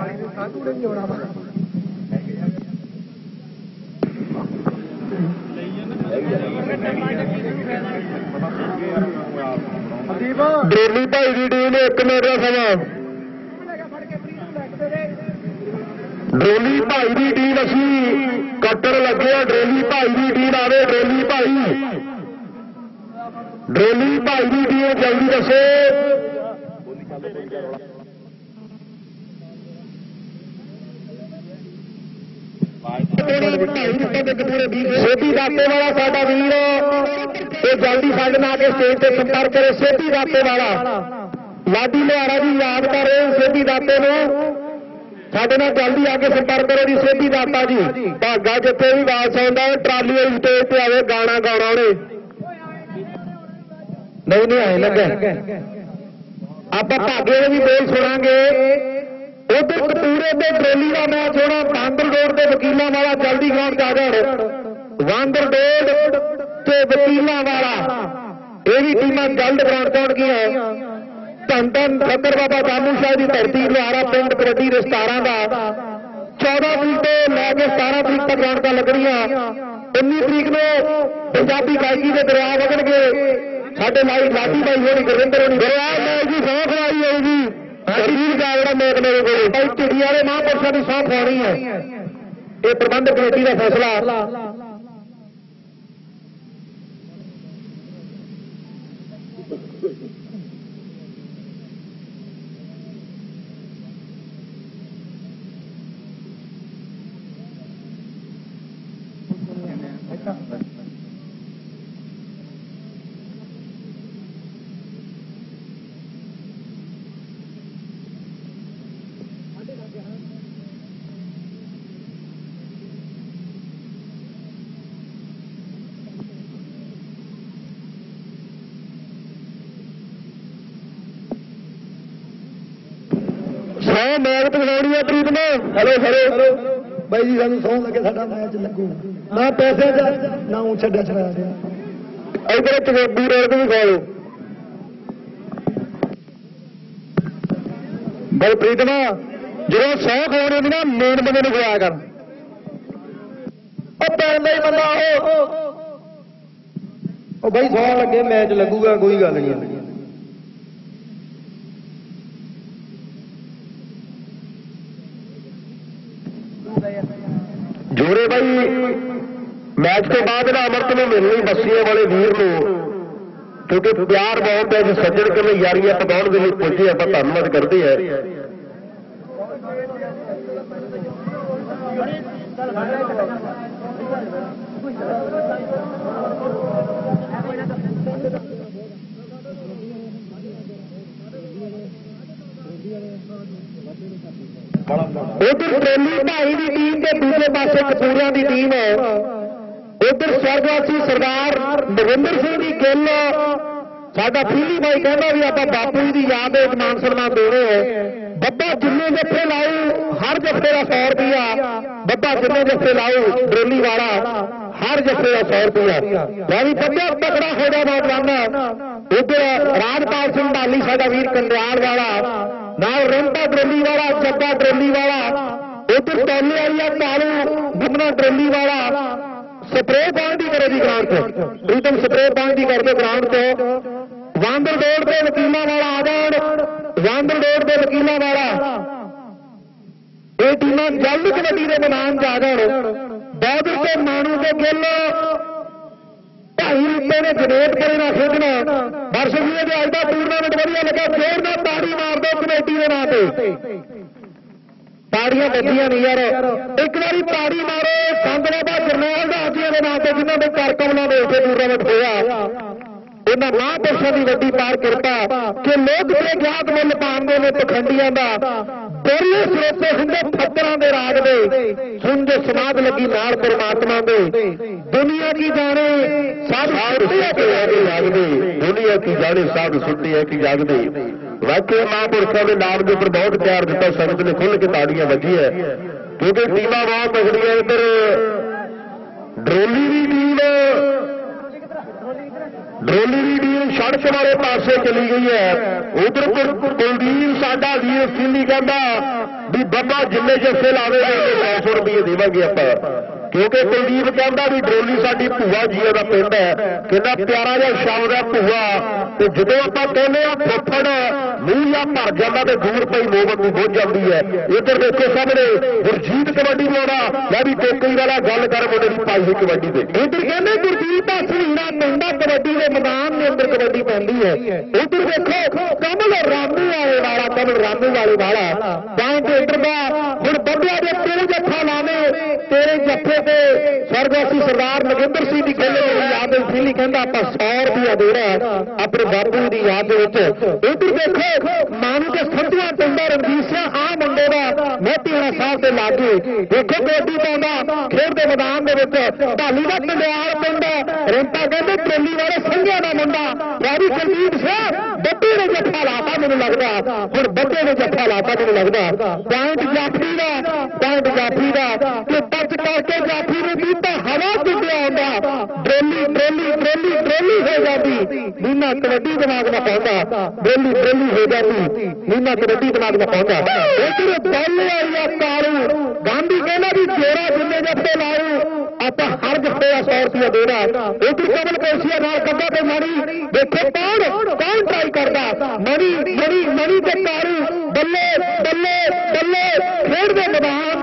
ਡਰੋਲੀ ਭਾਈ ਦੀ team 1 minute ਦਾ ਸਮਾਂ। ਡਰੋਲੀ ਭਾਈ ਦੀ team ਅਸੀਂ ਕੱਟਣ ਲੱਗੇ ਆ। ਡਰੋਲੀ ਭਾਈ ਦੀ ਟੀਮ ਆਵੇ। ਡਰੋਲੀ ਭਾਈ ਦੀ ਟੀਮ ਜਲਦੀ ਦੱਸੋ। ਸੇਠੀ ਦਾਤੇ ਵਾਲਾ ਸਾਡਾ ਵੀਰ ਇਹ ਜਲਦੀ ਸਾਡੇ ਨਾਲ ਆ ਕੇ ਸਟੇਜ ਤੇ ਸੰਪਰਕ ਕਰੇ। ਸੇਠੀ ਦਾਤੇ ਵਾਲਾ ਲਾਡੀ ਲਿਆਰਾ ਜੀ ਯਾਦ ਕਰ ਰਹੇ ਸੇਠੀ ਦਾਤੇ ਨੂੰ। ਸਾਡੇ ਨਾਲ ਜਲਦੀ ਆ ਕੇ ਸੰਪਰਕ ਕਰੋ ਜੀ। ਸੇਠੀ ਦਾਤਾ ਜੀ ਭਾਗਾ ਜਿੱਥੇ ਵੀ ਆਵਾਜ਼ ਆਉਂਦਾ ਟਰਾਲੀ ਵਾਲੀ ਸਟੇਜ ਤੇ ਆਵੇ ਗਾਣਾ ਗਾਉਣਾ ਉਹਨੇ। ਨਹੀਂ ਆਏ ਲੱਗਾ ਆਪਾਂ ਭਾਗੇ ਵੀ ਬੋਲ ਸੁਣਾਂਗੇ। ਉਧਰ ਕਪੂਰੇ ਦੇ ਟਰੋਲੀ ਦਾ ਮੈਚ ਹੋਣਾ। ਬਾਂਦਰ ਰੋਡ ਤੇ ਵਕੀਲਾਂ ਵਾਲਾ ਜਲਦੀ ਗਰਾਊਂਡ ਚ ਆ ਜਾਣ। ਬਾਂਦਰ ਰੋਡ ਤੇ ਵਕੀਲਾਂ ਵਾਲਾ ਇਹ ਵੀ ਟੀਮਾਂ ਜਲਦ ਗਰਾਊਂਡ ਪਹੁੰਚਣਗੀਆਂ। ਧੰਨ ਧੰਨ ਠੱਕਰ ਬਾਬਾ ਦਾਮੂ ਸ਼ਾਹ ਦੀ ਧਰਤੀ ਲਿਆਰਾ ਪਿੰਡ ਕਬੱਡੀ ਦੇ 17 ਦਾ 14 ਤਰੀਕ ਤੋਂ ਲੈ ਕੇ 17 ਤਰੀਕ ਤੱਕ ਰੌਣਕਾਂ ਲੱਗਣੀਆਂ। 19 ਤਰੀਕ ਨੂੰ ਪੰਜਾਬੀ ਗਾਇਕੀ ਦੇ ਦਰਿਆ ਵਗਣਗੇ। ਸਾਡੇ ਲਾਈ ਲਾਡੀ ਭਾਈ ਹੋਣੀ ਗੁਰਵਿੰਦਰ ਹੋਣੀ ਦਰਿਆ ਮੈਚ ਦੀ ਸੌਂ ਖਵਾਈ ਹੋਊਗੀ। ਅਰੀਬ ਦਾ ਜਿਹੜਾ ਮੇਕ ਮੇਰੇ ਕੋਲ ਭਾਈ ਝਿੜੀ ਵਾਲੇ ਮਹਾਂਪੁਰਸ਼ਾਂ ਦੀ ਸੌਂ ਖਵਾਉਣੀ ਹੈ। ਇਹ ਪ੍ਰਬੰਧਕ ਕਮੇਟੀ ਦਾ ਫੈਸਲਾ। ਮੈਚ ਬਣਾਉਣੀ ਹੈ ਪ੍ਰੀਤ ਨੇ। ਹੈਲੋ ਬਾਈ ਜੀ ਸਾਨੂੰ ਸੌਂ ਲੱਗੇ ਸਾਡਾ ਮੈਚ ਲੱਗੂ ਨਾ ਪੈਸੇ ਨਾ ਛੱਡਿਆ ਛੜਾਇਆ ਗਿਆ। ਇਧਰ ਚਗੋਬੀ ਰੋਡ ਵੀ ਖਾ ਲਓ ਬਾਈ ਪ੍ਰੀਤ ਨਾ। ਜਦੋਂ ਸੌਂ ਖਾਉਣੀ ਹੁੰਦੀ ਨਾ ਮੇਨ ਬੰਦੇ ਨੂੰ ਖਵਾਇਆ ਕਰ। ਉਹ ਪੈਣ ਦਾ ਹੀ ਬੰਦਾ ਉਹ ਬਾਈ ਸੌਂ ਲੱਗੇ ਮੈਚ ਲੱਗੂਗਾ ਕੋਈ ਗੱਲ ਨਹੀਂ। ਜੋਰੇ ਬਾਈ ਮੈਚ ਤੋਂ ਬਾਅਦ ਨਾ ਅਮਰਤ ਨੂੰ ਮਿਲਣੀ ਬੱਸੀਆਂ ਵਾਲੇ ਵੀਰ ਨੂੰ ਕਿਉਂਕਿ ਪਿਆਰ ਬਹੁਤ ਹੈ। ਸੱਜਣ ਕਿਵੇਂ ਯਾਰੀਆਂ ਪਕਾਉਣ ਦੇ ਲਈ ਪੁੱਜੇ ਆਪਾਂ ਧੰਨਵਾਦ ਕਰਦੇ ਹਾਂ। ਉਧਰ ਟਰੋਲੀ ਭਾਈ ਦੀ ਟੀਮ ਤੇ ਦੂਜੇ ਪਾਸੇ ਕਪੂਰਿਆਂ ਦੀ ਟੀਮ ਹੈ। ਉਧਰ ਸਵਰਗਵਾਸੀ ਸਰਦਾਰ ਨਰਿੰਦਰ ਸਿੰਘ ਦੀ ਗਿੱਲ ਸਾਡਾ ਫੀਲੀ ਬਾਈ ਕਹਿੰਦਾ ਵੀ ਆਪਾਂ ਬਾਪੂ ਜੀ ਦੀ ਯਾਦ ਵਿੱਚ ਮਾਨ ਸਨਮਾਨ ਦੇ ਰਹੇ ਹਾਂ। ਬੱਬਾ ਜਿੰਨੇ ਜੱਫੇ ਲਾਉ ਹਰ ਜੱਫੇ ਦਾ 100 ਰੁਪਇਆ। ਬੱਬਾ ਜਿੰਨੇ ਜੱਫੇ ਲਾਉ ਡਰੋਲੀ ਵਾਲਾ ਹਰ ਜੱਫੇ ਦਾ 100 ਰੁਪਇਆ। ਯਾਨੀ ਬੱਬਾ ਤਕੜਾ ਹੋ ਜਾ ਨੌਜਵਾਨ। ਉਧਰ ਰਾਜਪਾਲ ਸਿੰਘ ਢਾਲੀ ਸਾਡਾ ਵੀਰ ਕੰਡਿਆਲ ਵਾਲਾ ਨਾਲ ਰੰਪਾ ਡਰੋਲੀ ਵਾਲਾ ਜੱਗਾ ਡਰੋਲੀ ਵਾਲਾ। ਉਧਰ ਟੋਲੇ ਵਾਲੀ ਤਾਲੂ ਗੁਮਨਾ ਡਰੋਲੀ ਵਾਲਾ ਸਪਰੇ ਪਾਉਣ ਦੀ ਕਰੇ ਦੀ ਗਰਾਊਂਡ ਤੋਂ ਪ੍ਰੀਤਮ ਸਪਰੇ ਪਾਉਣ ਦੀ ਕਰਕੇ ਗਰਾਊਂਡ ਤੋਂ ਵਾਂਦਰ ਰੋਡ ਦੇ ਵਕੀਲਾਂ ਵਾਲਾ ਆ ਜਾਣ। ਵਾਂਦਰ ਰੋਡ ਦੇ ਵਕੀਲਾਂ ਵਾਲਾ ਇਹ ਟੀਮਾਂ ਜਲਦ ਕਬੱਡੀ ਦੇ ਮੈਦਾਨ ਚ ਆ ਜਾਣ। ਬਾਦਰ ਤੇ ਮਾਣੂ ਤੇ ਗਿੱਲ ਭਾਈ ਰੁੱਤੇ ਨੇ ਜਨੇਟ ਕਰੇ ਨਾ ਖੇਡਣਾ। ਦਰਸ਼ਕ ਜੀ ਦੇ ਅੱਜ ਦਾ ਟੂਰਨਾਮੈਂਟ ਵਧੀਆ ਲੱਗਾ। ਜ਼ੋਰ ਨਾਲ ਤਾੜੀ ਮਾਰ ਦਿਓ ਕਮੇਟੀ ਦੇ ਨਾਂ ਤੇ। ਤਾੜੀਆਂ ਵੱਜੀਆਂ ਨਹੀਂ ਯਾਰ ਇੱਕ ਵਾਰੀ ਤਾੜੀ ਮਾਰੋ ਸੰਤ ਬਾਬਾ ਜਰਨੈਲ ਦਾਸ ਜੀ ਦੇ ਨਾਂ ਤੇ ਜਿਨ੍ਹਾਂ ਦੇ ਘਰ ਕਮਲਾਂ ਦੇ ਉੱਤੇ ਟੂਰਨਾਮੈਂਟ ਹੋਇਆ। ਉਹਨਾਂ ਮਹਾਂਪੁਰਸ਼ਾਂ ਦੀ ਵੱਡੀ ਪਾਰ ਕਿਰਪਾ ਕਿ ਲੋਕ ਤੇ ਗਿਆਤ ਮੁੱਲ ਪਾਉਂਦੇ ਨੇ ਪਖੰਡੀਆਂ ਦਾ। ਬੋਲੇ ਸਰੋਤੇ ਹੁੰਦੇ ਫੱਤਰਾਂ ਦੇ ਰਾਜ ਦੇ ਸੁਣ ਜੋ ਸਮਾਧ ਲੱਗੀ ਨਾਲ ਪਰਮਾਤਮਾ ਦੇ। ਦੁਨੀਆ ਕੀ ਜਾਣੇ ਸਭ ਸੁੱਟਿਆ ਕੇ ਜਾਗਦੇ। ਦੁਨੀਆ ਕੀ ਜਾਣੇ ਸਭ ਸੁੱਟਿਆ ਕੀ ਜਾਗਦੇ। ਵਾਕਿਆ ਮਹਾਂਪੁਰਸ਼ਾਂ ਦੇ ਨਾਮ ਦੇ ਉੱਪਰ ਬਹੁਤ ਪਿਆਰ ਦਿੱਤਾ। ਸੰਗਤ ਨੇ ਖੁੱਲ੍ਹ ਕੇ ਤਾੜੀਆਂ ਵੱਜੀਆਂ ਕਿਉਂਕਿ ਟੀਮਾਂ ਬਹੁਤ ਤਕੜੀਆਂ। ਇੱਧਰ ਡਰੋਲੀ ਦੀ ਟੀਮ ड्रोली की टीम सड़क वाले पासे चली गई है। उधर कुलदीप साडा वीर सिंधी कहता भी बाबा जिन्ने जफ्फे लावे 100 रुपये देवांगे आप, क्योंकि कुलदीप कहता भी ड्रोली साडी भूआ जी का पिंड है, कहना प्यारा जिहा शब्द है भूआ, तो जो आप कहने फुफड़ मूँह या भर जाता तो दूर पई मोमबत्ती बुझ जाती है। इधर देखो सामने गुरजीत कबड्डी बुलाना, मैं भी टोकरी वाला गल कर मुंडे की पाई हुई कबड्डी से। इधर कहते गुरजीत हसीना पिंडा कबड्डी के मैदान में अंदर कबड्डी पैंदी है। उधर देखो कमल रामू वाले वाला, कमल रामू वाले वाला पॉइंट इधर का हूँ बंदिया जो तेरे जफा लावे तेरे जफे से स्वर्गवासी सरदार नगिंदर सिंह की खेले याद फिली कहता आप 100 रुपया देना अपने बापू की याद। इधर देखो मानू के सत्तवा पिंडा रणजीत सिंह आ मुंडे का मोती वाला साहब के लागे देखो कबड्डी पाਉਂਦਾ खेल के मैदान ढाली का कंडियाल पिंड रिंपा कहते ट्रोली वाले संघिया का मुंडा यारी कुलदीप सिंह बड्डे ने जफा लाता मैंने लगता हूँ बड्डे ने जफा लाता मैंने लगता पॉइंट जाफरी का टच करके जाफरी ने दीता हवा चुटिया होता ड्रोली ड्रोली ड्रोली ड्रोली हो जाती मीना कबड्डी दिमाग में पहुंचा ड्रोली ड्रोली हो जाती मीना कबड्डी दिमाग में पहुंचा। उधर बल आई कारू गांधी कहना भी जोड़ा जिन्ने जफ्ते लाऊ आप हर जफ्ते 100 रुपया देना। उधर कमल पेशिया नाल कब्बा पे मणि देखो कौन ट्राई करता मणि मणि मणि के कारू बल्ले बल्ले बल्ले खेड के मैदान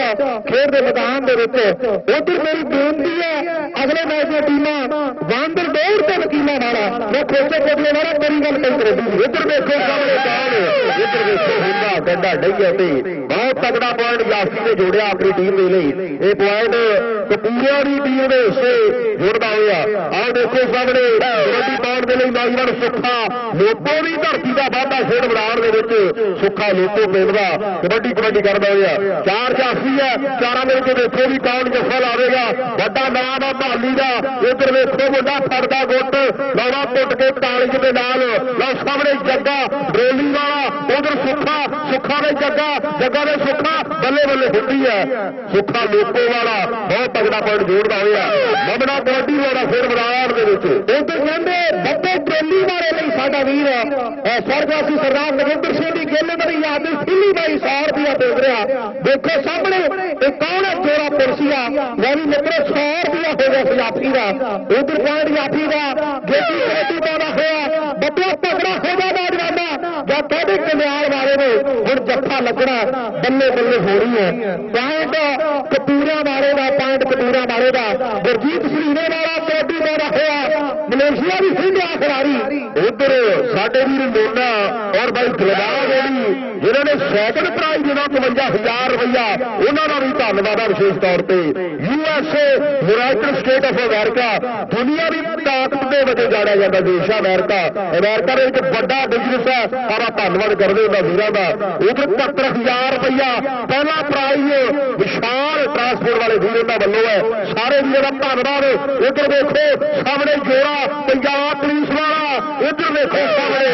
उधर मेरी बेनती है अगले मैच में टीमां वांदर दौड़ के वकीलों वाला मैं खोचे कोटले वाला मेरी गल कही करेगी। इधर देखो सामने इधर देखो हुंदा गड्ढा डईया बहुत तगड़ा पॉइंट जाफरी ने जोड़िया अपनी टीम के लिए। ये पॉइंट कपूरिया की टीम के हिस्से जुड़ता हुआ आओ देखो सामने कबड्डी पाउंड के लिए नौजवान सुखा लोपो की धरती का वाधा खेड मैदान के सुखा लोपो पिंड का कबड्डी कबड्डी करता हुआ 4 जाफरी है 4 में देखो भी कौन जफा लावेगा बड़ा नाम है बहाली का। इधर देखो मुंडा फड़दा गुट नौवा पुट के ताली के नाल लो सामने जग्गा ड्रोली वाला उधर सुखा सुखा में जग्गा जग्गा में सुखा बल्ले बल्ले होती है सुखा लोको वाला बहुत तगड़ा पॉइंट जोड़ता हुआ ममना कबड्डी वाला फिर मैदान के उधर कहते बब्बे ड्रोली वाले नहीं साडा वीर स्वर्गवासी सरदार नगिंदर सिंह की खेल मेरी याद फिली भाई 100 रुपया दे रहा। देखो सामने कौन है जोड़ा पुरसिया यानी मित्रों 100 रुपया हो गया जाफरी का। उधर पॉइंट जाफरी का गेटी कबड्डी पाना होया बड़ा तगड़ा होगा नौजवाना या कहते कंडियाल वाले ने हूँ जफा लगना बल्ले बल्ले हो रही है। पॉइंट कपूरा वाले का पॉइंट कपूरा वाले का गुरजीत सिंह वाला कबड्डी पाना होया मलेशिया भी सिंधिया खिलाड़ी। उधर साडे वीर मोना और भाई दिलबाग होली जिन्होंने सैकंड प्राइज देना 52,000 रुपया उन्होंने भी धन्यवाद विशेष तौर पर। USA united state of America दुनिया की ताकत के वजह जाना जाता देश अमेरिका के बड़ा बिजनेस है सारा धन्यवाद करते हैं वीरों का। उधर 75,000 रुपया पहला प्राइज विशाल ट्रांसपोर्ट वाले वीरों का वालों है सारे वीरों का धन्यवाद। उधर देखो सामने जोड़ा पंजाब पुलिस वाला उधर देखो सामने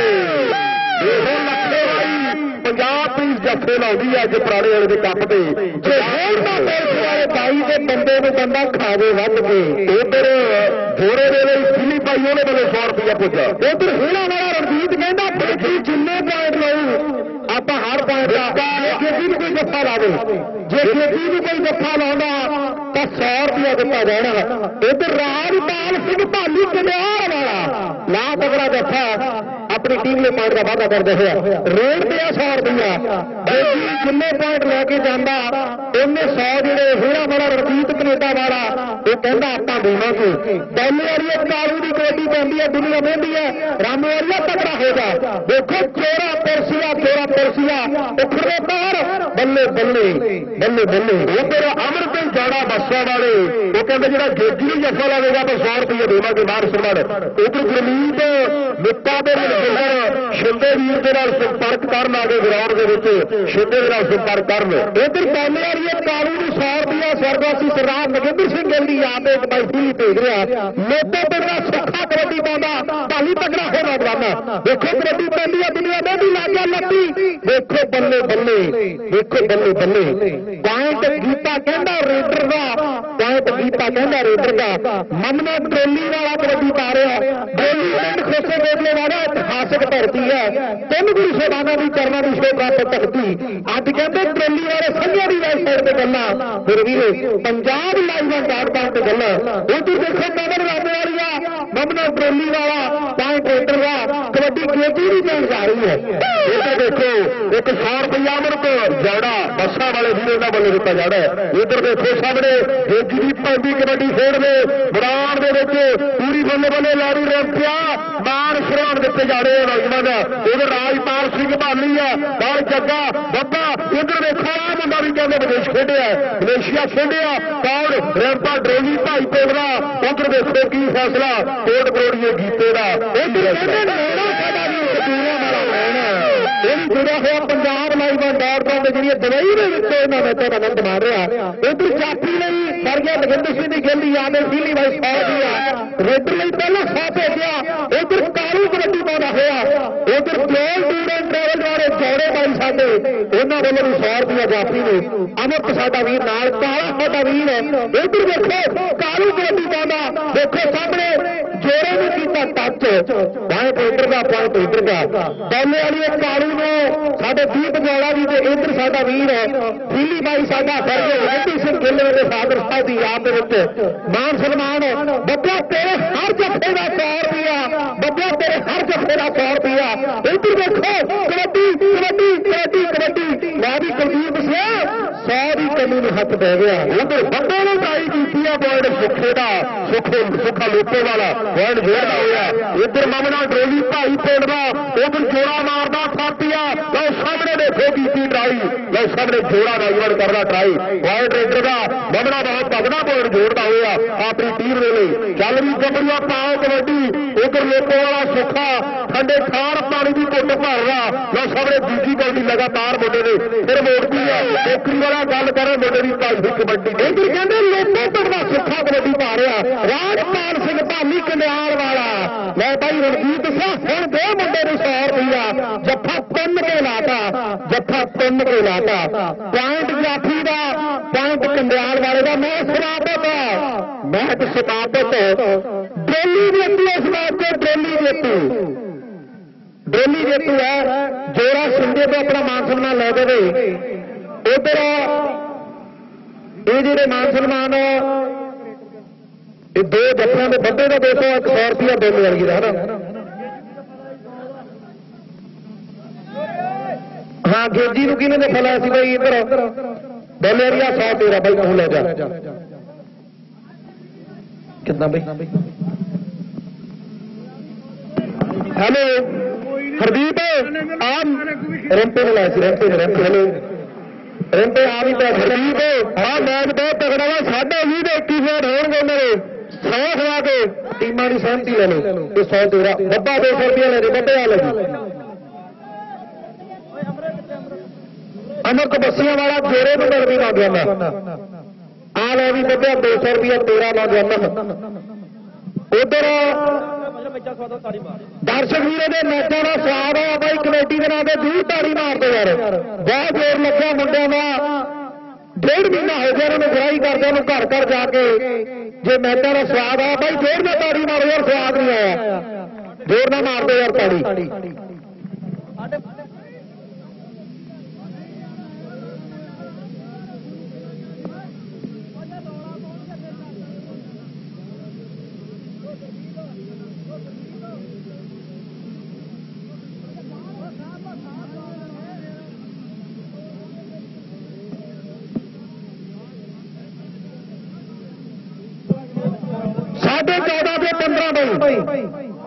पंजाब पुलिस जफे लाउंदी है अज पुराने वाले के कप से बाई के बंदे को बंदा खावे वध के। उधर जोड़े दे फिली पाई उन्हें वाले 100 रुपया पुजा। उधर हेला वाला रणजीत कहना बेटी जिन्ने पॉइंट लाऊ आप हर पॉइंट खेती भी कोई जफा लावे जे खेती भी कोई जफा लाना तो 100 रुपया दिता जाना। इधर राजपाल सिंह भाली कंडियाल वाला ला तगड़ा जफा अपनी टीम ने पॉइंट का वादा करते हुए रेट पे 100 रुपया जिन्ने पॉइंट लैके जाता उन्हें 100 जोड़े हेरा वाला रणजीत कनेडा वाला वो कहता आप देवे पहले वाली कालू की कबड्डी पैंती है दुनिया बहती है रामू वाली तगड़ा होगा। देखो चोरा पुरसिया उखड़े पार बल्ले बल्ले बल्ले बल्ले उधर अमृत जाना बसा वाले वो कहते जो गेजी भी जफा लावेगा तो 100 रुपये देवे बाहर सुमन। उधर गुरमीत मित्ता शिंदे वीर के संपर्क कर आगे ग्राउंड के शिंदे संपर्क कर। इधर पहले वाली कालू की 100 रुपया स्वर्गवासी सरदार नगिंदर सिंह गिल की याद एक बाई भेज रहा लोगों पर सुखा कबड्डी पाता भाली तगड़ा हो नौजवाना। देखो कबड्डी पैंती है दुनिया में भी लाग गया लत्ती देखो बल्ले बल्ले देखो बल्ले बल्ले पॉइंट गीता कहना रेडर का पॉइंट गीता वीरता कहता रेडर का ममना ट्रोली वाला कबड्डी पा रहा ट्रोली पिंड खोसे कोटले वाला इतिहासिक धरती है 3 गुरु साहिबाना की चरणों की शोभा तो धरती अज कहते ट्रोली वाले संघिया की वैब साइड से गल्ला फिर भी पंजाब लाइव डॉट से गल्ला उधर देखो ममन रामे वाली ममना ट्रोली वाला पॉइंट रेडर का कबड्डी केजी भी जान जा रही है इधर देखो एक 100 रुपया अमर जाड़ा बसा वाले वीरों का बल्ले दिता जाड़ा है इधर देखो सामने केजी की पैंती कबड्डी खेड में मैदान के पूरी बल्ले बल्ले लाड़ी रंपिया मान श्रवण दिते जा रहे हैं नौजवान उधर राजपाल सिंह भाली है बाल जग्गा बब्बा इधर देखो आ मुंडा भी कहते विदेश खेडिया मलेशिया खेडिया कौन रैंपा ड्रोली भाई पेवरा उधर देखो की फैसला कोट करोड़िए गीते का जुड़ा हुआ पंजाब लाइव डॉट कॉम के जरिए दुबई में आनंद मार रहा इधर जाफी नहीं सर गया लखिंदर सिंह की खेली याद है सीली भाई 100 दिया रेडर लिए पहले 100 भेजा इधर कालू कबड्डी पाना होया उधर प्लेन टूर एंड ट्रैवल वाले चौड़े भाई साडे उन्होंने वालों भी 100 रुपया जाफी ने अमृत साडा वीर नाल काला साडा वीर है इधर देखो कालू कबड्डी पाना देखो सामने जोरे ने किया टच पॉइंट इधर का पॉइंट इधर का पहले वाली कालू ने साडे दीप जौड़ा भी इधर साडा वीर है सीली भाई साडा फर्ज रंडी सिंह खेले वाले फादर साहब की याद मान सम्मान बब्बा तेरे हर जफे का 100 रुपया बब्बा तेरे हर जफे का 100 रुपया इधर देखो कबड्डी कबड्डी कबड्डी कबड्डी मैं भी कुलदीप से 100 की कमी में हथ पै गया उधर बब्बे ने ट्राई की पॉइंट सुखे का सुखा लोटे वाला पॉइंट जोड़ता हुआ इधर ममना ड्रोली भाई पिंड का उधर जोड़ा मारदा थापिया लो सामने देखो की ट्राई लो सामने जोड़ा डाइवर्ट करना ट्राई पॉइंट रेडर का ममना बहुत तगड़ा पॉइंट जोड़ता हुआ अपनी टीम के लिए चल भी कबड़िया पाओ कबड्डी उधर लोगों वाला सुखा ठंडे खार पानी की घुट भर रहा लो सामने दूसरी कबड्डी लगातार मुंडे ने फिर मोड़ती है टोकरी वाला गल करे मुंडे की भाई कबड्डी इधर कहते लोगों तगड़ा सुखा कबड्डी पा रहा राजपाल सिंह भाली कंडियाल वाला मैं भाई रणजीत सिंह हूं दे मुंडे ने 100 रुपया जफा 3 के लाता जफा 3 के लाता पॉइंट जाफी का पॉइंट कंडियाल वाले का मैं समाप्त मैच समाप्त डेली जेतू इस मैच से डेली जेतू है जोरा सिंधे को अपना मान सम्मान लै दे उधर ये जो मान सम्मान ये 2 जफिया के बंदे का 200 100 रुपया डेली वाली है ना हाँ गेजी को किने फैलाया सी भाई इधर डॉलर 100 तेरा भाई कहूँ ले जा कितना भाई हेलो हरदीप आप रेंपे ने लाया रेंपे हेलो रेंपे आ भी हरदीप हाँ मैच बहुत तगड़ा वा 20 21 मिनट होंगे मेरे 100 खवा के टीमां की सहमति ले लो 100 तेरा बब्बा 200 रुपया ले बब्बे आ लगी अमृत बसिया वाला जोरे में डर भी ना गया आ लो भी बब्बे 200 रुपया तेरा ना गया उधर दर्शक वीरों के मैचों का स्वाद है भाई कमेटी के नाम से दूर ताड़ी मारते यार बहुत जोर लग्या मुंडिया का 1.5 महीना हो गया उन्होंने बुराई करते घर घर जाके जो मैचों का स्वाद है भाई जोर ना ताड़ी मारो यार स्वाद नहीं आया जोर ना मार दो यार ताड़ी साढ़े 14 से 15 भाई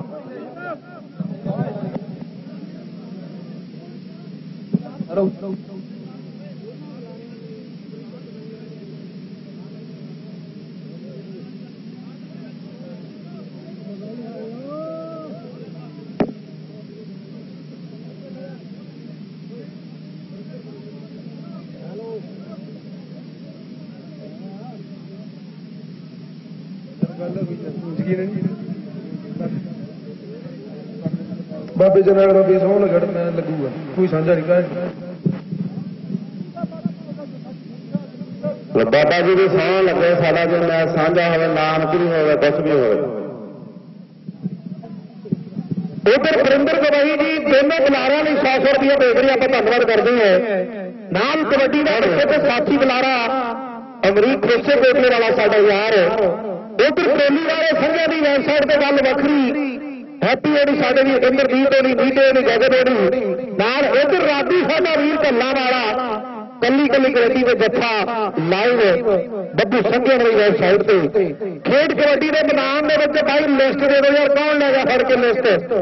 बाबे जनाब भी सौ लगना लगूगा कोई साझा नहीं कर बाबा जी भी सौं लगे साडा जो मैच साझा हो नाम की हो कुछ भी हो। उधर वरिंदर गवाही जी दोनों बुलारा ने 100 रुपया भेज रही आप धन्यवाद करते हैं। नाम कबड्डी का रखे साथी बुलारा अमरीक खोसे कोटले वाला साडा यार। उधर प्रेमी वाले संघा की वैबसाइट पर गल वखरी हैप्पी होनी साडे भी इंद्रजीत होनी नीते होनी जगत होनी नाल उधर राजू साडा वीर कल्ला वाला कली कली कबड्डी में जत्था लाइव बब्बू संघे वाली वैबसाइट पे खेड कबड्डी के मैदान के भाई लिस्ट दे दो यार कौन लेगा फड़ के लिस्ट।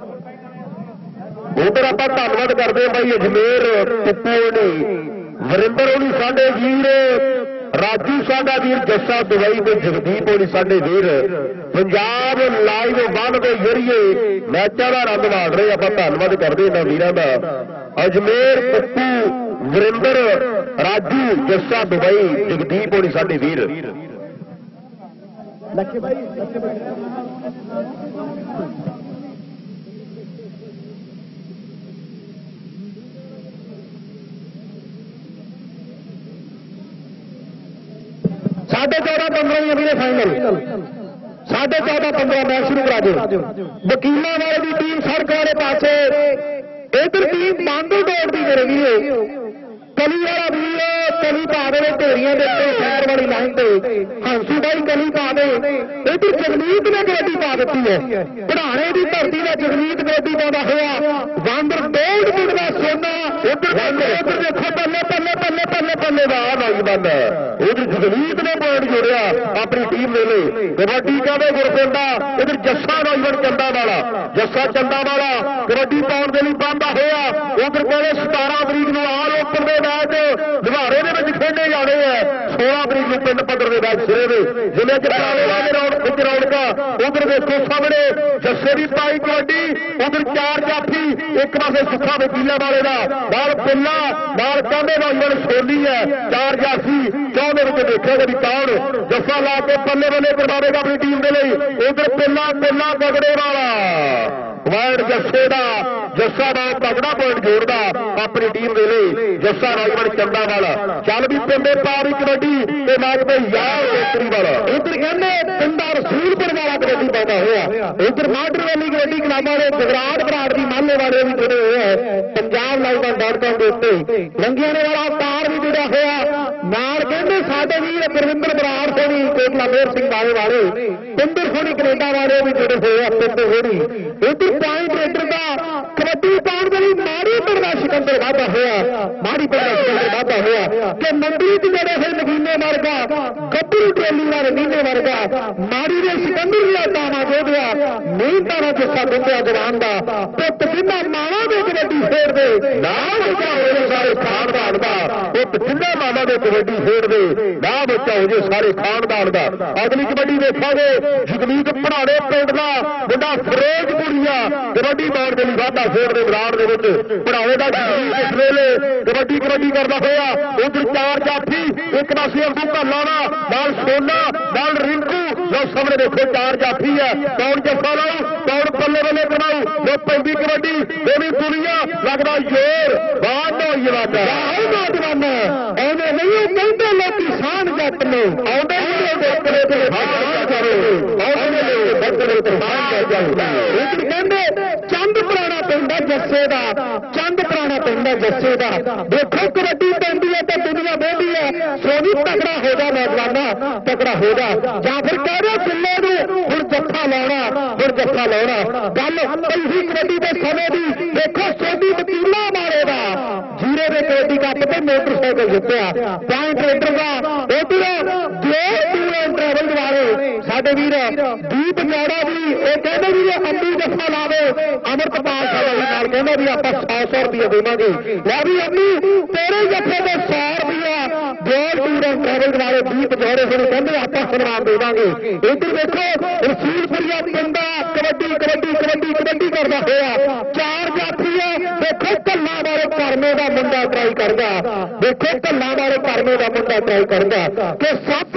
उधर आप धन्यवाद करते हैं भाई अजमेर टिप्पू होनी वरिंदर होनी साडे वीर राजू साडा वीर जस्सा दुबई में जगदीप होनी साडे वीर पंजाब लाइव वन के जरिए मैचों का आनंद माण रहे आप धन्यवाद करते हैं वीरों का। अजमेर टिप्पू वरिंदर राजू जस्सा दुबई जगदीप होनी साडे वीर। साढ़े 14-15 अभी फाइनल 14:30-15 मैच शुरू करा दो। वकीलों वाले की टीम सड़क वाले पासे इधर टीम बांधो दौड़ती करेगी कली वाला वीर कली पा दे ढेरिया के शहर वाली लाइन पे हंसू भाई कली पा दे इधर जगमीत ने कबड्डी पा दी है पढ़ाने की धरती में जगमीत कबड्डी पाता हुआ बांदर दौड़ पिटदा सोना उधर देखो पल्ले पल्ले पल्ले पल्ले पल्ले नौजवान उधर जगमीत ने पॉइंट जोड़िया अपनी टीम ले कबड्डी कहते गुरपिंडा इधर जस्सा नौजवान चंदा वाला जस्सा चंदा वाला कबड्डी पाने के लिए पाता हुआ उधर कहते 17 तरीक को आल ओपन के मैच लुहारे के खेडे जाने हैं 16 तरीक को पिंड पद्धर के मैच सिरे में जिले रौनका उधर देखो सामने जस्से की पाई कबड्डी उधर 4 जाफी एक पासे सुखा वकीला वाले का बाल पिल्ला बाल कहते नौजवान सोली है 4 जाफी 14 रुपये देखा कभी कौन जस्सा ला के पल्ले बल्ले करवाएगा अपनी टीम के लिए उधर पिल्ला पिल्ला बगड़े वाला वाइड जस्से का जस्सा बहुत तगड़ा पॉइंट जोड़ता अपनी टीम के लिए जस्सा नौजवान चंदा वाला चल भी पिंडे पारी कबड्डी के मैच में यार बेहतरी वाला इधर कहने पिंडा रसूलपुर वाला कबड्डी पैदा हुआ इधर माडर वाली कबड्डी क्लबों ने जगराट बराड़ की माले वाले भी जुड़े हुए हैं पंजाब लाइव.com के उत्ते रंगियाने वाला अवतार भी जुड़ा हुआ नाल कहने साडे वीर गुरविंदर बराड़ सोनी कोटला मेहर सिंह बावे वाले पिंडर सोनी कनेडा वाले भी जुड़े हुए पिंडर सोनी इधर पॉइंट रेडर का कबड्डी पाने के लिए माड़ी पिंड का सिकंदर वाधा हुआ माड़ी पिंड का सिकंदर वाधा हुआ कि मंडी च जड़े फिर नगीने वर्गा गब्बरू ट्रेली वाले नीने वर्गा माड़ी ने सिकंदर भी दावा दे दिया मेहनत का जस्सा बिंदिया जवान का पुत जिन्ना मावा दे कबड्डी खेड दे नाम बच्चा हो जाए सारे खानदान का पुत जिन्ना मावा दे कबड्डी खेड दे नाम बच्चा हो जाए सारे खानदान का। अगली कबड्डी देखोगे जगमीत पढ़ाने पिंड का मुंडा फिरोजपुरिया कबड्डी पाने के लिए वाधा खेड दे मैदान के पढ़ाने का जगमीत इस वेले कबड्डी कबड्डी करता हुआ उधर 4 जाफी एक पासे अब्दू लाना नाल सोना नाल रिंकू जो सामने देखो 4 जाफी है कौन जफा लाऊ कौन बल्ले बल्ले बनाऊ जो पैदी कबड्डी वो भी दुनिया लगता जोर बात नौजवान ऐसे नहीं कहते लोग किसान जट ने कहते चंद पुराना पिंड है जस्से का चंद पुराना पिंड है जस्से का देखो कबड्डी पैंती है तो दुनिया बोली है सोनी तगड़ा होगा नौजवाना तगड़ा होगा या फिर कह रहे किले हूं जत्था लाना हूं जत्था लाना गल पही कबड्डी के समय की देखो सोनी वकीला मारेगा जीरे के कबड्डी कप पे मोटरसाइकिल जितया पॉइंट रेडर का ट्रैवल वाले साडे वीर दीप जाड़ा भी कहते भी अंबी जफा लावे अमृतपाल साहब कहना भी आप 100 रुपये देवांगे लै भी अम्मी तेरे जफे में 100 रुपया गोल टूर एंड ट्रैवल वाले दीप जौड़े होने कहते आप सन्मान देवांगे। इधर देखो रसूलपुरिया पिंडा कबड्डी कबड्डी कबड्डी कबड्डी करता हुआ 4 जाफी है देखो कल्ला वाले करमे का मुंडा ट्राई करता, देखो कल्ला वाले करमे का मुंडा ट्राई करता कि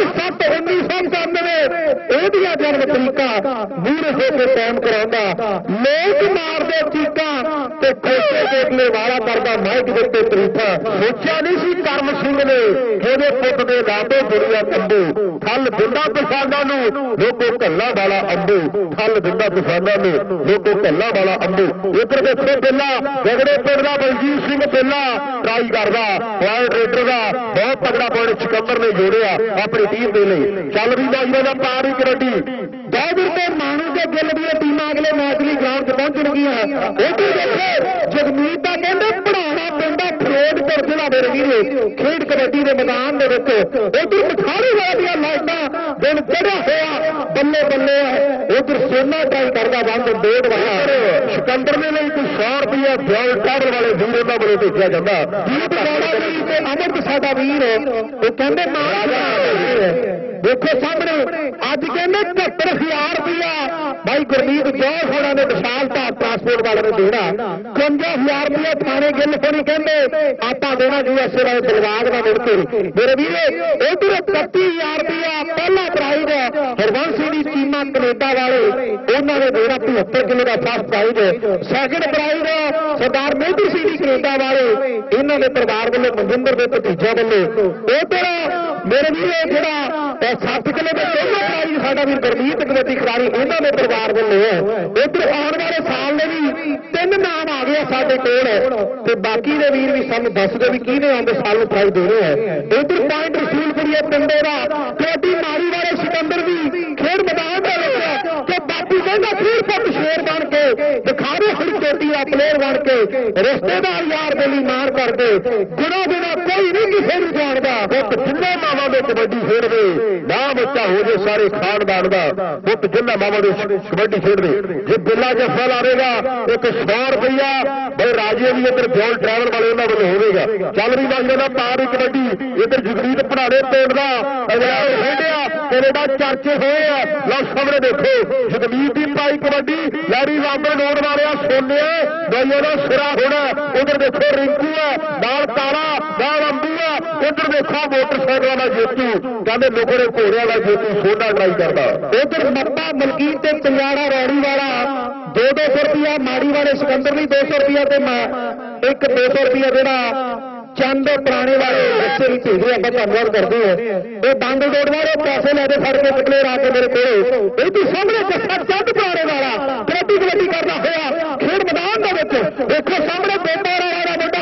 7/7/1999 ਇਹਦੀਆਂ ਜਨਮ ਤਰੀਕਾ ਮੂਹਰੇ ਹੋ ਕੇ ਟਾਈਮ ਕਰਾਉਂਦਾ, ਲੋਕ ਮਾਰਦੇ ਚੀਕਾਂ ਤੇ ਖੋਤੇ ਕੋਟਲੇ ਵਾਲਾ ਕਰਦਾ ਮਾਈਕ ਦੇ ਉੱਤੇ ਤਰੀਫਾ। ਸੋਚਿਆ ਨਹੀਂ ਸੀ ਕਰਮ ਸਿੰਘ ਨੇ ਇਹਦੇ ਪੁੱਤ ਦੇ ਲਾਂਬੇ ਦੁਨੀਆ ਕੰਬੂ, ਫਲ ਦਿੰਦਾ ਕਿਸਾਨਾਂ ਨੂੰ ਲੋਕੋ ਕੱਲਾ ਵਾਲਾ ਅੰਬੂ, ਫਲ ਦਿੰਦਾ ਕਿਸਾਨਾਂ ਨੂੰ ਲੋਕੋ ਕੱਲਾ ਵਾਲਾ ਅੰਬੂ। ਇੱਧਰ ਦੇਖੋ ਪਹਿਲਾਂ ਗਗੜੇ ਪਿੰਡ ਦਾ ਬਲਜੀਤ ਸਿੰਘ ਪਹਿਲਾਂ ਟਰਾਈ ਕਰਦਾ, ਪੁਆਇੰਟ ਰੇਡਰ ਦਾ ਬਹੁਤ ਤਗੜਾ ਪੁਆਇੰਟ ਸਿਕੰਦਰ ਨੇ ਜੋੜਿਆ ਆਪਣੀ ਟੀਮ ਦੇ ਲਈ। ਚੱਲ ਵੀ ਬਾਜੀਆਂ ਦਾ ਪਾਰ ਹੀ ਕਬੱਡੀ ਦਾਦਰ ਤੇ ਮਾਨੂ ਤੇ ਗਿੱਲ ਦੀਆਂ ਟੀਮਾਂ ਅਗਲੇ ਮੈਚ ਲਈ ਗਰਾਊਂਡ 'ਚ ਪਹੁੰਚਣਗੀਆਂ। ਇੱਧਰ ਦੇਖੋ ਜਗਮੀਤ ਦਾ ਕਹਿੰਦੇ ਪੜਾਉਣਾ ਪੈਂਦਾ ਫਿਰੋਜ਼ਪੁਰ ਜ਼ਿਲ੍ਹਾ ਦੇ ਰਵੀਰੇ ਖੇਡ ਕਬੱਡੀ ਦੇ ਮੈਦਾਨ ਦੇ ਵਿੱਚ। ਉੱਧਰ ਮਠਾਲੀ ਵਾਲਾ ਦੀਆਂ ਲਾਈਟਾਂ ਦਿਨ ਚੜਿਆ ਹੋਇਆ ਬੱਲੇ ਬੱਲੇ ਹੈ। ਉੱਧਰ ਸੋਨਾ ਟਰਾਈ ਕਰਦਾ ਬੰਦ ਡੇਢ ਵਾਲਾ ਸਿਕੰਦਰ ਦੇ ਲਈ ਕੋਈ 100 ਰੁਪਇਆ ਬਿਆਲ ਟਾਵਰ ਵਾਲੇ ਵੀਰ ਉਹਨਾਂ ਵੱਲੋਂ ਭੇਜਿਆ ਜਾਂਦਾ। ਦੀਪ ਗੌੜਾ ਜੀ ਤੇ ਅਮਰ ਸਾਡਾ ਵੀਰ ਉਹ ਕਹਿੰਦੇ ਮਾਰਾ ਦੇਖੋ ਸਾਹਮਣੇ ਅੱਜ ਕਹਿੰਦੇ 75000 ਰੁਪਇਆ ਭਾਈ ਗੁਰਮੀਤ ਜੌਹਰ ਹੋਣਾ ਨੇ ਵਿਸ਼ਾਲ ਭਾਰਤ ਟਰਾਂਸਪੋਰਟ ਵਾਲੇ ਨੂੰ ਦੇਣਾ। 55000 ਰੁਪਇਆ ਥਾਣੇ ਗਿੱਲ ਹੋਣੀ ਕਹਿੰਦੇ ਆਪਾਂ ਦੇਣਾ USA ਵਾਲੇ ਦਿਲਵਾਗ ਦਾ ਮੁੜ ਕੇ ਮੇਰੇ ਵੀਰੇ। ਉਧਰ 31000 ਰੁਪਇਆ ਪਹਿਲਾ ਪ੍ਰਾਈਜ਼ ਹਰਵੰਸ ਸਿੰਘ ਦੀ ਚੀਮਾ ਕੈਨੇਡਾ ਵਾਲੇ ਉਹਨਾਂ ਨੇ ਦੇਣਾ 75 ਕਿਲੋ ਦਾ first prize. Second prize Sardar Modi Singh ਦੀ ਕੈਨੇਡਾ ਵਾਲੇ ਇਹਨਾਂ ਦੇ ਪਰਿਵਾਰ ਵੱਲੋਂ ਮਨਜਿੰਦਰ ਦੇ ਭਤੀਜਾ ਵੱਲੋਂ। ਉਧਰ ਮੇਰੇ ਵੀਰੇ ਜਿਹੜਾ 60 ਕਿਲੋ ਦਾ ਪਹਿਲਾ ਪ੍ਰਾਈਜ਼ ਸਾਡਾ ਵੀ ਗੁਰਮੀਤ ਕਬੱਡੀ ਖਿਡਾਰੀ ਇਹਨਾਂ ਦੇ ਪਰਿਵਾਰ ਵੱਲੋਂ ਹੈ। ਉਧਰ ਆਉਣ ਵਾਲੇ ਸਾਲ ਦੇ ਵੀ 3 ਨਾਮ ਆ ਗਏ ਸਾਡੇ ਕੋਲ ਤੇ ਬਾਕੀ ਦੇ ਵੀਰ ਵੀ ਸਾਨੂੰ ਦੱਸ ਦਿਓ ਵੀ ਕਿਹਨੇ ਆਉਂਦੇ ਸਾਲ ਨੂੰ ਪ੍ਰਾਈਜ਼ ਦੇਣੇ ਹੈ। ਉਧਰ ਪੁਆਇੰਟ ਰਸੂਲਪੁਰੀਏ ਪਿੰਡੇ ਦਾ ਕਬੱਡੀ ਮਾਰੀ ਵਾਲੇ ਸਿਕੰਦਰ ਵੀ ਖੇਡ ਮੈਦਾਨ ਦੇ ਵਿੱਚ ਤੇ ਬਾਪੂ ਕਹਿੰਦਾ ਫਿਰ ਪੁੱਤ ਸ਼ੇਰ ਬਣ ਕੇ ਦਿਖਾਵੇ ਹਰ ਚੋਟੀ ਦਾ ਪਲੇਅਰ ਬਣ ਕੇ ਰਿਸ਼ਤੇਦਾਰ ਯਾਰ ਦੇ ਲਈ ਮਾਰ ਕਰਦੇ ਗੁਣਾ ਬਿਨਾ ਕੋਈ ਨਹੀਂ ਕਿਸੇ ਨੂੰ ਜਾਣਦਾ। ਪੁੱਤ ਜਿੰਨੇ ਮਾਵਾਂ ਦੇ ਕਬੱਡੀ ਖੇਡਦੇ ਨਾਮ ਉੱਚਾ ਹੋ ਜੇ ਸਾਰੇ ਖਾਨਦਾਨ ਦਾ। ਪੁੱਤ ਜਿੰਨਾ ਮਾਵਾਂ ਦੇ ਕਬੱਡੀ ਖੇਡਦੇ ਜੇ ਬਿੱਲਾ ਜੱਫਾ ਲਾਵੇਗਾ ਇੱਕ 100 ਰੁਪਇਆ ਬਈ ਰਾਜੇ ਵੀ ਇੱਧਰ ਬਿਆਲ ਟਰੈਵਲ ਵਾਲੇ ਉਹਨਾਂ ਵੱਲੋਂ ਹੋਵੇਗਾ। ਚੱਲ ਵੀ ਬਾਜੇ ਦਾ ਪਾਰ ਹੀ ਕਬੱਡੀ ਇੱਧਰ ਜਗਰੀਤ ਪੜਾੜੇ ਪਿੰਡ ਦਾ ਇੰਗਲੈਂਡ ਖੇਡਿਆ ਕੈਨੇਡਾ ਚਰਚੇ ਹੋਏ ਆ। ਲਓ ਸਾਹਮਣੇ ਦੇਖੋ ਜਗਮੀਤ ਦੀ ਪਾਈ ਕਬੱਡੀ ਲੈਰੀ ਰਾਮਬਰ ਨੋੜ ਵਾਲਿਆ ਸੋਨਿਆ ਬਾਈਆਂ ਦਾ ਸਿਰਾ ਹੋਣਾ। ਉਧਰ ਦੇਖੋ ਰਿੰਕੂ ਹੈ ਨਾਲ ਤਾਰਾ ਨਾਲ ਅੰਬੂ ਹੈ। ਉਧਰ ਦੇਖੋ ਮੋਟਰਸਾਈਕਲ ਵਾਲਾ ਜੇਤੂ ਕਹਿੰਦੇ ਲੋਕੜੇ ਘੋੜਿਆਂ ਦਾ ਜੇਤੂ ਸੋਨਾ ਟਰਾਈ ਕਰਦਾ। ਉਧਰ ਮੱਤਾ ਮਲਕੀਤ ਤੇ ਪੰਜਾੜਾ ਰੌੜੀ ਵਾਲਾ 200 ਰੁਪਇਆ ਮਾੜੀ ਵਾਲੇ ਸਿਕੰਦਰ ਲਈ 200 ਰੁਪਇਆ ਤੇ ਇੱਕ 200 ਰੁਪਇਆ ਜਿਹੜਾ ਚੰਦ ਪੁਰਾਣੇ ਵਾਲੇ ਬੱਚੇ ਵੀ ਭੇਜੇ ਆਪਾਂ ਧੰਨਵਾਦ ਕਰਦੇ ਹਾਂ। ਇਹ ਬੰਦ ਰੋਡ ਵਾਲੇ ਪੈਸੇ ਲੈ ਕੇ ਫੜ ਕੇ ਨਿਕਲੇ ਆ ਕੇ ਮੇਰੇ ਕੋਲ ਇਹਦੀ ਸਾਹਮਣੇ ਜੱਸਾ ਚੰਦ ਪੁਰਾਣੇ ਵਾਲਾ ਕਬੱਡੀ ਕਰਦਾ ਹੋਇਆ ਖੇਡ ਮੈਦਾਨ ਦੇ ਵਿੱਚ। ਦੇਖੋ ਸਾਹਮਣੇ ਬੇਟਾ ਵਾਲਾ ਮੁੰਡਾ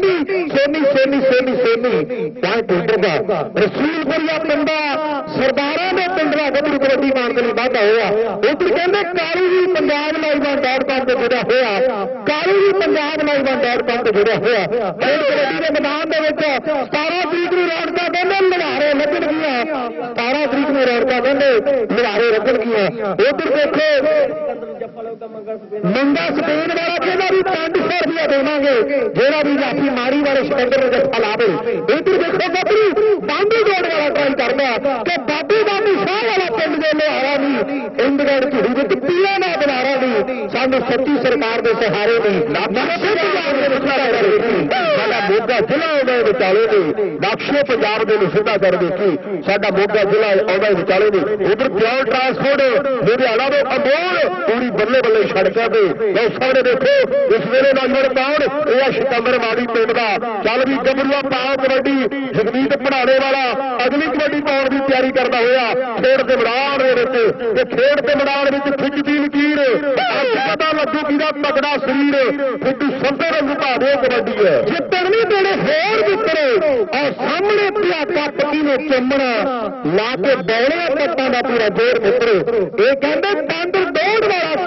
ਸੋਨੀ ਪੁਆਇੰਟ ਉਧਰ ਦਾ ਰਸੂਲਪੁਰੀਆ ਪਿੰਡਾ ਸਰਦਾਰਾਂ ਦੇ ਪਿੰਡ ਦਾ ਗੱਭਰੂ ਕਬੱਡੀ ਮਾਰਨ ਦੇ ਲਈ ਵਾਧਾ ਹੋਇਆ। ਉਧਰ ਕਹਿੰਦੇ ਕਾਲੀ ਜੀ ਪੰਜਾਬ ਲਾਈਵ.com ਤੇ ਜੁੜਿਆ ਹੋਇਆ, ਕਾਲੀ ਜੀ ਪੰਜਾਬ ਲਾਈਵ.com ਤੇ ਜੁੜਿਆ ਹੋਇਆ। ਖੇਡ ਕਬੱਡੀ ਦੇ ਮੈਦਾਨ ਦੇ ਵਿੱਚ 17 ਤਰੀਕ ਨੂੰ ਰੌਣਕਾਂ ਕਹਿੰਦੇ ਲੁਹਾਰੇ ਲੱਗਣਗੀਆਂ, 17 ਤਰੀਕ ਨੂੰ ਰੌਣਕਾਂ ਕਹਿੰਦੇ ਲੁਹਾਰੇ ਲੱਗਣਗੀਆਂ। ਉਧਰ ਦੇਖੋ ਮੰਗਾ ਸਪੇਨ ਵਾਲਾ ਕਹਿੰਦਾ ਵੀ 500 ਰੁਪਇਆ ਦੇਵਾਂਗੇ ਜਿਹੜਾ ਵੀ ਜਾਫੀ ਮਾੜੀ ਵਾਲੇ ਸਿਕੰਦਰ ਨੂੰ ਜੱਫਾ ਲਾਵੇ। ਇੱਧਰ ਦੇਖੋ ਗੱਭਰੂ ਬਾਂਦੀ ਜੋੜ ਵਾਲਾ ਟਰਾਈ ਕਰਦਾ ਕਿ ਬਾਬੂ ਸ਼ਾਹ ਵਾਲਾ ਪਿੰਡ ਦੇ ਲਿਹਾਰਾ ਵੀ ਇੰਦਗੜ ਝੁੜੀ ਵਿੱਚ ਪੀਲਾ ਨਾ ਬੁਲਾਰਾ ਵੀ ਸਾਨੂੰ ਸੱਚੀ ਸਰਕਾਰ ਦੇ ਸਹਾਰੇ ਨਹੀਂ ਨਕਸ਼ੇ ਪੰਜਾਬ ਦੇ ਸਾਡਾ ਮੋਗਾ ਜ਼ਿਲ੍ਹਾ ਆਉਂਦਾ ਵਿਚਾਲੇ ਨੇ ਨਕਸ਼ੇ ਪੰਜਾਬ ਦੇ ਨੂੰ ਸਿੱਧਾ ਕਰ ਦੇਖੀ ਸਾਡਾ ਮੋਗਾ ਜ਼ਿਲ੍ਹਾ ਆਉਂਦਾ ਵਿਚਾਲੇ ਨੇ। ਉਧਰ ਬਿਆਲ ਟਰਾਂਸਪੋਰਟ ਲੁਧਿਆਣਾ ਦੇ ਅਮੋਲ ਪੂਰੀ ਬੱਲੇ ਬੱਲੇ ਸੜਕਾਂ ਤੇ ਲਓ ਸਾਹਮਣੇ ਦੇਖੋ ਇਸ ਵੇਲੇ ਨੌਜਵਾਨ ਪਾਉਣ ਇਹ ਆ ਸਿਕੰਦਰ ਮਾੜੀ ਪਿੰਡ ਦਾ। ਚੱਲ ਵੀ ਗੱਭਰੂਆ ਪਾਓ ਕਬੱਡੀ ਜਗਮੀਤ ਪੜਾੜੇ ਵਾਲਾ ਅਗਲੀ ਕਬੱਡੀ ਪਾਉਣ ਦੀ ਤਿਆਰੀ ਕਰਦਾ ਹੋਇਆ ਖੇਡ ਦੇ ਮੈਦਾਨ ਦੇ ਵਿੱਚ ਤੇ ਖੇਡ ਦੇ ਮੈਦਾਨ ਵਿੱਚ ਖਿੱਚਦੀ ਲਕੀਰ ਅੱਜ ਪਤਾ ਲੱਗੂ ਕਿਹਦਾ ਤਗੜਾ ਸਰੀਰ ਫਿੱਟੂ ਸੰਧੇ ਰੰਗ ਭਾਵੇਂ ਕਬੱਡੀ ਹੈ ਜਿੱਤਣ ਨਹੀਂ ਦੇਣੇ ਹੋਰ ਜਿੱਤਰੇ ਔਰ ਸਾਹਮਣੇ ਪਿਆਕਾ ਪੱਕੀ ਨੂੰ ਚੁੰਮਣਾ ਲਾ ਕੇ ਬੌਲੇ ਪੱਟਾਂ ਦਾ ਪੂਰਾ ਜੋਰ ਮਿੱਤਰੋ। ਇਹ ਕਹਿੰਦੇ ਬਾਂਦਰ ਦੌੜ ਵਾਲਾ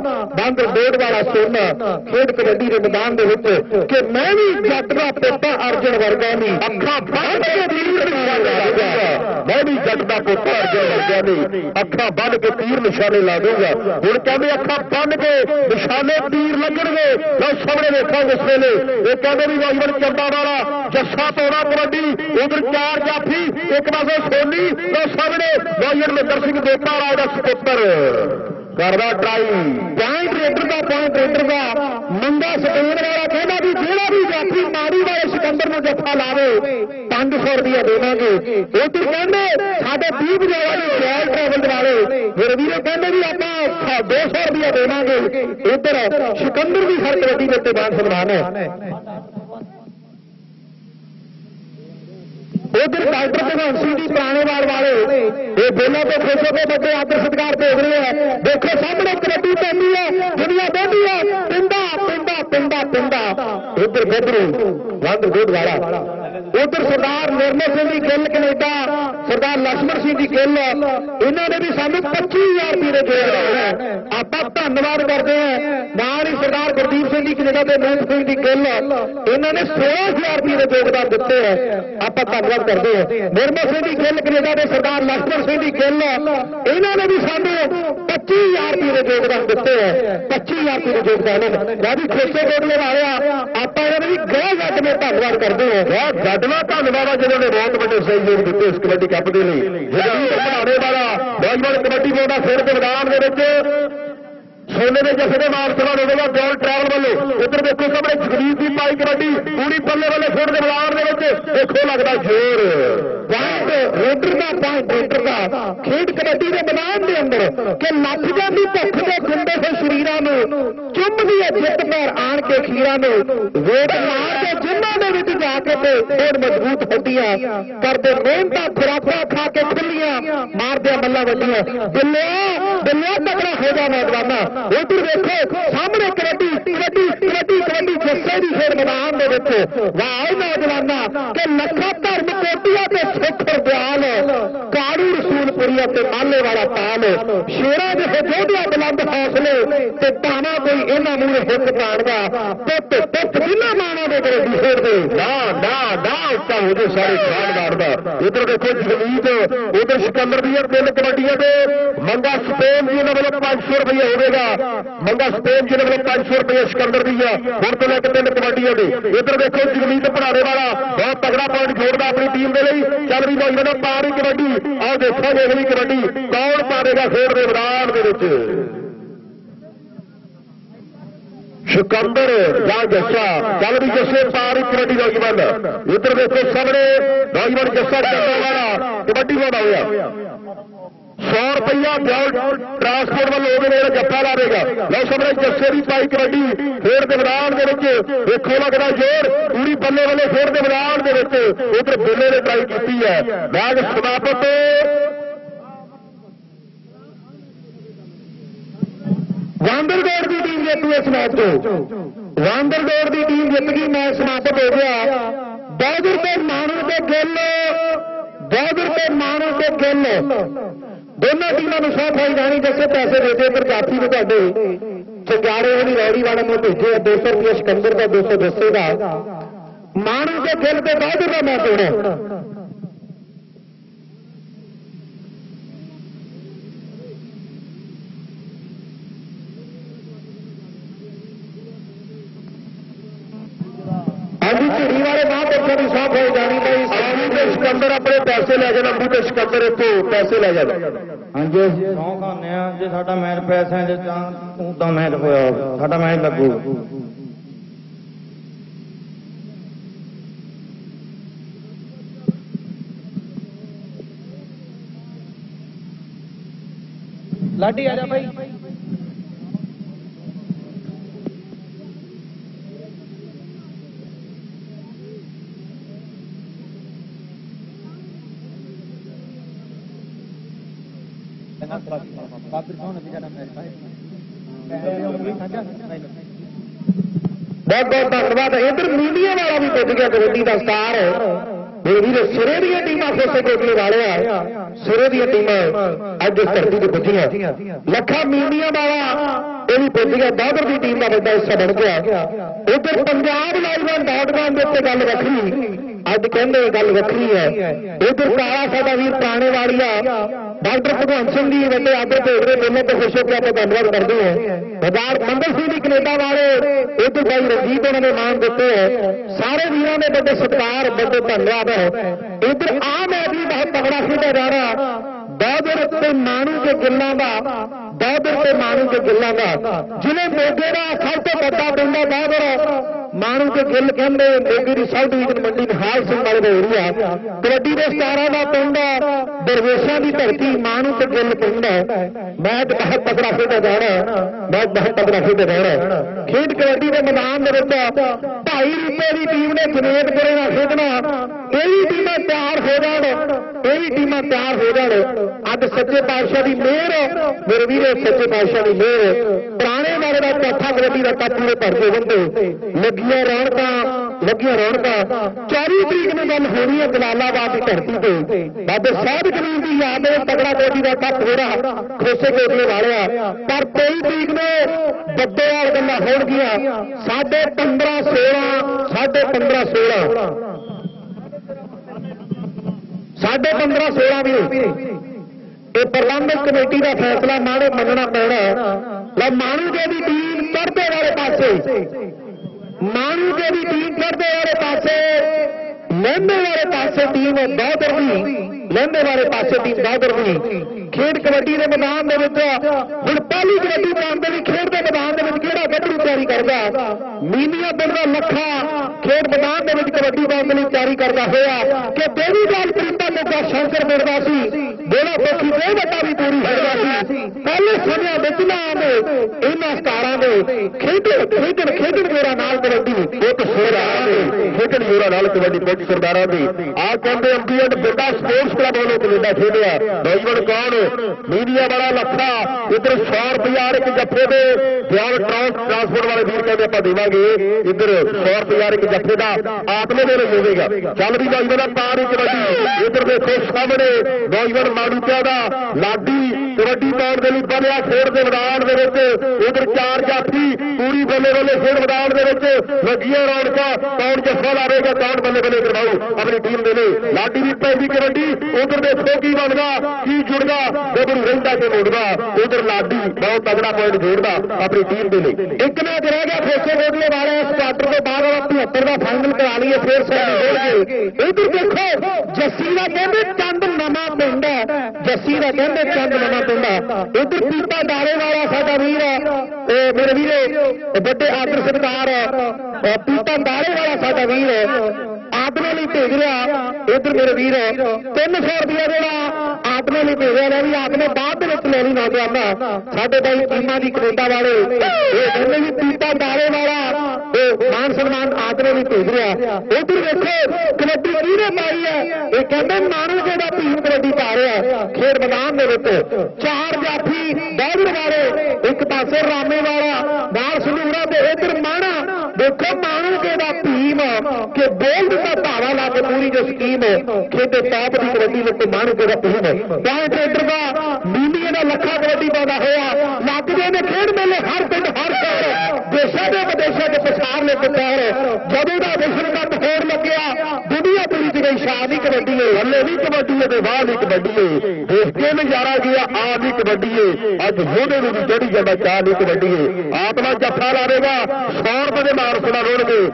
ਸੋਨਾ ਖੇਡ ਕਬੱਡੀ ਦੇ ਮੈਦਾਨ ਦੇ ਵਿੱਚ ਕਿ ਮੈਂ ਵੀ ਜੱਟ ਦਾ ਪੋਤਾ ਅਰਜਨ ਵਰਗਾ ਨਹੀਂ ਅੱਖਾਂ ਬੰਦ ਕੇ ਤੀਰ ਮੈਂ ਵੀ ਜੱਟ ਦਾ ਪੋਤਾ ਅਰਜਨ ਵਰਗਾ ਨਹੀਂ ਅੱਖਾਂ ਬੰਦ ਕੇ ਤੀਰ ਨਿਸ਼ਾਨੇ ਲਾ ਦੂੰਗਾ। ਹੁਣ ਕਹਿੰਦੇ ਅੱਖਾਂ ਬੰਦ ਕੇ ਨਿਸ਼ਾਨੇ ਤੀਰ ਲੱਗਣਗੇ। ਲਓ ਸਾਹਮਣੇ ਵੇਖਾਂਗੇ ਇਸ ਵੇਲੇ ਇਹ ਕਹਿੰਦੇ ਵੀ ਨੌਜਵਾਨ ਚੰਬਾ ਵਾਲਾ ਜੱਸਾ ਤੋੜਾ ਕਬੱਡੀ ਉਧਰ 4 ਜਾਫੀ ਇੱਕ ਪਾਸੇ ਸੋਨੀ ਲਓ ਸਾਹਮਣੇ ਨੌਜਵਾਨ ਮਿੱਤਰ ਸਿੰਘ ਦੋਤਾ ਵਾਲਾ ਦਾ ਸਪੁੱਤਰ ਕਰਦਾ ਟਰਾਈ ਪੁਆਇੰਟ ਰੇਡਰ ਦਾ मंगा स्पेन वाला कहना भी जेड़ा भी जाफी माड़ी वाले सिकंदर को जफा लावे 500 रुपया देवांगे। उधर कहने साढ़े 20 वाले जैल ट्रैवल वाले मेरे वीर कहने भी आप 200 रुपया देवांगे। इधर सिकंदर भी हर कबड्डी के उत्ते मान सम्मान है। उधर डॉक्टर भगवंत सिंह जी पुरानेवाल वाले ये बोला तो खुश होकर बड़े आदर सत्कार देख रहे हैं। देखो सामने कबड्डी पैदी है, दुनिया बहती है, पिंडा पिंडा पिंडा पिंडा। उधर बेदरू वंद गुड वाला, उधर सरदार निर्मल सिंह जी गिल कनेडा, सरदार लक्ष्मण सिंह जी गिल, इन्होंने भी सानू 25,000 रुपये जोड़े। आप धन्यवाद करते हैं। नाल ही सरदार गुरदीप सिंह जी कनेडा के मूप सिंह जी गिल, इन्होंने 16,000 रुपये के योगदान दिते हैं। आप धन्यवाद करते हैं। निर्मल सिंह जी गिल कनेडा के सरदार लक्ष्मण सिंह जी गिल, इन्होंने भी सानू 25,000 रुपये के योगदान दिते हैं। 25,000 रुपये के योगदान राजी खोसे कोटले वाले आप भी गृह गट में धन्यवाद करते हैं। गटवा धन्यवाद है जिन्होंने बहुत बड़े सहयोग दिते इस कबड्डी कप के लिए। बनाने वाला नौजवान कबड्डी बोर्ड का फिर के मैदान सोने के जफे के मार सवाल होगा जॉल ट्रैवल वालों। उधर देखो सामने जगदीप की पाई कबड्डी पूरी पल्ले वाले फिर के मैदान देखो लगता जोर रेडर का पॉइंट रेडर का खेड कबड्डी के मैदान के अंदर कि नप जाती भुख के खुंदे से शरीर में चुमदी है जित पर आन के खीरा में वेट मार के जिन्होंने भी जाके और मजबूत हड्डियां करते मेहनत खुराका खा के खुलियां मारदे मल्ला वड्डियां बिल्लिया बिल्लिया तकड़ा हो जा नौजवाना। उधर देखो सामने कबड्डी कबड्डी कबड्डी कबड्डी जस्से की खेड मैदान के वाह नौजवाना के लखा धर्म कोटिया के सुख दयाल काड़ू रसूलपुरिया ते माले वाला पाल शेरा जैसे जोधिया बुलंद हौसले ते ताना कोई इन्हों मूरे हित पाणगा पुत पुत जिन्हें माना दे कबड्डी खेड दे ना ना ना उच्चा हो जाए सारे खानदार का। इधर देखो जगमीत उधर सिकंदर भी तीन कबड्डियां दे मंगा स्पेन जी ने वालों 500 रुपया होगा। मंगा स्पेन जी ने वालों 500 रुपया सिकंदर दी है हूं तो लेकर तीन कबड्डियां दे। इधर देखो जगमीत पढ़ाने वाला बहुत तगड़ा पॉइंट जोड़ता अपनी टीम के लिए। चल रही नौजवानों पा रही कबड्डी आओ देखो अगली कबड्डी कौन पावेगा खेड के मैदान के सिकंदर या जस्सा। चल भी जस्से पा रही कबड्डी नौजवान। इधर देखो सामने नौजवान जस्सा करने वाला कबड्डी वाला हुआ 100 रुपया बॉल ट्रांसपोर्ट वाल हो जप्पा लावेगा। लो सामने जस्से की पाई कबड्डी खेड के मैदान के देखो लगता जोर पूरी बल्ले वाले खेड के मैदान के उधर बिल्ले ने ट्राई की है। मैच समाप्त। वांदरगढ़ की टीम जीत गई इस मैच को। वांदरगढ़ की टीम जीत गई, मैच समाप्त हो गया। बहादुर के मानू के गिल बहादुर के मानू के गिल दोनों टीमों को 100 पाई जानी। जैसे पैसे देते पर जाफी ने ਤੁਹਾਡੇ चंगारे वाली रौड़ी वाले ने भेजे 200 रुपया सिकंदर का 200 जस्से का मानू के गिल के बहादुर का मैच होना। झिड़ी वाले ना बच्चों की 100 हो जानी भाई। आलू के सिकंदर अपने पैसे लै जाना, अंबू के सिकंदर इतों पैसे लै जाना। हाँ जी सौ खाने जो साडा मैच पैसे तो मैच होया साडा मैच लगू। लाडी आ जा भाई। बहुत बहुत धन्यवाद। इधर मीडिया वाला भी पुज गया कबड्डी का स्टार मेरे वीर सिरे दी टीमां खोसे कोटले वाले सिरे दी टीमां अज इस धरती से पुजियां। लखा मीडिया वाला ये भी पुज गया। बहादुर की टीम का बड़ा हिस्सा बन गया। उधर पंजाब लाइवन डॉटकॉम के उत्ते गल वखरी अज कहते गल वखरी है। इधर काला साडा वीर पुराने वालिया डॉक्टर भगवंत सिंह जी बड़े आदर भेज रहे मेले तो खुश होकर आप धन्यवाद करते हैं। सरदार मंगल सिंह जी कनेडा वाले इधर भाई रंजीत उन्होंने मान देते हैं। सारे वीरों ने बड़े सत्कार बड़े धन्यवाद है। इधर आ मैच भी बहुत तगड़ा खेला जा रहा दादर ते मानू के गिल्लां दा दादर ते मानू के गिल्लां दा जिन्हें मोगे का सब तो बड़ा पिंड है दादर मानू के गिल कहते मोगे की सब डिवीजन मंडी निहाल सिंह वाले हो रही है कबड्डी के स्टारां का पिंड दरवेशों की धरती मानू के गिल पिंड है मैच बहुत तगड़ा खेडा जाना मैच बहुत तगड़ा खेडा जाना खेड कबड्डी के मैदान के ढाई रुपए की टीम ने जनेतपुरे नाल खेडना यही टीमां तैयार हो जाण यही टीमां तैयार हो जाण अज सच्चे पातशाह की मेहर मेरे वीरे सच्चे पातशाह की मेहर पुराने वाले का चौथा कबड्डी का कप पूरे भरते बंदे लगिया रौनक 24 तरीक में गल होनी है जलालाबाद की धरती पे बाबे साहब जमीन की याद है तगड़ा कबड्डी का कप हो रहा खोसे कोटले वाले पर 23 तरीक में बद्दे वाल गल्लां होणगियां 15.5 16 भी ये प्रबंधक कमेटी का फैसला मानो मनना पैना ला मानू के भी टीम चढ़ते वाले पासे मानू के भी टीम चढ़ते वाले पासे लहंदे वाले पासे टीम दादर भी लहंदे वाले पासे टीम दादर भी खेड कबड्डी के मैदान हम पहली कबड्डी पाने की खेड के मैदान केड़ा गड्ढू तैयारी करता मीनिया पिंड का लखा खेड मैदान कबड्डी पाने की तैयारी करता होया कि देवी लाल प्रीता मोगा शंकर मिलता सी बोला पोखी दो बटा भी पूरी होगा सी पहले समय बचना इन्होंने स्टारां ने खेडन जोरा नाल कबड्डी एक सोरा खेडन जोरा नाल कबड्डी पुट सरदारां दी आ कहंदे अंबीएट बड़ा स्पोर्ट्स क्लब वालों कनेडा खेलिया नौजवान कौन मीडिया वाला लखा इधर 100 रुपया एक जफे दे ध्यान ट्रांसपोर्ट वाले वीर कहते आप देवांगे इधर 100 रुपया एक जफे का आपने मेरे होगा चल भी नौजवान पार कबड्डी इधर देखो सामने नौजवान माड़ूकिया का लाडी कबड्डी पाउण के लिए बनया खेड के मैदान उधर 4 जाफी पूरी बल्ले बल्ले खेड मैदान लगिया रौनक कौन जफा लावेगा कौन बल्ले बल्ले करवाओ अपनी टीम के लिए लाडी भी पैदी कबड्डी उधर देखो की बनगा की जुड़गा जब रहा कि मुड़गा उधर लाडी बहुत तगड़ा पॉइंट जोड़ता अपनी टीम के लिए एक मैच रह गया खोसे कोटले वाले इस क्वार्टर के बाद 75 का फाइनल करा लिया फिर इधर देखो जस्सी का कहते चंद नवा पिंड है जस्सी का कहते चंद नवा पिंड है इधर पीपा डाले वाला साडा वीर मेरे वीरे बड़े आदर सत्कार पीपा डाले वाला साडा वीर आत्मा नहीं भेज रहा इधर मेरे वीर 300 रुपया जोड़ा आत्मा नहीं भेज रहा भी आत्मा बाद लेनी नौजवान साढ़े भाई टीमां की कनेडा वाले कहते भी पीपा डाले वाला मान सम्मान आत्मा नहीं भेज रहा उधर देखो कबड्डी किहने पाई है ये कहते मानू जो भीम कबड्डी पा रहा है खेड मैदान के 4 जाफी दादर वाले एक पासे रामे वाला नाल संधूरा ते इधर माणा देखो मानू के भीम के बोल्ड का भावा ला के पूरी जो स्कीम है खेते टॉप की कबड्डी में मानू के भीम पॉइंट रेडर का मीडिया का लखा कबड्डी पैदा होया लगते ने खेड मेले हर पिंड हर शहर देशों के विदेशों के प्रसार लेके पैर जदों का विश्व कप होड़ लग्या दुनिया पूरी च गई शादी कबड्डी है हले भी कबड्डी है बाद भी कबड्डी है देख के नजारा गया आ भी कबड्डी है अज होने भी चढ़ी जाता चाह भी कबड्डी है आत्मा जफा लावेगा 100 रुपए के मार सुना रोड़ के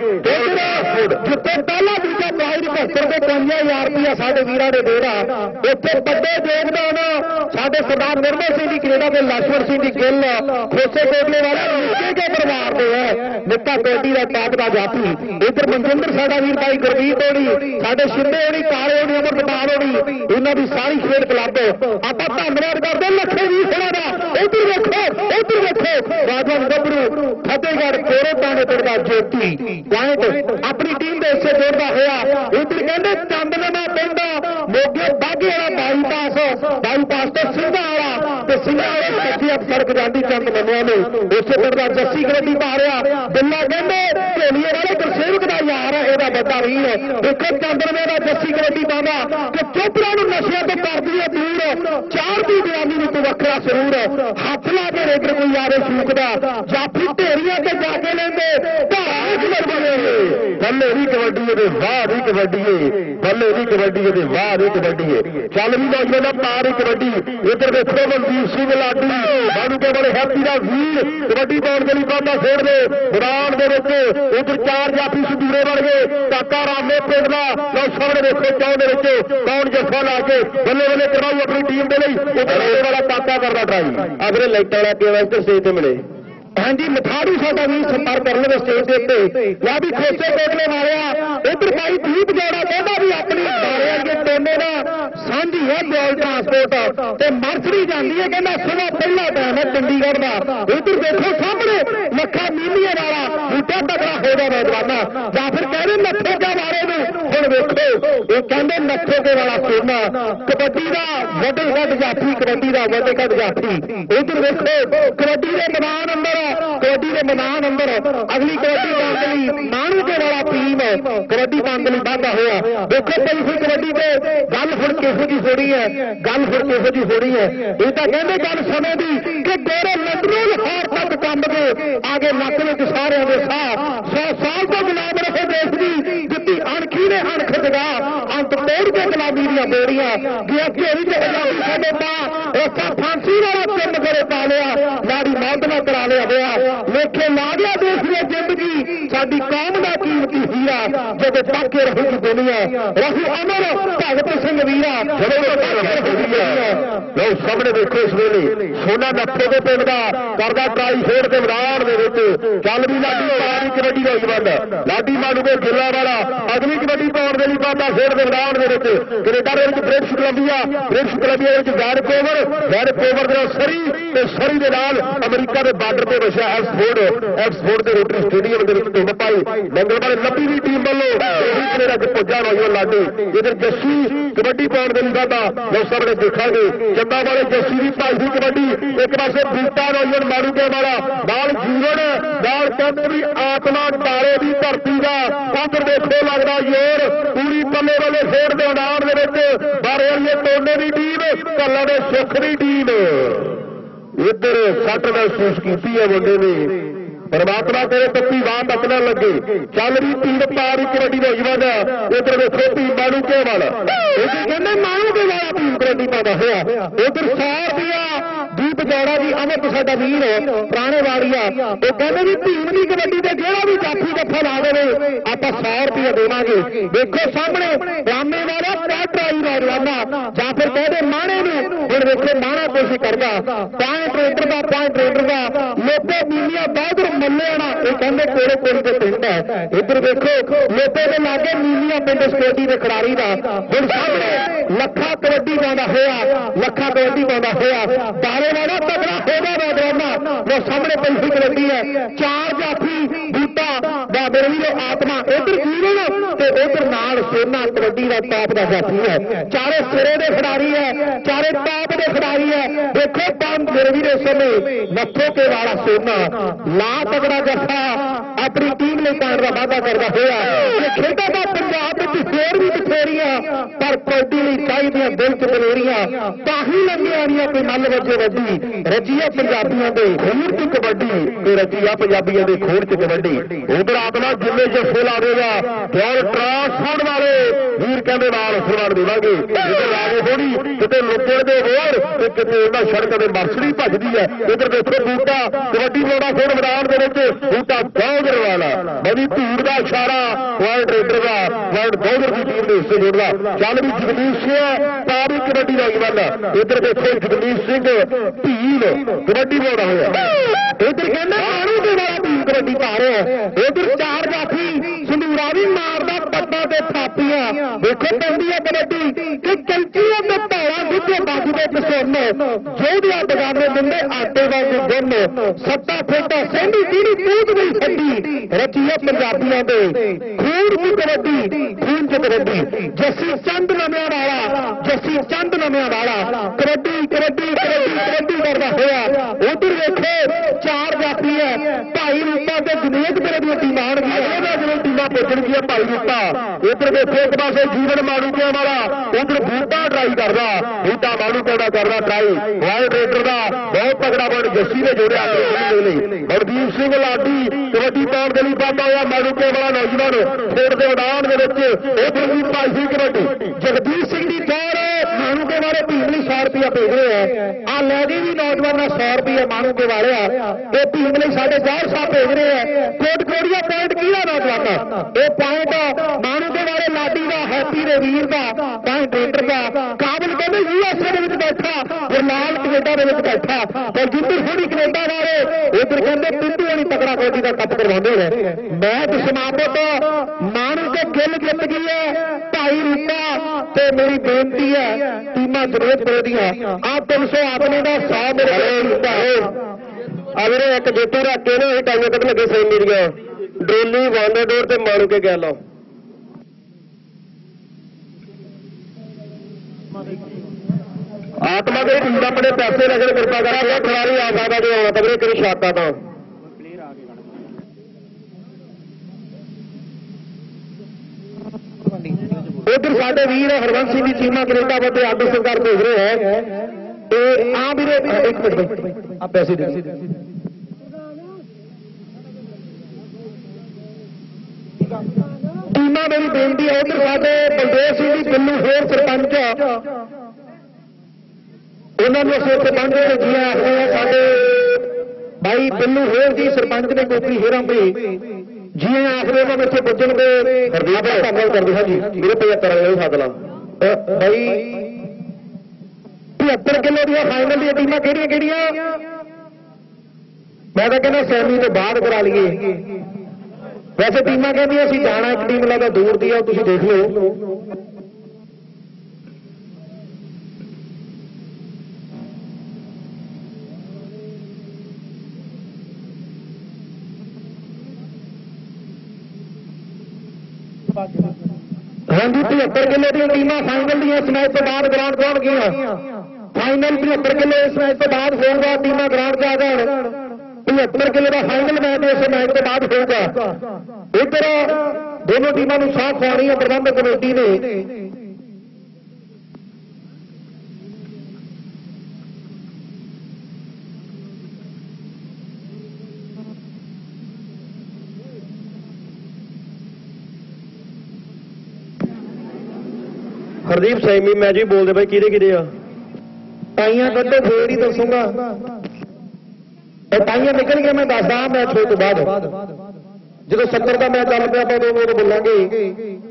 जिथे पहला दूसरा प्राइज 75 के 50,000 रुपया साढ़े वीर ने देना इतने बड़े योगदान साढ़े सरदार निर्मल सिंह की कनेडा के लक्ष्मण सिंह की गिल खोसे कोटले वाले निके के परिवार के है निक्का कबड्डी का टॉप का जाफी इधर मनजिंदर साडा वीर भाई गुरमीत होनी साडे शिंदे होनी काले होनी अमरपाल होनी इन्हों की सारी खेड क्लब आप धन्यवाद करते लखे भी खड़ा का उधर देखो राजा गबरू फतेहगढ़ कोरे पाने पिंड का ज्योति पॉइंट अपनी टीम के हिस्से जोड़ता होया इधर कहते चंदनमा पिंड मोगे बागे वाला बाईपास तो सिंघा वाला सिंघा वाले कच्ची अब सड़क जाती चंद नमिया में उसे पिंड का जस्सी कबड्डी पा रहा बिल्ला कहते ढोलिए वाले गुरसेवक का यार है यह बड़ा वीर देखो चंदनमे का जस्सी कबड्डी पाता कि चोपड़ा नशे तो कर दिए दूर 4 की जवानी में तो वखरा सरूर हाथ ला के रेगर कोई आवे सूकदा जाफी ढेरिया से जाके लेंगे बल्ले भी कबड्डी है वाह भी कबड्डी है बल्ले भी कबड्डी कबड्डी है वाह नहीं कबड्डी है चल भी नौजवान पार ही कबड्डी इधर देखो मनदीप सिंह लाडी मानू के बड़े हैप्पी का वीर कबड्डी पाउन के लिए बाबा खेड़ दे मैदान के उधर चार जाफी संदूरे बन गए काका रामे पिंड का लो सामने देखो चौं कौन जफा ला के बल्ले बल्ले कराऊ अपनी टीम के लिए वाला काका करना ट्राई अगले लाइट वाला के वास्ते स्टेज मिले हाँ जी मठारू साडा भी संपर्क कर लो स्टेज के उत्ते या भी खोसे कोटले मारिया इधर भाई दीप जोड़ा कहता भी अपनी बारे के टोने का सांझी है बॉल ट्रांसपोर्ट ते मर्सरी जाती है कहना सुबह पहला टाइम है चंडीगढ़ का इधर देखो सामने लखा मीलिया वाला बूटा तगड़ा होगा नौजवाना या फिर कहते नत्थे के बारे में हम देखो ये कहते नत्थे के वाला सोना कबड्डी का वडे गढ़ जाफी कबड्डी का वडे गढ़ जाफी इधर देखो कबड्डी के मैदान अंदर कबड्डी के मैदान अंदर अगली कबड्डी पांगली मानू के वाला टीम है कबड्डी पांगली बांधा हुआ देखो पैसे कबड्डी के गल फिर किहो जी थोड़ी है गल फिर किहो जी थोड़ी है ये तो कहते गल समय की कि गोरे लंदनों हार तक कम के आगे नक में सारे के साथ 100 साल तो गुलाम रहे देश की जितनी अणखी ने अणख जगा अंत तोड़ के गुलामी दिया बेड़ियां फांसी वाला चिन्ह करे पा लिया लाड़ी मौत न करा लिया गया लेखे ला गया देश ने जिंदगी साडी कौम का कीमती हीरा जब पाके रहेगी दुनिया रहू अमर भगत सिंह वीरा लो सामने देखो इस वेले सोना नत्थे के पिंड का करदा ट्राई खेड़ के मैदान चल भी लाडी पारी कबड्डी नौजवान लाडी मानू के गिला वाला अगली कबड्डी पाउन के लिए बाबा खेड़ के मैदान कनेडा ब्रिटिश कोलंबिया वैनकूवर सरी के नाल अमरीका के बार्डर पर बचा एक्सफोर्ड के रोटरी स्टेडियम के धुम पाई लंगर वाले लंबी भी टीम वालों कनेडा के पुजा नौजवान लाडे इधर जस्सी कबड्डी पाउन के लिए बाबा लोग सामने देखा चंदा वाले जस्सी भी पाई थी कबड्डी एक पास बूटा नौजवान मारू के वाला नाल जीवन नाल कहते भी आत्मा तारे की धरती का उधर देखो लगता जोर पूरी पल्ले वाले खेड़ के मैदान बारे वाली टोने की टीम कला ने सुख की टीम इधर सट महसूस की है मुंडे ने परमात्मा तेरे पत्ती बात अपना लगे चल रही तीन पारी कबड्डी नौजवान उधर देखो टीम मानू के वाला कहते मानू के वाला टीम कबड्डी पाता हुआ उधर 100 रुपया दीप जौड़ा जी अमृत साडा वीर पुराने वाड़िया वो कहते भी टीम की कबड्डी से जो भी जाफी जफा ला दे आप 100 रुपया देवांगे देखो सामने ड्रामे वाला कट आई नौजवाना या फिर कहते माणे हूँ देखो माणा कुछ करता पॉइंट रेडर का लोपे नीलिया बहुत मल्लेना ये कहते कोड़े कोड़ी के पिंड है इधर देखो लोपे के लागे नीलिया पिंड सिक्योरिटी के खिलाड़ी का हम सामने लखा कबड्डी पाता हुआ दारे वाला तगड़ा होगा नौजवाना वो सामने पैसी कबड्डी है 4 जाफी बूटा बाबरवी आत्मा इधर जीवन उधर नाल सोना कबड्डी का टॉप का जाफी है चारे सिरे के खिलाड़ी है चारे टॉप के खिलाड़ी है देखो पांच गिरवी के समय नत्थों के वाला सोना ला तगड़ा जफा अपनी टीम ने पाने का वादा करता हुआ खेडा का पंजाब होर भी बथेरिया पर कबड्डी चाहिए दिल च बलेरिया ताही लंघे आनिया कोई मल वजे वजी रजिया पंजाबियों के खूर च कबड्डी कोई रजिया पंजाबियों के खूर च कबड्डी उधर अपना जिले जफे ला देगा और ट्रांसपोर्ट वाले वीर कहते नाल फरमान देवांगे इधर आगे थोड़ी कितने लोगों के होर कितने उन्होंने सड़क के मर्सरी भजदी है इधर देखो बूटा कबड्डी लोड़ा खेल मैदान के बूटा दौड़ वाला बड़ी धूड़ का इशारा वर्ल्ड रेडर का वर्ल्ड बॉलर की टीम ने इससे जोड़ा चल भी जगदीश सिंह पारी कबड्डी नौजवान इधर देखो जगदीश सिंह भील कबड्डी बोला हुआ इधर कहना मारू के वाला टीम कबड्डी पा रहे हैं इधर 4 जाफी संदूरा भी मारदा पट्टा ते थापियां देखो पैंदी है कबड्डी कि कंचियां ते धौला गुज्जे बाजू के पसंद जोड़िया बगाने दिंदे आटे वाले गुण सत्ता फेटा सेंधी पीड़ी पूज गई छड्डी रचिया पंजाबियों के खून की कबड्डी खून च कबड्डी जसी चंद नमिया वाला कबड्डी करता हुआ उधर देखो 4 जाफी है भाई रूपा के जनेत मेरे दी टीम आन गई टीम पहुंचन गई भाई रूपा इधर देखो एक पास जीवन माणूकिया वाला उधर बूटा ट्राई करता बूटा माणूकिया का करता ट्राई वर्ल्ड रेडर का बहुत तगड़ा पॉइंट जस्सी ने जोड़िया हरदीप सिंह लाडी कबड्डी पाउण के लिए पाता हुआ मारूके वाला नौजवान खेड के मैदान के भाई सिंह कबड्डी जगदीश सिंह की दौड़ मारूके वाले भीम ਲਈ 100 रुपया भेज रहे हैं आ लैदी भी नौजवान 100 रुपया मारूके वाले ये भीम ਲਈ साढ़े 4 साहब भेज रहे हैं कोटकोड़िया पॉइंट किया नौजवान ये पॉइंट मारूके वाले लाडी का हैप्पी ने वीर का पॉइंट रेडर का काबल कहते यूएसए के बैठा गुरलाल कनेडा के बैठा बलजिंदर सोनी कनेडा वाले इधर कहते पिंडू वाली तगड़ा कोटी का कप करवाते हैं मैच समाप्त मारूके गिल जित गई है भाई रूपा तो मेरी बेनती है टीमां जरूर कर दिया आ 300 आदमी का 100 मेरे अगर एक जेतू रख के ना टाइम कट लगे सही मेरिया डोली वांडे डोर से मारूके गया लो आत्मा के टीम अपने पैसे रखने कृपा करा खिलाड़ी आ सकता जो आना तक कभी शाता था उधर साढ़े वीर हरवंश सिंह की टीमां कनेडा वाले आदर सरकार भेज रहे हैं तो आ भी एक मिनट आप पैसे दे टीमां मेरी बेनती है उधर साढ़े बलदेव सिंह जी बिल्लू होर सरपंच उन्होंने सरपंच जी आखते हैं साढ़े भाई बिल्लू होर जी सरपंच ने गोपी हेरा भाई जी आखिर उन्होंने इतने पुजन के धन्यवाद करते हैं जी मेरे 75 सदला भाई 75 किलो दी फाइनल दी टीमां किहड़ियां मैं तो कहना सैमी तो बाद करा लीए वैसे टीमां कहदियां असीं जाना एक टीम लगा दूर दी है तुसीं देख लो हाँ जी 75 किलो दी टीमां फाइनल दी इस मैच तो बाद ग्राउंड पहुंच गई फाइनल 75 किलो इस मैच तो बाद होगा टीमां ग्राउंड से आ जाए 75 किलो का फाइनल मैच इस मैच के बाद होगा इधर दोनों टीमों को साथ खुआनी है प्रबंधक कमेटी ने हरदीप सैमी मैं जी बोलते भाई किहदे किहदे आ टाइयां कड्डो फिर ही दसूंगा टाइयां निकल गया मैं दसदा मैच होने तो बाद जो 70 का मैच चल पिया तो बोलांगे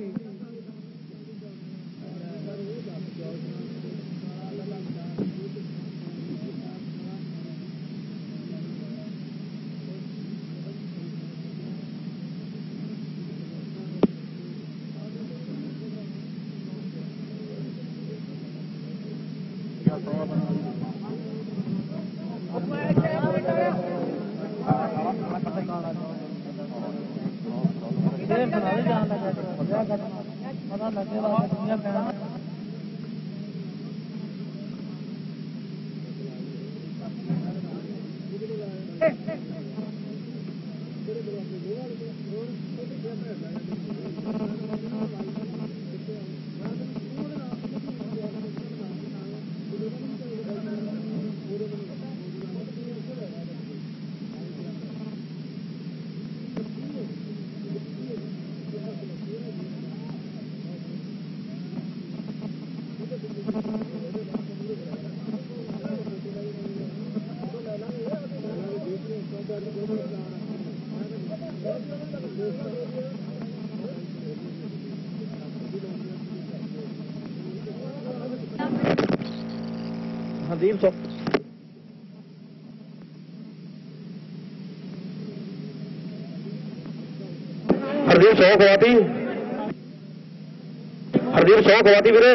हरदीप हरदीप 100 खवाती हरदीप 100 खवाती वीरे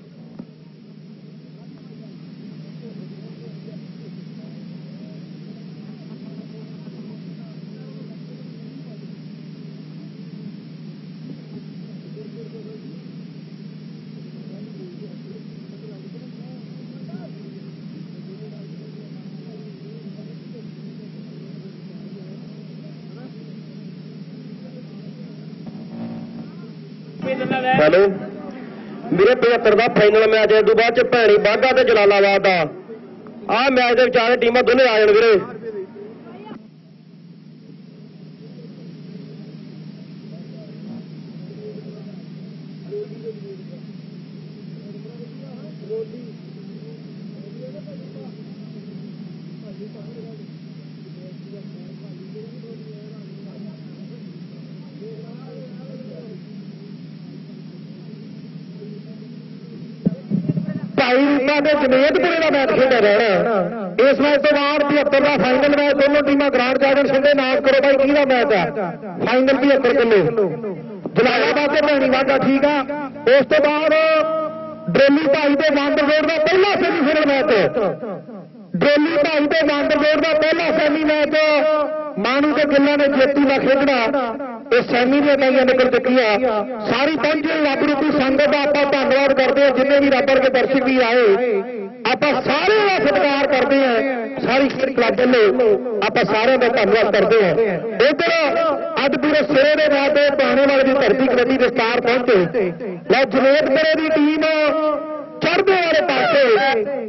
हेलो मेरे 75 का फाइनल मैच है तो बाद भैनी बाघा ते जलालाबाद का ਆ ਮੈਚ ਦੇ ਵਿਚਾਲੇ ਟੀਮਾਂ ਦੋਨੇ ਆ ਜਾਣ ਵੀਰੇ। ਢਾਈ ਰੂਪਾਂ ਦੇ ਜਮੇਦਪੁਰੇ ਦਾ ਮੈਚ ਖੇਡਿਆ ਰਹਿਣਾ। ਇਸ ਮੈਚ ਤੋਂ ਬਾਅਦ 75 ਦਾ ਫਾਈਨਲ ਮੈਚ, ਦੋਨੋਂ ਟੀਮਾਂ ਗ੍ਰਾਂਡ ਚੈਂਪੀਅਨ ਦੇ ਨਾਮ ਕਰੋ ਬਾਈ ਕਿਹਦਾ ਮੈਚ ਹੈ। ਫਾਈਨਲ 75 ਕਿਲੋ ਜਲਾਲਾਬਾਦ ਤੇ ਭੈਣੀ ਵਾਗਾ, ਠੀਕ ਆ। ਉਸ ਤੋਂ ਬਾਅਦ ਡਰੇਲੀ ਭਾਈ ਤੇ ਵਾਂਡਰ ਰੋਡ ਦਾ ਪਹਿਲਾ ਸੈਮੀਫਾਈਨਲ ਮੈਚ, ਡਰੇਲੀ ਭਾਈ ਤੇ ਵਾਂਡਰ ਰੋਡ ਦਾ ਪਹਿਲਾ ਸੈਮੀ ਮੈਚ ਮਾਨੂ ਤੇ ਗਿੱਲਾਂ ਨੇ ਜੇਤੂ ਦਾ ਖੇਡਣਾ। ਇਹ ਸੈਮੀ ਦੀਆਂ ਟਾਈਆਂ ਨਿਕਲ ਚੁੱਕੀਆਂ। ਸਾਰੀ ਪਹੁੰਚੀ ਰੱਬ ਰੂਪੀ ਸੰਗਤ ਦਾ ਆਪਾਂ ਧੰਨਵਾਦ ਕਰਦੇ ਹਾਂ। ਜਿੰਨੇ ਵੀ ਰੱਬ ਵਰਗੇ ਦਰਸ਼ਕ ਵੀ ਆਏ, ਆਪਾਂ ਸਾਰਿਆਂ ਦਾ ਸਤਿਕਾਰ ਕਰਦੇ ਹਾਂ। ਸਾਰੀ ਕਲੱਬ ਵੱਲੋਂ ਆਪਾਂ ਸਾਰਿਆਂ ਦਾ ਧੰਨਵਾਦ ਕਰਦੇ ਹਾਂ। ਇੱਧਰ ਅੱਜ ਪੂਰੇ ਸਿਰੇ ਦੇ ਨਾਲ ਤੇ ਪਾਣੇ ਵਾਲੇ ਦੀ ਧਰਤੀ ਕਬੱਡੀ ਦੇ ਸਟਾਰ ਪਹੁੰਚੇ। ਲੈ ਜਨੇਤਪੁਰੇ ਦੀ ਟੀਮ ਚੜ੍ਹਦੇ ਵਾਲੇ ਪਾਸੇ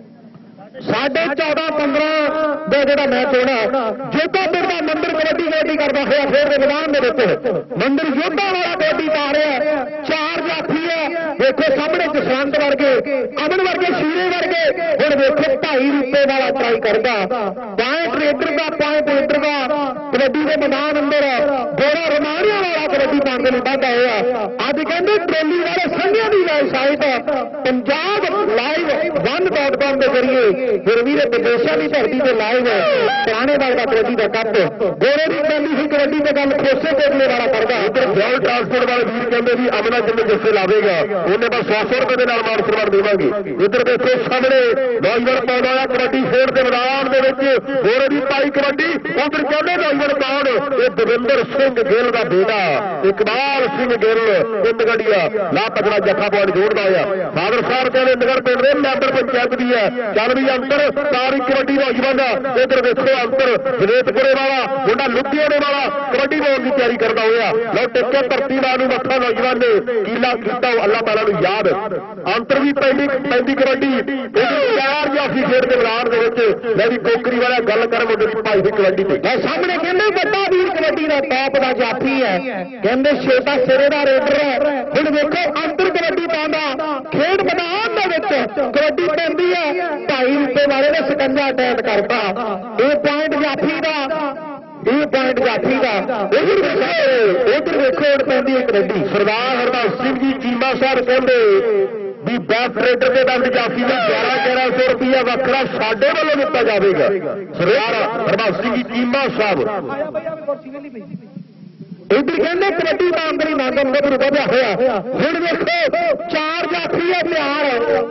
14:15 ਦਾ ਜਿਹੜਾ ਮੈਚ ਹੋਣਾ, ਜੋਧਾ ਪਿੰਡ ਦਾ ਮੰਦਰ ਕਬੱਡੀ ਕਰਦਾ ਹੋਇਆ ਖੇਡ ਦੇ ਮੈਦਾਨ ਦੇ ਵਿੱਚ ਮੰਦਰ ਜੋਧਾ ਵਾਲਾ ਕਬੱਡੀ ਪਾ ਰਿਹਾ। 4 ਜਾਫੀ ਹੈ, ਵੇਖੋ ਸਾਹਮਣੇ ਜਸਵੰਤ ਵਰਗੇ, ਅਮਨ ਵਰਗੇ, ਸ਼ੀਰੇ ਵਰਗੇ। ਹੁਣ ਵੇਖੋ ਢਾਈ ਰੁਪਏ ਵਾਲਾ ਟਰਾਈ ਕਰਦਾ, ਪੁਆਇੰਟ ਰੇਡਰ ਦਾ ਕਬੱਡੀ ਦੇ ਮੈਦਾਨ ਅੰਦਰ ਬੋੜਾ ਰਮਾਣੀਆਂ ਵਾਲਾ ਕਬੱਡੀ ਪਾਉਣ ਦੇ ਲਈ ਵਾਧਾ ਹੋਇਆ। ਅੱਜ ਕਹਿੰਦੇ ਟਰੇਲੀ ਵਾਲੇ ਸੰਘਿਆਂ ਦੀ ਵੈਬਸਾਈਟ ਪੰਜਾਬ ਲਾਈਵ 1.com ਦੇ ਜ਼ਰੀਏ ਫਿਰ ਵੀਰੇ ਵਿਦੇਸ਼ਾਂ ਦੀ ਧਰਤੀ ਤੇ ਲਾਈਵ ਪੁਰਾਣੇ ਵਾਲੇ ਦਾ ਕਬੱਡੀ ਦਾ ਕੱਪ ਗੋਰੇ ਦੀ ਕਹਿੰਦੀ ਸੀ ਕਬੱਡੀ ਤੇ ਗੱਲ ਖੋਸੇ ਕੋਟਲੇ ਵਾਲਾ ਕਰਦਾ। ਇੱਧਰ ਜੌਲ ਟਰਾਂਸਪੋਰਟ ਵਾਲੇ ਵੀਰ ਕਹਿੰਦੇ ਵੀ ਅਮਨਾ ਜਿੰਨੇ ਜੱਸੇ ਲਾਵੇਗਾ ਉਹਨੇ ਬਸ 100 ਰੁਪਏ ਦੇ ਨਾਲ ਮਾਨ ਸਨਮਾਨ ਦੇਵਾਂਗੇ। ਇੱਧਰ ਦੇਖੋ ਸਾਹਮਣੇ ਨੌਜਵਾਨ ਪਾਉਂਦਾ ਆ ਕਬੱਡੀ ਖੇਡ ਦੇ ਮੈਦਾਨ ਦੇ ਵਿੱਚ ਗੋਰੇ ਦੀ ਪਾਈ ਕਬੱਡੀ। ਉੱਧਰ ਕਹਿੰਦੇ ਨੌਜਵਾਨ ਪਾਉਣ ਇਹ ਦਵਿੰਦਰ ਸਿੰਘ ਗਿੱਲ ਦਾ ਬੇਟਾ ਇਕਬਾਲ ਸਿੰਘ ਗਿੱਲ ਇੰਦਗੜੀਆ ਲਾ ਪਜਰਾ ਜੱਫਾ ਪੁਆਇੰਟ ਜੋੜਦਾ ਹੋਇਆ। ਫਾਦਰ ਸਾਹਿਬ ਕਹਿੰਦੇ ਇੰਦਗੜ ਪਿੰਡ ਦੇ ਮੈਂਬਰ ਪੰਚਾਇਤ ਦੀ ਹੈ। ਚੱਲ ਵੀ ਅੰਤਰ ਤਾਰੀ ਕਬੱਡੀ ਨੌਜਵਾਨ ਦਾ। ਇੱਧਰ ਦੇਖੋ ਅੰਤਰ ਜਨੇਤਪੁਰੇ ਵਾਲਾ ਮੁੰਡਾ ਲੁਧਿਆਣੇ ਵਾਲਾ ਕਬੱਡੀ ਪਾਉਣ ਦੀ ਤਿਆਰੀ ਕਰਦਾ ਹੋਇਆ। ਲਓ ਟਿੱਕੇ ਧਰਤੀ ਨਾਲ ਨੂੰ ਮੱਥਾ ਨੌਜਵਾਨ ਨੇ ਕੀਲਾ ਕੀਤਾ ਅੱਲਾਹ ਤਾਲਾ ਨੂੰ ਯਾਦ। ਅੰਤਰ ਵੀ ਪੈਂਦੀ ਕਬੱਡੀ ਚਾਰ ਜਾਫੀ ਖੇਡ ਦੇ ਮੈਦਾਨ ਦੇ ਵਿੱਚ। ਲੈ ਵੀ ਕੋਕਰੀ ਵਾਲਾ ਗੱਲ ਕਰ ਮੁੰਡੇ ਦੀ ਭਾਈ ਦੀ ਕਬੱਡੀ ਤੇ ਸਾਹਮਣੇ ਕਹਿੰਦੇ ਵੱਡਾ ਵੀਰ ਕਬੱਡੀ ਦਾ ਟਾਪ ਦਾ ਜਾਫੀ ਹੈ, ਕਹਿੰਦੇ ਛੋਟਾ ਸਿਰੇ ਦਾ ਰੇਡਰ ਹੈ। ਹੁਣ ਵੇਖੋ ਅੰਤਰ ਕਬੱਡੀ ਪਾਉਂਦਾ ਖੇਡ ਮੈਦਾਨ ਦੇ ਵਿੱਚ ਕਬੱਡੀ ਪੈਂਦੀ ਹੈ। 2.5 ਰੁਪਏ ਵਾਲੇ ਨੇ ਸਕੰਜਾ ਅਟੈਕ ਕਰਦਾ। ਇਹ ਪੁਆਇੰਟ ਜਾਫੀ ਦਾ, ਇਹ ਪੁਆਇੰਟ ਜਾਫੀ ਦਾ। ਉਧਰ ਵੇਖੋ ਪੈਂਦੀ ਹੈ ਕਬੱਡੀ। ਸਰਦਾਰ ਹਰਦਾਸ ਸਿੰਘ ਜੀ ਚੀਮਾ ਸਾਹਿਬ ਕਹਿੰਦੇ ਵੀ ਬੈਸਟ ਰੇਡਰ ਦੇ ਦੰਦ ਜਾਫੀ ਦਾ 1100 ਰੁਪਇਆ ਵੱਖਰਾ ਸਾਡੇ ਵੱਲੋਂ ਦਿੱਤਾ ਜਾਵੇਗਾ। ਸਰਦਾਰ ਹਰਦਾਸ ਸਿੰਘ ਜੀ ਚੀਮਾ ਸਾਹਿਬ ਇੱਧਰ ਕਹਿੰਦੇ ਕਬੱਡੀ ਦਾ ਅੰਦਰ ਹੀ ਨਾਗਮ ਗੱਭਰੂ ਵਧਿਆ ਹੋਇਆ। ਹੁਣ ਵੇਖੋ 4 ਜਾਫੀ ਹੈ ਬਿਹਾਰ।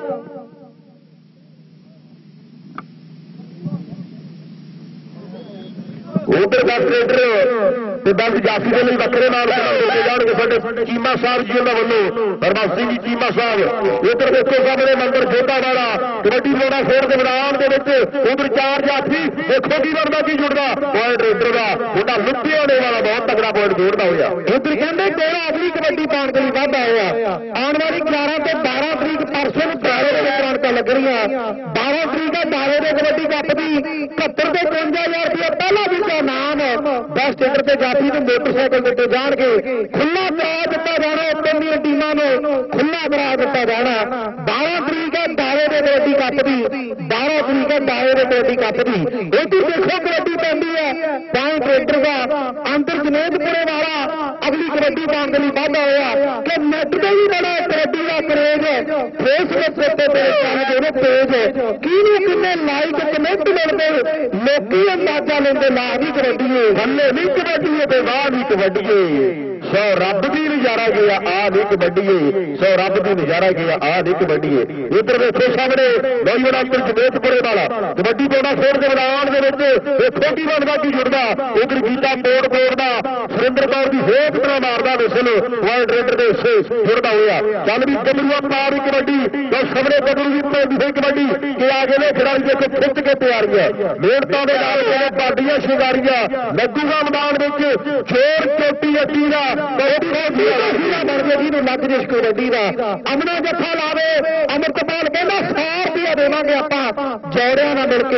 ਉਧਰ ਬੈਸਟ ਰੇਡਰ ਤੇ ਦੰਦ ਜਾਫੀ ਦੇ ਲਈ ਵੱਖਰੇ ਨਾਲ ਦਿੱਤੇ ਜਾਣਗੇ ਸਾਡੇ ਚੀਮਾ ਸਾਹਿਬ ਜੀ ਉਹਨਾਂ ਵੱਲੋਂ। ਹਰਬੰਸ ਸਿੰਘ ਜੀ ਚੀਮਾ ਸਾਹਿਬ ਇੱਧਰ ਦੇਖੋ ਸਾਹਮਣੇ ਮੰਦਰ ਜੋਧਾ ਵਾਲਾ ਕਬੱਡੀ ਲੋੜਾ ਖੇਡ ਦੇ ਮੈਦਾਨ ਦੇ ਵਿੱਚ। ਉਧਰ 4 ਜਾਫੀ ਦੇਖੋ ਕੀ ਬਣਦਾ ਕੀ ਜੁੜਦਾ ਪੁਆਇੰਟ ਰੇਡਰ ਦਾ ਮੁੰਡਾ ਲੁਧਿਆਣੇ ਵਾਲਾ ਬਹੁਤ ਤਗੜਾ ਪੁਆਇੰਟ ਜੋੜਦਾ ਹੋਇਆ। ਇੱਧਰ ਕਹਿੰਦੇ ਕੋੜਾ ਅਗਲੀ ਕਬੱਡੀ ਪਾਉਣ ਦੇ ਲਈ ਵਾਧਾ ਹੋਇਆ। ਆਉਣ ਵਾਲੀ 11 ਤੋਂ 12 ਤਰੀਕ ਪਰਸੋਂ ਨੂੰ ਦਾਰੇ ਦੇ ਵਿੱਚ ਰੌਣਕਾਂ ਲੱਗ ਰਹੀਆਂ। 12 ਤਰੀਕ ਹੈ ਦਾਰੇ ਦੇ ਕਬੱਡੀ ਕੱਪ ਦੀ 71 ਤੇ 52,000 ਰੁਪਇਆ ਪਹਿਲਾ ਜਿੱਤਿਆ ਨਾਮ ਬੈਸਟ ਰੇਡਰ ਤੇ ਜਾਫੀ ਨੂੰ ਮੋਟਰਸਾਈਕਲ ਦਿੱਤੇ ਜਾਣਗੇ। ਖੁੱਲਾ ਕਰਾ ਦਿੱਤਾ ਜਾਣਾ, ਉੱਪਰ ਦੀਆਂ ਟੀਮਾਂ ਨੂੰ ਖੁੱਲਾ ਕਰਾ ਦਿੱਤਾ ਜਾਣਾ। 12 ਤਰੀਕ ਹੈ ਦਾਰੇ ਦੇ ਕਬੱਡੀ ਕੱਪ ਦੀ, 12 ਤਰੀਕ ਹੈ ਦਾਰੇ ਦੇ ਕਬੱਡੀ ਕੱਪ ਦੀ। ਇੱਥੇ ਦੇਖੋ ਕਬੱਡੀ ਪੈਂਦੀ ਹੈ ਪੁਆਇੰਟ ਰੇਡਰ ਦਾ ਅੰਦਰ ਜਨੇਤਪੁਰੇ ਵਾਲਾ ਅਗਲੀ ਕਬੱਡੀ ਪਾਉਣ ਦੇ ਲਈ ਵਾਧਾ ਹੋਇਆ ਕਿ ਨੈਟ ਤੇ ਵੀ ਬੜਾ ਕਬੱਡੀ ਦਾ ਕਰੇਜ ਫੇਸਬੁੱਕ ਤੇ ਉਹਨੇ ਪੇਜ ਕਿਹਨੂੰ ਕਿੰਨੇ ਲਾਈਕ ਕਮੈਂਟ ਮਿਲਦੇ ਲੋਕੀ ਅੰਦਾਜ਼ਾ ਲੈਂਦੇ ਲਾ ਵੀ ਕਬੱਡੀ ਥੱਲੇ ਨਹੀਂ ਕਬੱਡੀ ਤੇ ਬਾਹਰ ਵੀ ਕਬੱਡੀ। ਸੋ ਰੱਬ ਦੀ ਨਜ਼ਾਰਾ ਗਿਆ ਆ ਨਹੀਂ ਕਬੱਡੀ, ਸੋ ਰੱਬ ਦੀ ਨਜ਼ਾਰਾ ਗਿਆ ਆ ਨਹੀਂ ਕਬੱਡੀ। ਇੱਧਰ ਵੇਖੋ ਸਾਹਮਣੇ ਨੌਜਵਾਨ ਅੰਦਰ ਜਨੇਤਪੁਰੇ ਵਾਲਾ ਕਬੱਡੀ ਪਾਉਣਾ ਖੇਡ ਦੇ ਮੈਦਾਨ ਦੇ ਵਿੱਚ ਵੇਖੋ ਕੀ ਬਣਦਾ ਕੀ ਜੁੜਦਾ। ਉਧਰ ਗੀਤਾ ਕੋੜ ਦਾ ਸੁਰਿੰਦਰ ਕੌਰ ਦੀ ਹੇਕ ਤਰ੍ਹਾਂ ਮਾਰਦਾ ਵਿਸਲ ਪੁਆਇੰਟ ਰੇਡਰ ਦੇ ਹਿੱਸੇ ਜੁੜਦਾ ਹੋਇਆ। ਚੱਲ ਵੀ ਗੱਭਰੂਆ ਪਾਰ ਕਬੱਡੀ ਤਾਂ ਸਾਹਮਣੇ ਗੱਭਰੂ ਦੀ ਪੈਂਦੀ ਹੋਈ ਕਬੱਡੀ ਕਿ ਆ ਗਏ ਨੇ ਖਿਡਾਰੀ ਦੇਖੋ ਖਿੱਚ ਕੇ ਤਿਆਰੀ ਹੈ। ਮਿਹਨਤਾਂ ਦੇ ਨਾਲ ਜਿਹੜੇ ਪਾਡੀਆਂ ਸ਼ਿੰਗਾਰੀਆਂ ਲੱਗੂਗਾ ਮੈਦਾਨ ਵਿੱਚ ਜੋਰ ਚੋਟੀ ਅੱਡੀ ਦਾ ਬਣ ਗਿਆ ਜਿਹਨੂੰ ਲੱਗ ਜੇ ਕਬੱਡੀ ਦਾ। ਅਮਨਾ ਜੱਫਾ ਲਾਵੇ ਅਮਰਤਪਾਲ ਕਹਿੰਦਾ 100 ਰੁਪਇਆ ਦੇਵਾਂਗੇ ਆਪਾਂ ਜੋੜਿਆਂ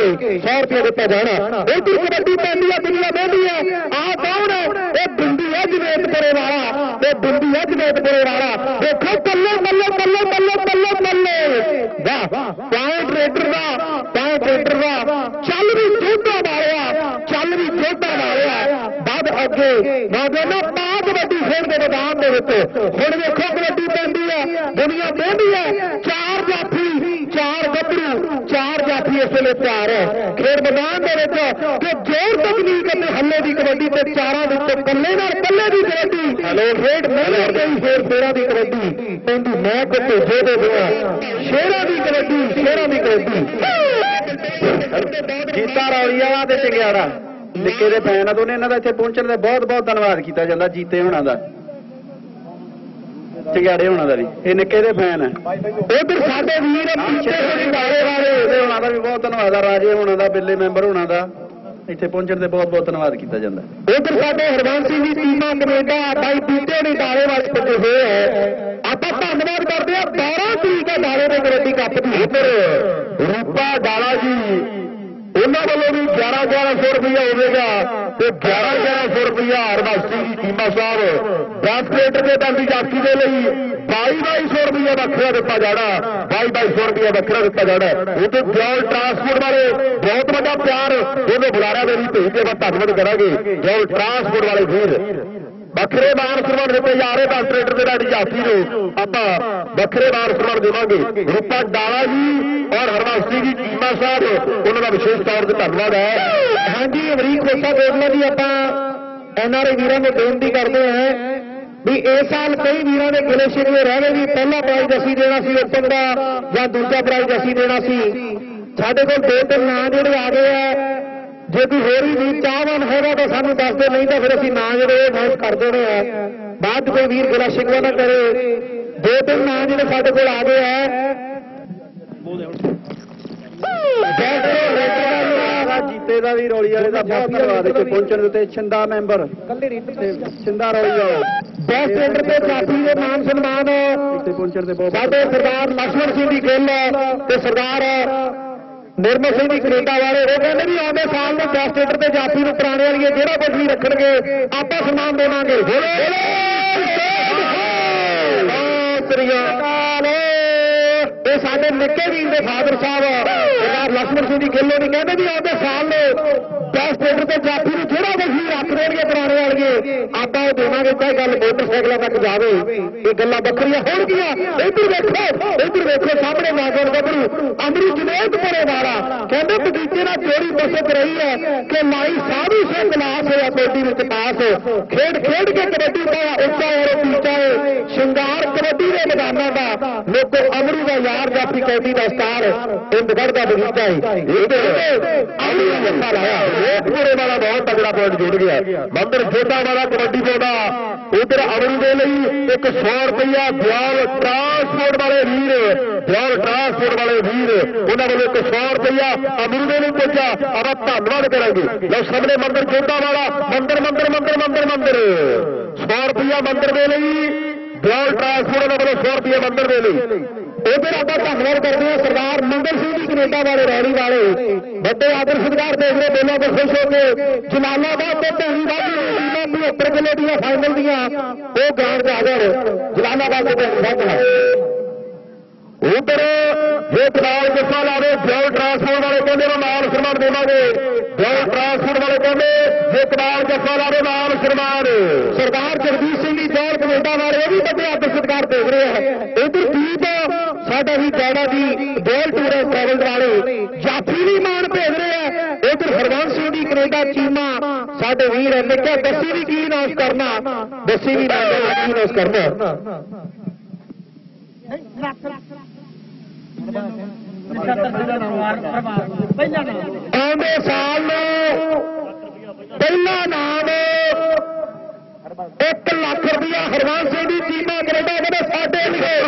के 100 रुपया दिता जाना। इधर कबड्डी पैंदी है, दुनिया बहती है। आ कौन है? ये बिंदी है जवेदपुरे वाला, ये बिंदी है जवेदपुरे वाला। देखो बल्ले बल्ले बल्ले बल्ले बल्ले बल्ले, वाह पॉइंट रेडर का, पॉइंट रेडर का चल भी जोधा मारिया, चल भी जोधा मारिया। बद अगे नौजवानों पा कबड्डी खेल के मैदान के हुण देखो कबड्डी पैंदी है, दुनिया बहती है। 4 जाफी 4 गभरू 4 जाफी इस वे तैयार है खेल मैदान के जोर तकनीक हल्ले की कबड्डी से 4 कल्ले कल्ले की कबड्डी खेड नहीं गई। फिर शेरा की कबड्डी पेंडू मैं कुत्ते जोधे हुआ शेरा की कबड्डी, शेरा की कबड्डी। जीता रौलीया ते चंगियाड़ा निक्के दे भैन आ दोने, इन्हां दा इत्थे पहुंचण दा बहुत बहुत धन्नवाद कीता जांदा। जीते होणां दा, चंगियाड़े होणां दा भी, ये निक्के दे भैन है। उधर साडे वीर पीछे वाले होणां दा भी बहुत धन्नवाद आ, राजे होणां दा, बिल्ले मैंबर होणां दा, इत्थे पहुंचण ते बहुत बहुत धन्नवाद कीता जांदा। उधर साडे हरवंश सिंह जी टीमा कनेडा भाई पीटे ने डाले वाले पुजे हुए है। ਆਪਾਂ ਧੰਨਵਾਦ ਕਰਦੇ ਹਾਂ 12 ਤਰੀਕ ਦਾ ਡਾਲੇ ਦੇ ਕਬੱਡੀ ਕੱਪ ਦੀ। ਉਧਰ ਰੂਪਾ ਡਾਲਾ ਜੀ ਉਹਨਾਂ ਵੱਲੋਂ ਵੀ 11,1100 ਰੁਪਇਆ ਹੋਵੇਗਾ ਤੇ 11,1100 ਰੁਪਇਆ ਹਰਵੰਸ਼ ਜੀ ਚੀਮਾ ਸਾਹਿਬ 10 ਪਲੇਟ ਦੇ ਦੰਦੀ ਜਾਤੀ ਦੇ ਲਈ 22,2200 ਰੁਪਇਆ ਵੱਖਰਾ ਦਿੱਤਾ ਜਾਣਾ, 22,2200 ਰੁਪਇਆ ਵੱਖਰਾ ਦਿੱਤਾ ਜਾਣਾ। ਉਹਦੇ ਜੌਲ ਟਰਾਂਸਪੋਰਟ ਵਾਲੇ ਬਹੁਤ ਵੱਡਾ ਪਿਆਰ ਉਹਨੂੰ ਬੁਲਾਰਿਆਂ ਦੇ ਲਈ ਭੇਜ ਕੇ ਧੰਨਵਾਦ ਕਰਾਂਗੇ। ਜੌਲ ਟਰਾਂਸਪੋਰਟ ਵਾਲੇ ਵੀਰ ਵੱਖਰੇ ਮਾਨ ਸਨਮਾਨ ਦਿੱਤੇ ਜਾ ਰਹੇ 10 ਪਲੇਟ ਦੇ ਦੰਦੀ ਜਾਤੀ ਨੂੰ ਆਪਾਂ ਵੱਖਰੇ ਮਾਨ ਸਨਮਾਨ ਦੇਵਾਂਗੇ। ਰੂਪਾ ਡਾਲਾ ਜੀ और हरवंश सिंह जी चीमा साहब उन्होंने विशेष तौर पर धन्यवाद है। हाँ जी अमरीक खोसा कोटला जी आप NRI वीरों को बेनती करते हैं भी इस साल कई वीरों के गिले शिकवे रह गए भी पहला प्राइज असी देना सी ओपन का या दूसरा प्राइज असी देना सी। साढ़े को 2-3 नाम जोड़े आ गए हैं, जो कोई होर ही वीर चाहवान होगा तो सानू दस दो, नहीं तो फिर असी नाम जोड़े अनाउंस कर देने हैं। बाद कोई वीर गिला शिकवा ना करे। 2-3 नाम जोड़े साढ़े को आ गए हैं। जीते का भी रौली वाले का बहुत धन्यवाद इत्थे पहुंचण ते। छिंदा मैंबर छिंदा रौली वाला बेस्ट रेडर पे जाफी के मान सन्मान इत्थे पहुंचण ते बहुत साडे सरदार लक्ष्मण सिंह की गिल ते सरदार निर्मल सिंह की कनेडा वाले वो कहते भी आने साल में बेस्ट रेडर पे जाफी को कराने वाली जोड़ा कुछ भी रखणगे आप सन्मान देवांगे। साडे निक्के वीर के फादर साहब लक्ष्मण सिंह जी गिल्लो नहीं कहते भी आते साल में बेस्ट रेडर पे जाफी को थोड़ा कुछ भी रख देंगे पुराने वाले आप देवांगे चाहे गल मोटरसाइकिलों तक जाए। ये गल्लां बखरियां होणगियां। इधर देखो सामने नागौर गभरू अमरी जवेदपुरे वाला कहते बगीचे ना चोरी बसत रही है कि माई सारी से क्लास है कबड्डी में पास खेड खेड के कबड्डी का उच्चा और नीचा है श्रृंगार कबड्डी के मैदानों का लोगों अमरू का यार जाफी कैदी का स्टार इंदगढ़ का बगीचा है। जोधपुरे वाला बहुत तगड़ा पॉइंट जुड़ गया। मंदिर जोधा वाला कबड्डी बोर्डा उधर अमरू के लिए एक 100 रुपया ब्याल ट्रांसपोर्ट वाले वीर उन्होंने एक 100 रुपया अमरू के लिए पहुंचा। अब आप धन्यवाद करेंगे लोग सबने मंदिर जोधा वाला मंदिर 100 रुपया मंदिर के लिए ब्याल ट्रांसपोर्ट वाले 100 रुपया मंदिर के लिए। उधर आप धन्यवाद करते हैं सरदार मंगल सिंह जी कनेडा वाले रैली वाले बड़े आदर सत्कार देख रहे बोलों को खुश होकर जलालाबाद के धोनी वाली 75 किलो दिया फाइनल दिया वो ग्राउंड से आगे जलालाबाद के उधर जो कनाल जफा लावे ब्याल ट्रांसपोर्ट वाले कहते मान सम्मान देवांगे। ब्याल ट्रांसपोर्ट वाले कहते जो कनाल जफा लावे मान सम्मान। सरदार जगदीश सिंह जी जौल कनेडा वाले भी बड़े आदर सत्कार देख रहे हैं। इधर दीप साडा ही गौड़ा जी बोल टूर एंड ट्रैवल वाले जाफी भी मान भेज रहे हैं। इधर हरवंश सिंह जी कनेडा चीमा साडे वीर है। मैं क्या दसी भी की अनाउंस करना दसी भी अनाउंस करना आने साल पहला नाम 1 लाख रुपया हरवंश सिंह जी चीमा कनेडा के साडे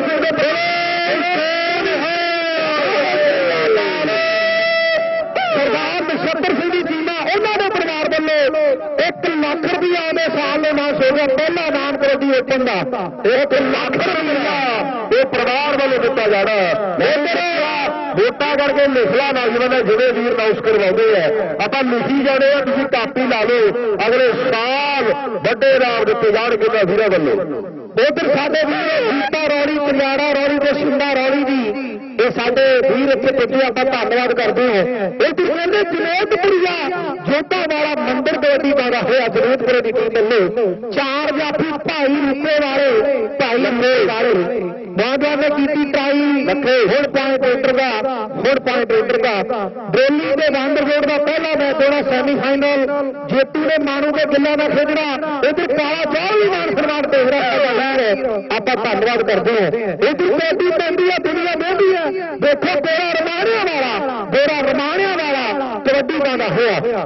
सरदार नक्षत्र सिंह जी चीमा उन्होंने परिवार वालों 1 लाख रुपया आने साल में नाश हो गया। पहला नाम कबड्डी ओपन का 1 लाख रुपया 1 परिवार वालों दिता जाना वोटा करके लिखला नौजवान जिवे वीर अनाउंस करवाते हैं आप लिखी जाने तुम कापी ला लो अगले साल बड़े इनाम दिते जाएंगे वीर वालों उधर साडे वीर गीता रौली पंजाड़ा रौली ते शिंदा रौली जी ये साडे वीर इत्थे पुजे आप धन्यवाद करते हैं इधर कहते जनेतपुरिया जोधा वाला मंदिर कबड्डी पाना होया जनेतपुरे की टीम ਵੱਲੋਂ 4 जाफी भाई रुपे वाले भाई रुपे वाले नौजवान ने की ट्राई रखे हुण पॉइंट रेडर का बेली के बंद रोड का पहला मैच होना सैमीफाइनल जेतू ने मानू के गिल्ला का खेडना इधर काला बहुत भी मान सम्मान देख रहा है आप धन्यवाद करते हैं इधर कबड्डी पैंदी है दुनिया मोदी है देखो बोरा रमाणिया वाला कबड्डी पाना होया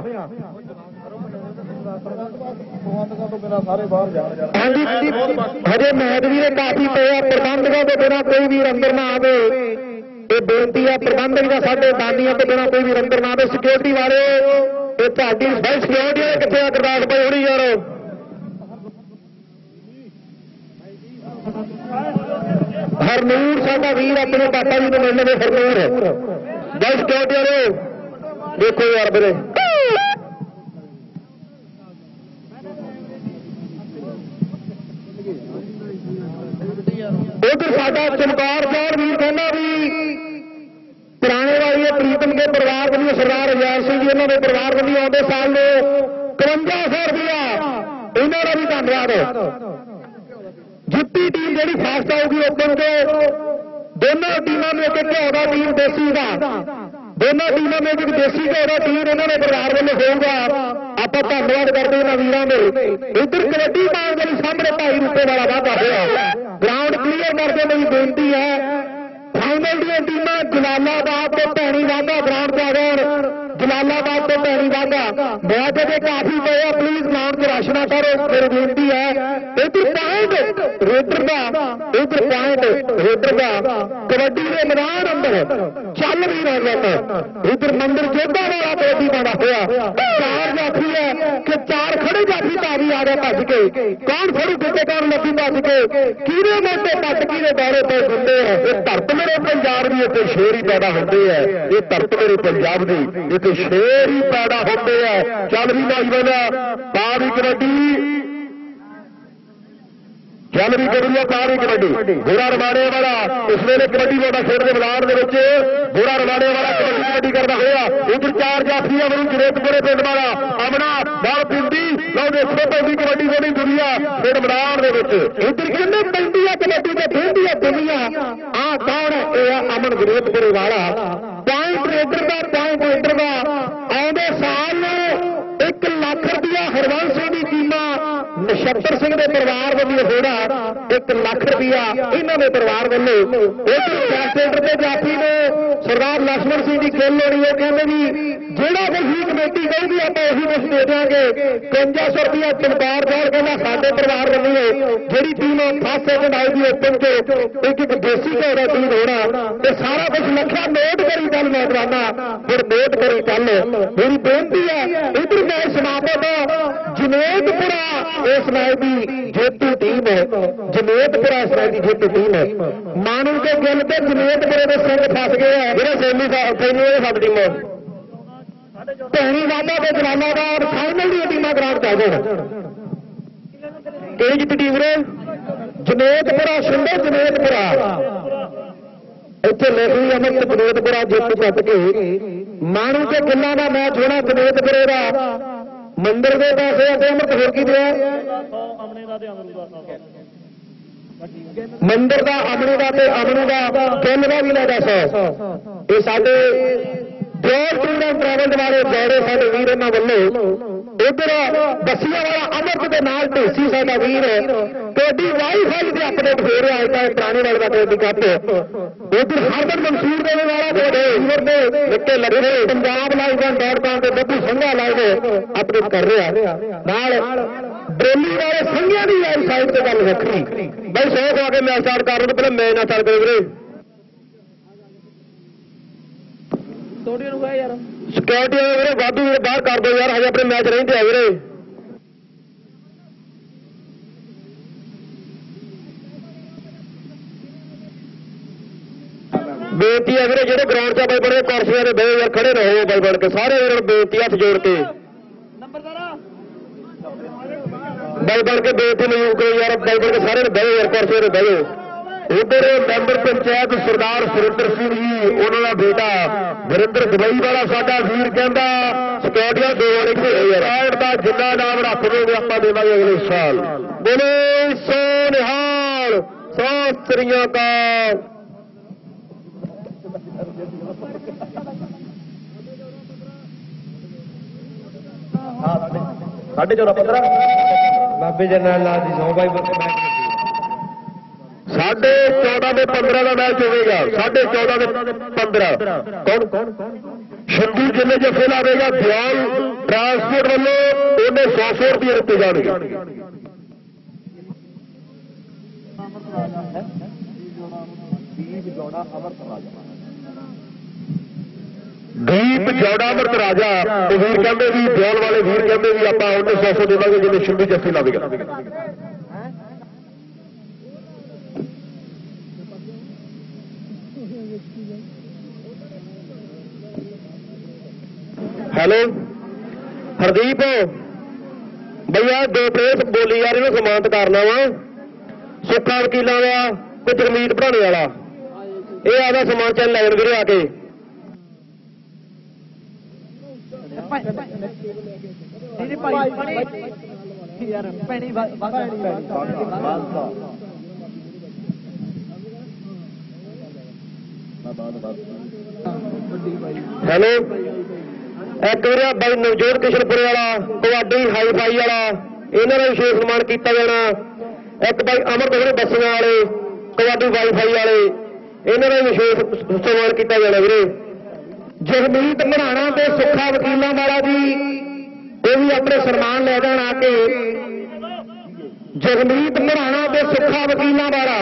हजे मैच भी काफी पे प्रबंधकों के बिना कोई भी अंदर ना आवे ये बेनती है प्रबंधक का साडे दानियों के बिना कोई भी अंदर ना आवे सिक्योरिटी वाले ये ਤੁਹਾਡੀ ਸਪੈਸ਼ਲ ਸਿक्योरिटी है कितने गुरदास भाई होनी यार हरनूर साडा वीर अपने पापा जी को मिलने में हरनूर बस सिक्योरिटी वाले देखो यार मेरे उधर साडा चमकार जौहर वीर कहना भी पुराने वाली प्रीतम के परिवार बनी सरदार अजैब सिंह जी उन्होंने परिवार बनी आते साल में 5500 रुपया इन्हों का भी धन्यवाद जितनी टीम जी फास्ट आऊगी ओपन के दोनों टीमों में एक घ्यो का टीम देसी का दोनों टीमों में एक देसी घ्यो का टीम इन्होंने परिवार वालों होगा आप धन्यवाद करते हैं वीरों में इधर कबड्डी पाने के सामने भाई रुपए वाला वाधा होया ग्राउंड क्लीयर करने की बेनती है फाइनल दी टीम जलालाबाद तो भैनी वाघा ग्राउंड से आ गए जलालाबाद तो भैनी वाघा मैच अजे काफी पे प्लीज ग्राउंड से राशना करो मेरी बेनती है इधर पॉइंट रेडर का कबड्डी के मैदान अंदर चल भी रह गया इधर मंदिर जोधा वाला कबड्डी पाना होया 4 जाफी है कि 4 खड़े जाफी भावी आ गए भज के कौन थोड़ी कितने कौन लगी भज के कीड़े मोटे पट कीड़े दौरे पे घूमते हैं ये धरत मेरे पंजाब की एक शेर ही पैदा होते हैं ये धरत मेरे पंजाब की एक शेर ही पैदा होते हैं चल भी नौजवान पारी कबड्डी चल भी कबड्डी पारी कबड्डी घोड़ा रवाड़े वाला इस वेले कबड्डी वाला खेल के मैदान के घोड़ा रवाड़े वाला कबड्डी करना होया उधर 4 जाफी वरुण जनेतपुरे पिंड वाला अमना बाल पिंडी लौटे छोटी कबड्डी बड़ी दुनिया खेल मैदान इधर कहते पिंडी है कबड्डी के पिंडी है दुनिया आ कौन है अमन जनेतपुरे वाला पॉइंट रेडर का आउंदे साल 1 लाख रुपया हरवंश सिंह की टीमा नछत्तर सिंह के परिवार वालों होना 1 लाख रुपया इन्होंने परिवार वालों सेंटर के जाफी ने सरदार लक्ष्मण सिंह की खेल होनी है कहते भी जोड़ा कुछ ही कमेटी कहेगी आप उसी कुछ दे देंगे 5500 रुपया चमकार जौहर कहना साडे परिवार वालों जी टीम फर्स्ट सेकंड आएगी ओपन के एक देसी घोड़ा टीम होना तो सारा कुछ लखा नोट करी कल नौजवाना फिर नोट करी कल मेरी बेनती है इधर मैच समापत जनेतपुरा इस मैच की जेतू टीम है जनेतपुरा इस मैच की जेतू टीम है मानू के गिल के जनेतपुरे के सिंह फस गए हैं जेडे सेमी सब टीम भैनी वाघा के जलालाबाद फाइनल दी टीम ग्राउंड आ गए तेज टीम ने जनेतपुरा शिंदे जनेतपुरा इतने लिख ली अमन जनेतपुरा जित जित के मानू के गिल्ला का मैच होना जनेतपुरे का मंदिर के पैसे अमृत होर की दिया मंदिर का अमने का गिल का भी लगा 100 ये साडे जोर टूर एंड ट्रैवल वाले दौरे साडे वीर इन्हां वल्लों उधर बसिया वाला अमृत के नाल ढेसी साडा वीर कबड्डी वाईफाई से अपडेट हो रहा है पुराने वाले का कबड्डी कप उधर हरमन मंसूर देने वाला वीर ने निके लगे पंजाब लाइव.com के बब्बू संघा लाइव अपडेट कर रहा नाल बेली वाले संघिया की वेबसाइट से गल रखी भाई 100 खा के मैच स्टार्ट कर पहले मैच ना स्टार्ट करो वीरे सिक्योरिटी वीरे वाधू बाहर कर दो यार हजे अपने मैच रहिंदे आ वीरे बेनती है वीरे जो ग्राउंड च बाई बड़े कुर्सियां दे बहे यार खड़े रहो बाई बन के सारे वीरों बेनती हथ जोड़ के बाई बन के बेनती नहीं करो यार बाई बन के सारे बहो यार कुर्सियां दे बहो उधर मैंबर पंचायत सरदार सुरिंदर सिंह जी उन्होंने बेटा वरिंदर दुबई वाला साडा वीर कहता सिक्योरिटियां दो साइड का जिन्ना नाम रख दोगे आप देवांगे अगले साल बोले सो निहाल सत श्री अकाल। 14:15 बाबे जरनैल लाल दी सौ भाई 14:15 में 15 का मैच होगा 14:15 में 15 कौन शंभू जिले जफे लावेगा दयाल ट्रांसपोर्ट वालों उन्हें 100 रुपये दिते जाएंगे। दीप जौड़ा अमृत राजा वीर कहते भी दयाल वाले वीर कहते भी आप उन्हें 100 देवांगे जिन्हें शंभू जफे लावेगा। हेलो हरदीप भैया 2 प्लेस बोली यार इन्हें समानत करना वा सुखा वकीलों का कोई जगमीत पढ़ाने वाला ये आधा समान चल लैन वीरे आके हेलो एक बार भाई नवजोत किशनपुर वाला कबड्डी हाई फाई वाला इन्हों का विशेष सम्मान किया जाना। एक भाई अमर दोहरे बसियां वाले कबड्डी वाई फाई वाले इन्हों का विशेष सम्मान किया जाना। वीरे जगमीत मराणा के सुखा वकीलों वाला जी वो भी अपने सम्मान ले जान आके जगमीत मराणा के सुखा वकीलों वाला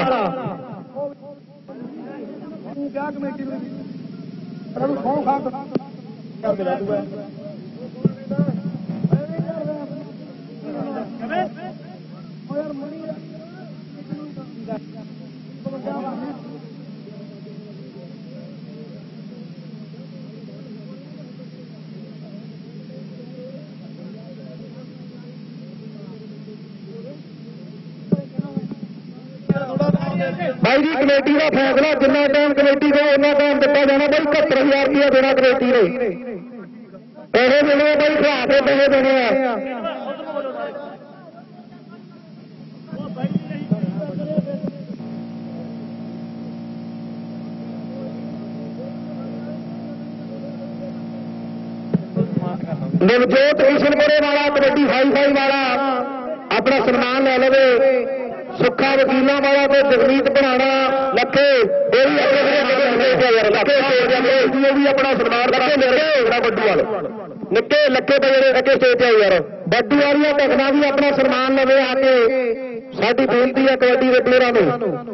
भाई जी कमेटी का फैसला जिन्ना टाइम कमेटी को उन्ना टाइम दिता जाना भाई 71,000 रुपया देना कमेटी ने पैसे देने भाई खिला के पैसे देने नवजोत किशनपुरे वाला कबड्डी हाई फाई वाला अपना सम्मान ले लवे सुखा वकीलों वाला तो जगमीत बनाना लखे भी अपना सम्मान बड्डू वाले निके लखे बजे अगे स्टेज है यार बड्डू वाली भगना भी अपना सम्मान लवे आके साडी बेनती है कबड्डी के प्लेयरों को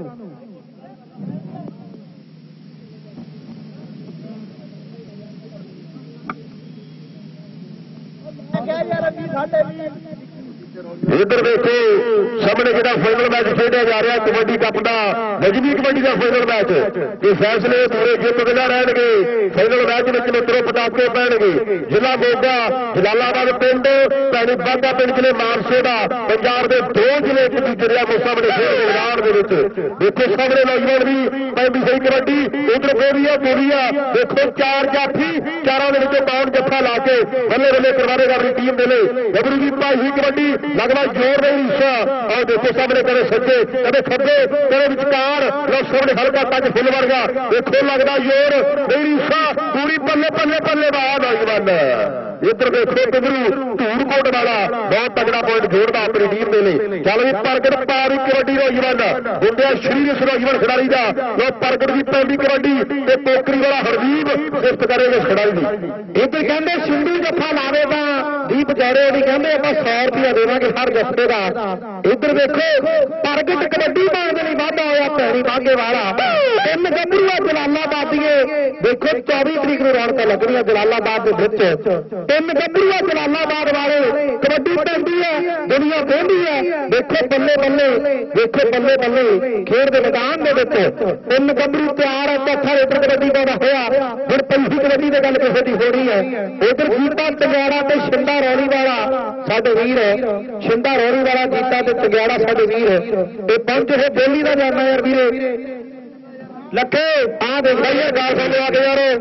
इधर देखो सामने जो फाइनल मैच खेलिया जा रहा कबड्डी कप का रजनी कबड्डी का फाइनल मैच ये फैसले पूरे जित बिना रहेंगे। फाइनल मैच में मित्रों पटाखे पैणगे जिला मोगा जलालाबाद पिंड भैनी बाघा पिंड जिले मानसे का पंजाब के 2 जिले एक दूसरे के सामने मैदान देखो सामने नौजवान भी पैंती सही कबड्डी उधर बोरिया देखो 4 जाफी 4 पाउंड जफा ला के बल्ले बल्ले करवाएगा अपनी टीम के लिए गबरू की पाई कबड्डी लगभग जोर नहीं ईशा और देखो सामने करे सज्जे कदे खब्बे करे विचकार लोग सामने हल्का टच फुल वर्गा देखो लगता जोर नहीं ईशा पूरी पल्ले पल्ले पल्ले बाद नौजवान इधर देखो गबरू धूड़कोट वाला बहुत तगड़ा पॉइंट जोड़ता अपनी टीम के लिए चल भी परगट पारी कबड्डी नौजवान होंगे शरीर नौजवान खिडारी का लोग परगट की पैंदी कबड्डी पोकरी वाला हरदीप सिफत करेगा खिडारी की इधर कहते सिंधु जफा लावेगा दीप गौरे भी कहते आप 100 रुपया देवांगे हर जफे का। इधर देखो परगट कबड्डी मांगने नहीं वाधा होया पैरी मांगे वाला 3 गबरूआ जलालाबाद दिए देखो 24 तरीक को रौनक लगनी जलालाबाद के 3 गबरूआ जलालाबाद वाले कबड्डी पैंदी है दुनिया कहती है देखो ਵੇਖੋ ਬੱਲੇ ਬੱਲੇ, ਵੇਖੋ ਬੱਲੇ ਬੱਲੇ, खेड के मैदान में तीन गंभरू तैयार है। चौथा लीटर कबड्डी पाना होया, फिर पंजी कबड्डी की गल किसी की हो रही है। उधर जीता तंग्याड़ा ते शिंदा रौली वाला साडे वीर है, शिंदा रौली वाला जीता ते तंग्याड़ा साडे वीर है। ये पंच है बोली का जाना यार वीरे लखे आ देख भाई गाल सुन लो आगे यार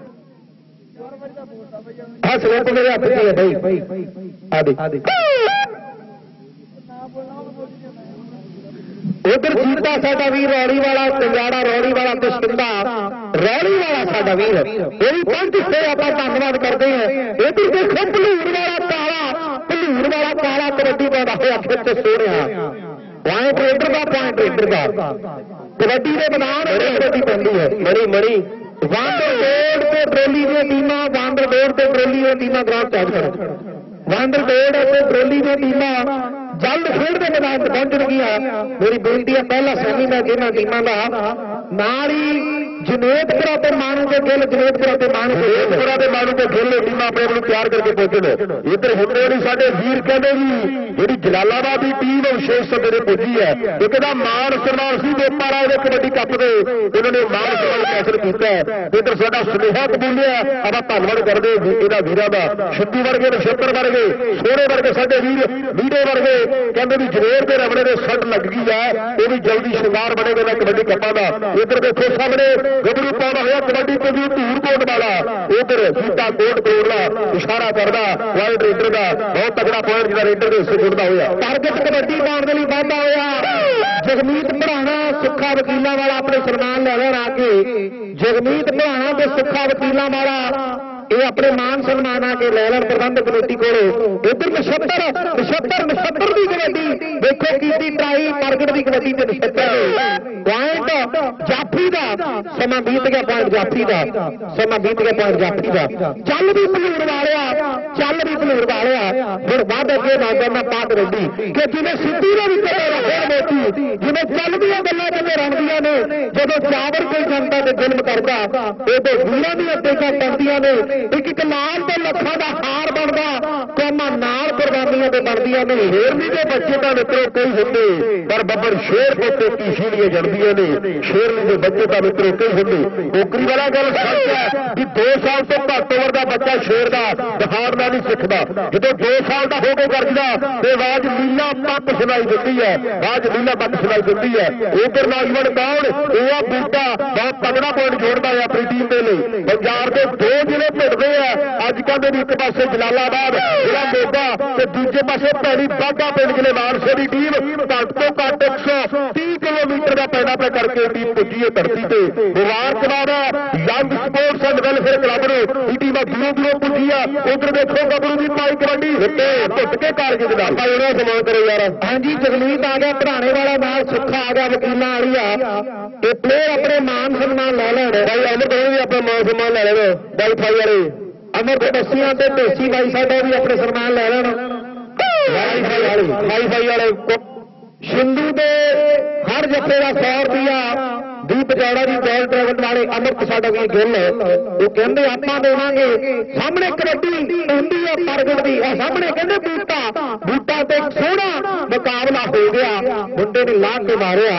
हस लो तो मेरे हाथ की है भाई आदि उधर जीता साडा वीर रौली वाला तंग्याड़ा रौली वाला ते शिंदा रौली वाला साडा वीर ये भी पंच से आप धन्यवाद करते हैं। इधर देखो भलूर वाला काला कबड्डी पाता हुआ फिर से सो रहा पॉइंट रेडर का कबड्डी के मैदान कबड्डी पैंदी है। मणी मणी वांडर बोर्ड से ट्रोली दी टीमां, वांडर बोर्ड से ट्रोली दी टीमां ग्राउंड चार्ज कर वांडर बोर्ड से ट्रोली दी टीमां जल्द खेड के मैदान में पहुंचणगियां। मेरी बेनती है पहला सैमी मैच इन्हां टीमां दा नाल ही जनेतपुरा ते मानू के गिल, जनेतपुरा ते मानू के गिल टीमां अपने आप तैयार करके पहुंचे। इधर हुंदे नहीं साडे वीर कहंदे जी जी जलालाबाद की टीम विशेष सदरे पहुंची है। एक मान सन्मान सी वेपारा कबड्डी कप के उन्होंने मान सन्मान हासिल किया है। इधर साडा सुनेहा कबूलिया आप धन्यवाद करते इन्हां वीरां दा। शिद्दू वर्गे नक्षत्र वर्गे सोहरे वर्गे साडे वीर वीडे वर्गे कहते भी जनेर के रमणे में सट लग गई है, ये भी जल्दी शिंगार बनेगा कबड्डी कप्पा का। इधर देखो सामने गबरू पाना हुआ कबड्डी को भी धूर कोट वाला, उधर जीता कोट तोड़ना इशारा करना वाइड रेडर का बहुत तगड़ा पॉइंट जो रेडर के हिस्से जुड़ता हुआ टारगेट कबड्डी पाने के लिए वाधा होया। जगमीत भराना सुखा वकीलों वाला अपने सन्मान ले लेना आके जगमीत भराना के सुखा वकीलों वाला ये अपने मान सन्मान आके ले लेन प्रबंधक कमेटी को। इधर नछत्तर की कबड्डी देखो की ट्राई टारगेट की कबड्डी से नछत्तर पॉइंट जाफी का समा बीत गया, पॉइंट जाफी का समा बीत गया, पॉइंट जाफी का चल भी भलूर वाले फिर बाद अगे ना करना पाक रेडी कि जिन्हें सिद्धू ने भी मोती जिन्हें चल दिया गल्लां कदे रंदियां ने जदों चावर कोई जनता के जुल्म करता उदों वीरां दी अटेकां टंदियां ने एक लाल ते लखां दा हार बनदा कौमां नाल कुर्बानियां ते बनदियां ने। हेरनी के बच्चे का मित्रों कई होंदे पर बब्बर शेर पोते कीशी लिए जड़दियां ने, शेरनी के बच्चे का मित्रों कई होंदे। ओकरी वाला गल सच है कि 2 साल तो घट उम्र का बच्चा शेर का दहाड़ना नहीं सिखता, जो 2 साल का हो के करदा ते आवाज लीला पक सुनाई देती है, आवाज लीला पक सुनाई देती है। उधर नौजवान कौन यह बूटा बहुत तगड़ा पॉइंट जोड़ता है अपनी टीम के लिए। पंजाब के 2 जिले भिड़ते हैं अज कल एक पासे जलालाबाद जिला मोगा ते दूजे पासे भैणी बाघा पिंड जिले मानसे की टीम घट तो घट 130 किलोमीटर का पैदा पे करके टीम पुजी है धरती से। मुबारकबाद है young sports and welfare club ने टीम दूरों दूरों पुजी है। उधर देखो गबरू की पाई कबड्डी टुट के कारगिल समान करो यार। हाँ जी जगमीत आ गया पढ़ाने वाला नाल सुखा आ गया वकीलों वाली आ प्लेयर अपने मान सम्मान ले लेने भाई अमर भी अपना मान सम्मान ले लेना वाई फाई वाले अमर के बस्सियां ते ढेसी भाई साहब भी अपने सम्मान ले लेना वाई फाई वाले सिंधु के हर जत्थे का 100 रुपया दीप चौड़ा जी जॉल ड्राइवर वाले अमृत साडा भी गिल वो कहते आप देवांगे सामने कबड्डी आंदी है परगट की सामने कहते बूटा तो सोहना मुकाबला हो गया मुंडे ने ला के मारिया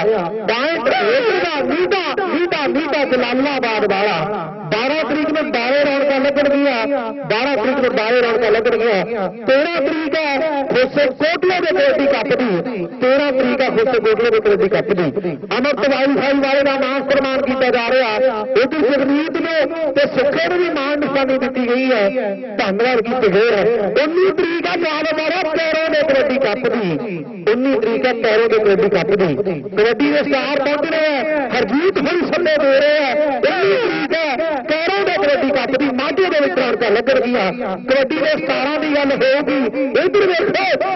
पॉइंट नीटा जलालाबाद वाला 12 तरीक में बारे रौनक लगन गया 12 तरीक में बारे रौनक लगन गया 13 तरीक है खुसे कोटले के कबड्डी कप की 13 तरीक है खुसे कोटले के कबड्डी कप की अमृत वाई फाई वाले का मान सम्मान किया जा रहा। उधर जगमीत ने सुखे ने भी मान निशानी दी गई है धन्यवाद किए गए हैं। 19 तरीक है याद हमारा पैरों के कबड्डी कप की 19 तरीक है पैरों के कबड्डी कप की कबड्डी के स्टार पहुंच रहे हैं हरजीत हुई सन्ने दे रहे हैं 19 तरीक है पैरों के कबड्डी कप की माਝੇ ਦੇ ਵਿੱਚ ਰੌਣਕਾਂ ਲੱਗਣ ਗਈਆਂ कबड्डी के स्टारां की गल होगी। इधर देखो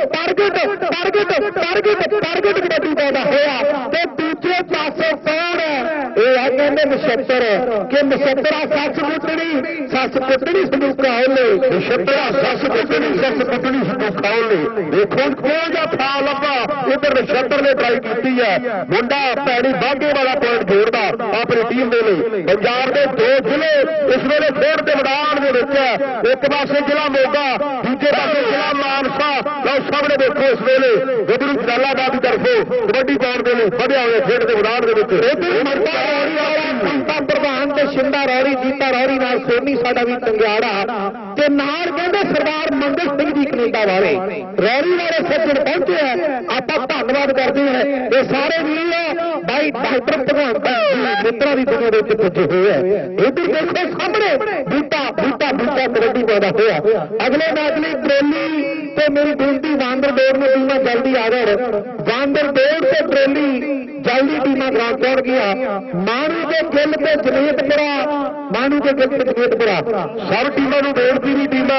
टारगेट कबड्डी पैदा होया ते दूजे पासे कौन है ये कहते कहते नक्षत्र कि नक्षत्रा सस कुटनी संदूका ओले नक्षत्रा सस कुटनी संदूका ओले। देखो कौन जा फा लगा इधर नक्षत्र ने ट्राई की है मुंडा पैड़ी बाघे वाला पॉइंट जोड़ता अपनी टीम के लिए। पंजाब के 2 जिले इस वेले खेड के मैदान के एक पासे जिला मोगा दूजे पासे जिला मानसा। लो सामने देखो इस वेले गबरू जलालाबाद की तरफों कबड्डी पाउंड के लिए फड़िया हुए खेड के मैदान प्रधान ते शिंदा रौरी जीता रौरी नाल सोनी साडा भी टंगियाड़ा ते नाल कहंदे सरदार मंगल सिंह जी कनेडा वाले रौरी वाले सज्जन पहुंचे हैं। आप धन्यवाद करते हैं ये सारे वीर भाई डॉक्टर भगवंत मित्रा की दुनिया के पुजे हुए हैं। इधर देखो सामने बूटा बूटा बूटा कबड्डी पैदा हुआ। अगले मैच में ट्रेली तो मेरी बेनती वांदर दौड़ में टीम जल्दी आ गए। वांदर दौड़ से ट्रेली जल्दी टीम ग्राउंड पहुंच गया। मानू के गिल पे जनेतपुरा मानू के गिल पे जनेतपुरा सब टीमों को दौड़ती हुई टीम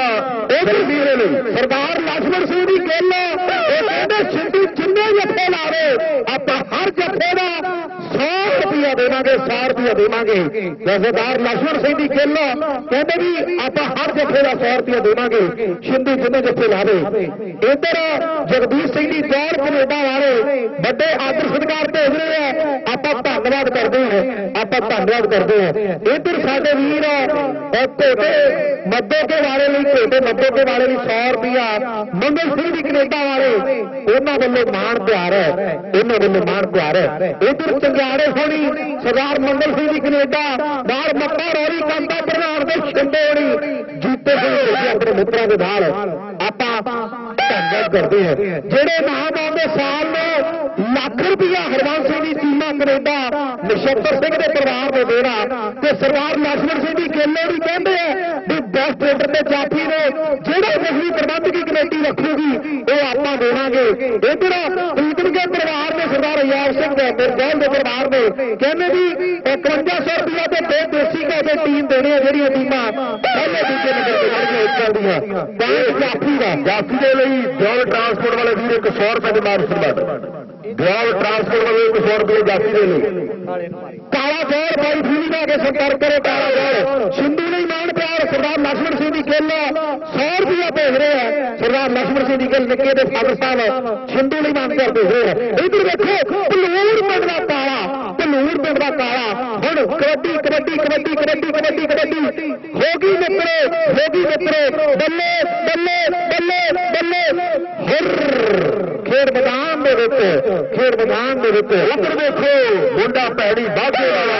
सरदार लक्ष्मण सिंह की गिल सिद्धू जिन्ने जत्थे ला रहे आप हर जत्थे का 100 रुपया देवांगे 100 रुपया देवांगे। सरदार लक्ष्मण सिंह की गिल कहते भी आप हर जत्थे का 100 रुपया देवांगे सिद्धू जिन्ने जत्थे ला रहे। इधर जगदीश सिंह की दौड़ कनेडा वाले बड़े आदर सत्कार भेज रहे हैं। आप धन्यवाद करते हैं आप धन्यवाद करते हैं। इधर साडे वीर घोटे मद्दो के वाले घोटे मद्दो के वाले 100 रुपया मंगल सिंह जी कनेडा वाले उन्होंने वालों मान प्यार है उन्होंने वालों मान प्यार है। इधर चंगियाड़े सोनी सरदार मंगल सिंह जी कनेडा बाहर मक्का रौरी कांता प्रधान के छिंदे होनी जीते अपने मित्रों के नाल आप धन्यवाद करते हैं। जेडे नाम आते साल में लाख रुपया हरवंश सिंह की टीम कनेडा नक्षत्र सिंह के परिवार को देना तो सरदार लक्ष्मण सिंह की गेले भी कहते हैं भी बेस्ट ट्रेडर के जाफी ने जेड़ा नकली प्रबंधकी कमेटी रखूगी वो आप देवांगे। इधर प्रीतम के परिवार ने सरदार अयाब सिंह मिर्जैल के परिवार ने कहने भी 5100 रुपया के 2 देसी का टीम देनी है जी टीमां पहले दूसरे नंबर पर जाफी के लिए जॉल ट्रांसपोर्ट वाले वीर 100 रुपए के मार शुरुआत जॉल ट्रांसपोर्ट वाले 100 रुपये जाफी के लिए काला गौर भाई फीली के संपर्क करे काला गौर सिंधु नहीं मान प्यार सरदार लक्ष्मण सिंह की गिल 100 रुपया भेज रहे हैं। सरदार लक्ष्मण सिंह की गिल निके के फादर साहब सिंधु नहीं मान प्यार भेज रहे हैं। इधर देखो भलूर पिंड का काला भलूर पिंड का काला हुण कबड्डी कबड्डी कबड्डी कबड्डी कबड्डी कबड्डी होगी मित्रो बल्ले बल्ले बल्ले बल्ले खेड मैदान खेड मैदान उधर देखो मुंडा पैड़ी बाघे वाला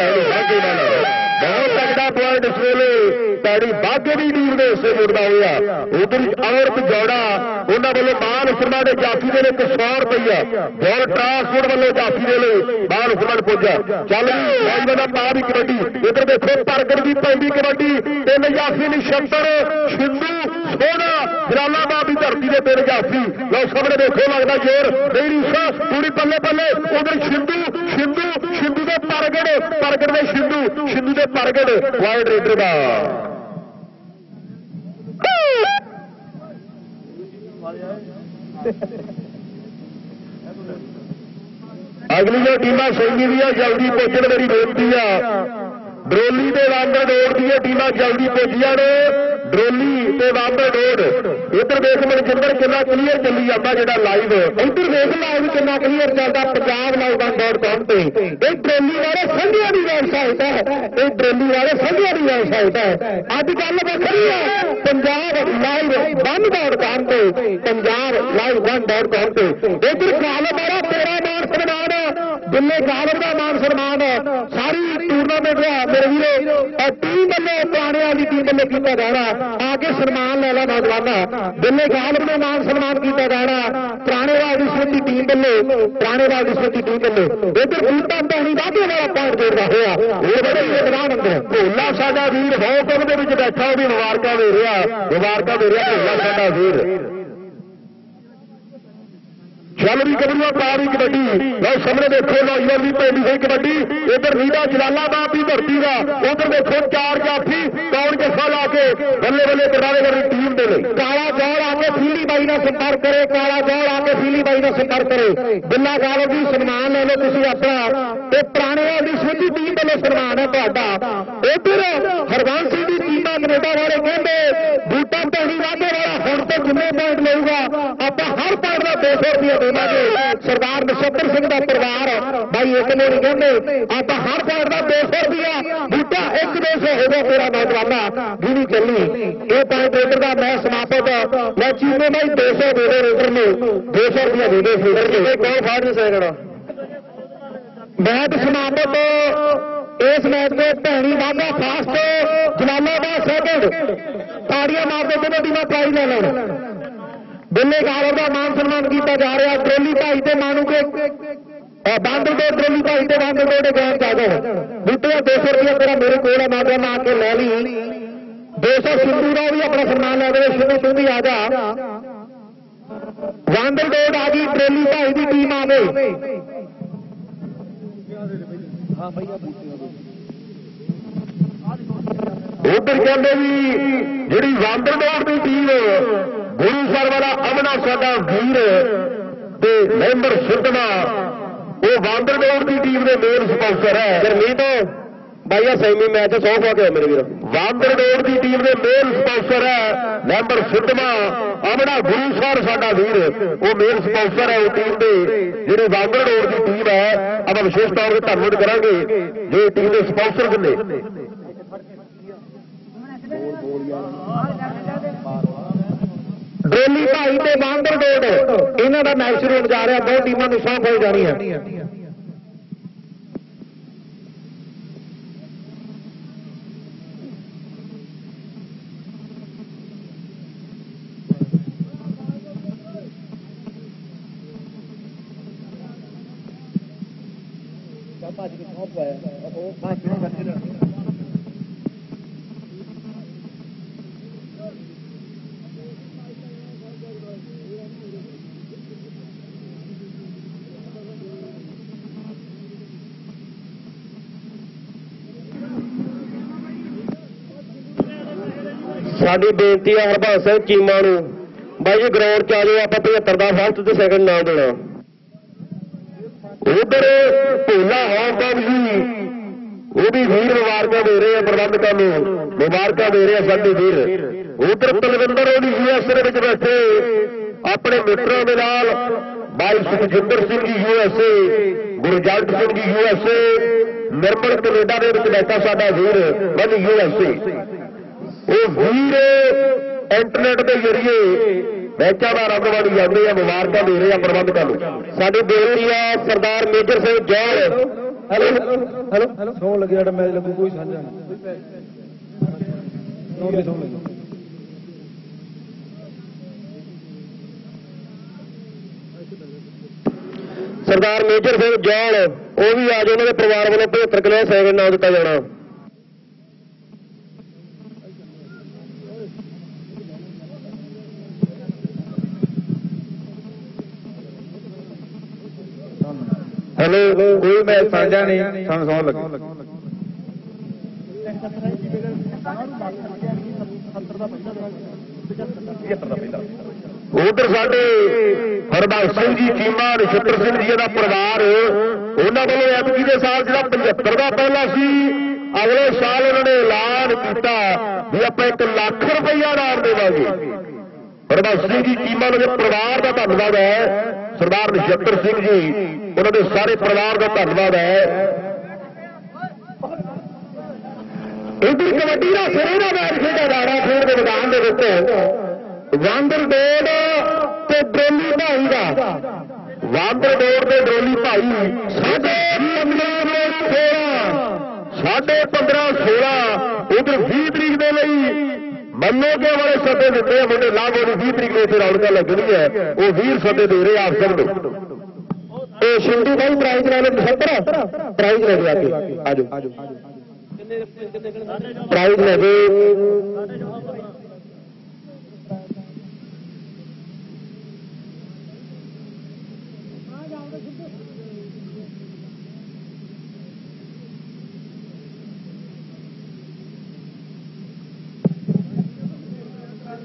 बहुत तगड़ा पॉइंट इस वेले पैड़ी बाघे की टीम ने उससे जुड़ता हुआ। उधर औरत जौड़ा उन्होंने वालों मान सन्मान जाफी के 100 रुपया जौल ट्रांसपोर्ट वालों जाफी के लिए मान सन्मान पहुंचा। चल नौजवान पा भी कबड्डी इधर देखो परगट की पैंदी कबड्डी 3 जाफी नक्षत्र सिंधु सोना जलालाबाद की धरती के 3 जाफी। लो सामने देखो लगता जोर मेरी पूरी पल्ले पल्ले उधर सिंधु सिंधु सिंधु के परगट में सिंधु के परगट वाइड रेडर का अगली जो टीमां सही दी जल्दी पहुंचने मेरी बेनती है। ड्रोली के वांदर रोड दी टीमां जल्दी पहुंचिया ने ड्रोली ते वांदर रोड इधर देख मनजिंदर कितना क्लीयर चली जाता जो लाइव इधर देख लाइव कितना क्लीयर चलता पंजाब लाइव.com पे एक ड्रोली वाले संघिया की वेबसाइट है एक ड्रोली वाले संघिया की वेबसाइट है। अज गल वखरी है पंजाब लाइव.com पे पंजाब लाइव.com पे इधर कालम वाला तेरा मान सन्मान दिल्ली कालम का मान सन्मान सारी टूरनामेंट मेरे वीरो टीम वाले पुराने वाली टीम वाले किया जाना आगे सन्मान लै ला नौजवाना दिल्ली कालम ने मान सन्मान किया जाना पुराने वाली की टीम वाले पुराने वाली की टीम वाले इधर बूटा पानी वाधे वाला पॉइंट जोड़ता हुआ ये बड़े मैदान अंदर भोला साडा वीर होटल के बैठा वो भी मुबारक दे रहा भोला साडा वीर चल भी कबड्डी पा रही कबड्डी लो सामने देखो नौजवान भी पेंडी से कबड्डी इधर नीला जलालाबाद की धरती का उधर देखो 4 जाफी कौन के साल आके बल्ले बल्ले कराने वाली टीम दे काला गौर आके फीली बाई बाई का संपर्क करे, काला जौल आके सीली बाई का संपर्क करे। बिल्ला गालो जी सन्मान ले लो तुम अपना, तो पुराने की सोची टीम वालों सन्मान है ਤੁਹਾਡਾ। उधर हरवंश सिंह की टीम कनेडा वाले कहते बूटा टोनी वाधे वाला हुण तो जिन्ने पॉइंट लेगा आप हर पॉइंट का 200 रुपया देवांगे। सरदार नछत्तर सिंह का परिवार भाई एक ने नहीं कहते आप हर पॉइंट का 200 रुपया बूटा 1-200 होगा तेरा नौजवाना गिनी चली। ये पॉइंट रेडर का मैं समापत मैं चीने भाई 200 दे दे रेडर ने 200 रुपया दे दे फीडर कौन फाड़ नहीं सकेगा। मैच समापत इस मैच में भैनी वाघा फास्ट जलालाबाद सेकंड ताड़ियां मारते दोनों टीम प्राइज ले लो। बिल्ले गालर का मान सम्मान किया जा रहा। ट्रोली भाई से मानू के बांदर दो ट्रोली भाई से बांदर दो गैन जागो बूटे 200 रुपया तेरा मेरे को नौजवान आके ले ली। 200 सिंधु का भी अपना सम्मान ले दे। सिंधु तू भी आ जा। बांदर दौड़ आ गई, ट्रोली भाई की टीम आ गई। उधर कहते भी जी वांदर दौड़ की टीम गुरुसर वाला अमना साडा वीर ते मैंबर सिद्धवा वो वांदर दौड़ की टीम के मेन स्पॉन्सर है। गुरमीत भाई सैमी मैच 100 पा के मेरे वीर वांदर दौड़ की टीम के मेन स्पॉन्सर है मैंबर सिद्धवा अमना गुरुसर साडा वीर वो मेन स्पॉन्सर है। वो टीम के जी वांदर दौड़ की टीम है अब विशेष तौर पर धन्यवाद करेंगे जो टीम के स्पॉन्सर ने। डोली भाई ते बांदर डोड इन्हों का मैच शुरू हो जा रहा। दो टीमों को 100 हो जानी है। साडी बेनती है हरबंस सिंह चीमा नूं बाई जी ग्राउंड च आ जाओ। आप 75 का फर्स्ट ते सैकंड नाम देना। उधर भोला हांगकांग जी वो भी वीर मुबारक दे रहे हैं प्रबंधकों को मुबारक दे रहे हैं साडे वीर। उधर तलविंदर ओडी यूएसए में बैठे अपने मित्रों के नाल भाई Sukhjinder Singh ji USA Gurjant Singh ji USA Nirmal Canada के बैठा साडा वीर वन यूएसए। वो वीर इंटरनेट के जरिए मैचों का रंग बड़ी जाते हैं मुबारक दे रहे हैं प्रबंधकों को। साडी बेनती है सरदार मेजर सिंह जौल हेलो हेलो हेलो सौ लगे मैच लगू कोई साझा सरदार मेजर सिंह जौल वो भी आज उन्होंने परिवार वालों 75 किलो सैकंड नाम दिता जाना। हेलो कोई मैच साझा नहीं सानू 100 लगे। उधर साडे हरबंस सिंह जी चीमा नछत्तर सिंह जी का परिवार उन्होंने वालों एतकी के साल जो 75 का पहला सी अगले साल उन्होंने ऐलान किया भी आप 1 लाख रुपया इनाम देवांगे। हरबंस सिंह जी चीमा के परिवार का धन्यवाद है। सरदार नछत्तर सिंह जी उन्होंने सारे परिवार का धन्यवाद है। इधर कबड्डी का सिरे मैच खेड़ा जा रहा खेल के मैदान के वांदर दौड़ तो डोली भाई का वांदर दौड़ तो डोली भाई 15:16 उधर 20 तरीक के लिए मनो के वाले सदे दिते हैं मुझे लाभ वाली 20 तरीक में रौनक लगनी है वो वीर सदे दे रहे आप सब शिंदू भाई प्राइज ले 75 प्राइज ले आके आज प्राइज ले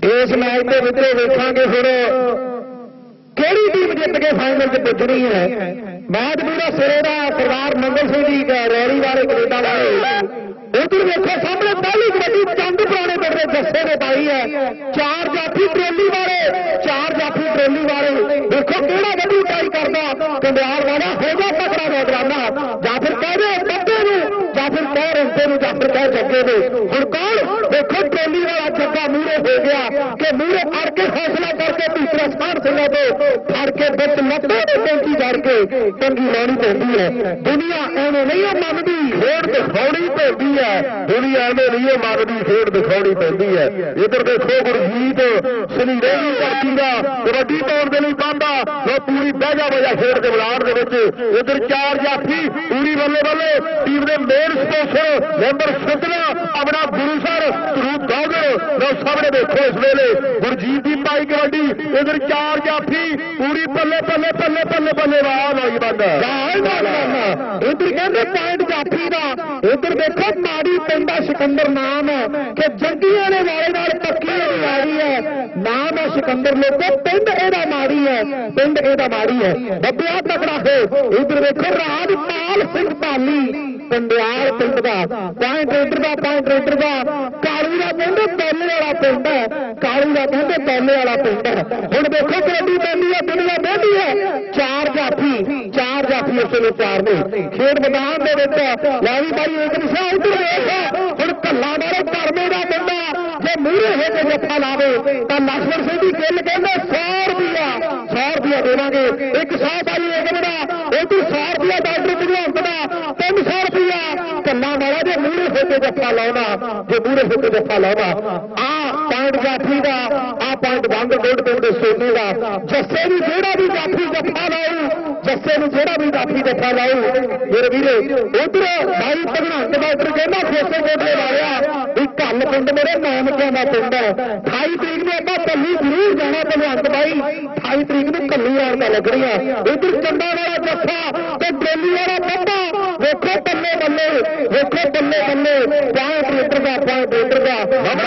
इस मैच के विच वेखांगे फिर किहड़ी टीम जित के फाइनल च पुजनी है। मैच पूरा सिरे का सरदार मंगल सिंह जी रैली वाले कनेडा वाले उधर देखो सामने पहली कबड्डी चंद पुराने पिंड के जस्से ने पाई है। चार जाफी ट्रोली वाले देखो केड़ा वड्डी ट्राई करता कंडियाल वाला हो जा तकड़ा नौजवाना या फिर कह दे बंदे या फिर कह रिश्ते या फिर कह जग्गे ने हुण कौन देखो ट्रोली वाला जग्गा मूहरे हो गया कि मूहरे फड़ के फैसला करके तीसरा स्थान सिंह को फड़ के बिच लत्ते ने पेंची करके टंगी लानी पैंदी है। दुनिया एवं नहीं मनदी खेड दिखानी पैंदी है। दुनिया एवं नहीं मनदी खेड दिखानी पैंदी है। इधर देखो गुरजीत सनीरे की धरती का कबड्डी पाउण के लिए पांदा जो पूरी बहजा वजह खेड के मैदान के विच इधर चार जाफी पूरी बल्ले बल्ले टीम के मेन स्पोंसर मैंबर सदना अपना गुरुसर स्वरूप गौगर जो सामने देखो इस वेले गुरजीत की पाई कबड्डी इधर चार जाफी पूरी बल्ले बल्ले बल्ले बल्ले बल्ले वाह नौजवान इधर कहते पॉइंट जाफी का इधर देखो माड़ी पिंडा सिकंदर नाम कि जंगिया ने वाले पक्की आ रही है नाम है सिकंदर लोगों पिंड एदा माड़ी है पिंड एदा माड़ी है बब्बिया तकड़ा हो। इधर देखो राजपाल सिंह पाली पंडियाल पिंड का पॉइंट रेडर का कालू का कहते पहले वाला पिंड है कालू का कहते पहले वाला पिंड है। हुण देखो कबड्डी पैंदी है दुनिया बहती है चार जाफी उस वे चार ने खेड मैदान के लावी भाई एक दिशा उधर हुण कल्ला मारो धर्मे का बंदा जे मूहरे होकर जत्था लावे तो लक्ष्मण सिंह की गिल कहते 100 रुपया देवांगे। एक 100 पाई एक बड़ा उधर 100 रुपया डॉक्टर भगवंत का 300 रुपया कल्ला मारा जे मूहरे होकर जत्था लाउना जे मूहरे होकर जत्था लाउना आ पॉइंट जाफी का आ पॉइंट बंद गोड पिंड सोने का जस्से भी जेड़ा भी जाफी जत्था लाऊ जस्से में जेड़ा भी जाफी जत्था लाऊ मेरे वीरे उधर भाई भगवंत डॉक्टर कहना फेसे कोटले लाया भी कल पिंड मेरे नानकियां का पिंड है 28 तरीक में आप कली जरूर जाना भगवंत भाई 28 तरीक में कली रौनक लगनी है। उधर चंडा वाला जत्था तो ट्रेली वाला बंदा देखो बल्ले बल्ले पॉइंट रेडर का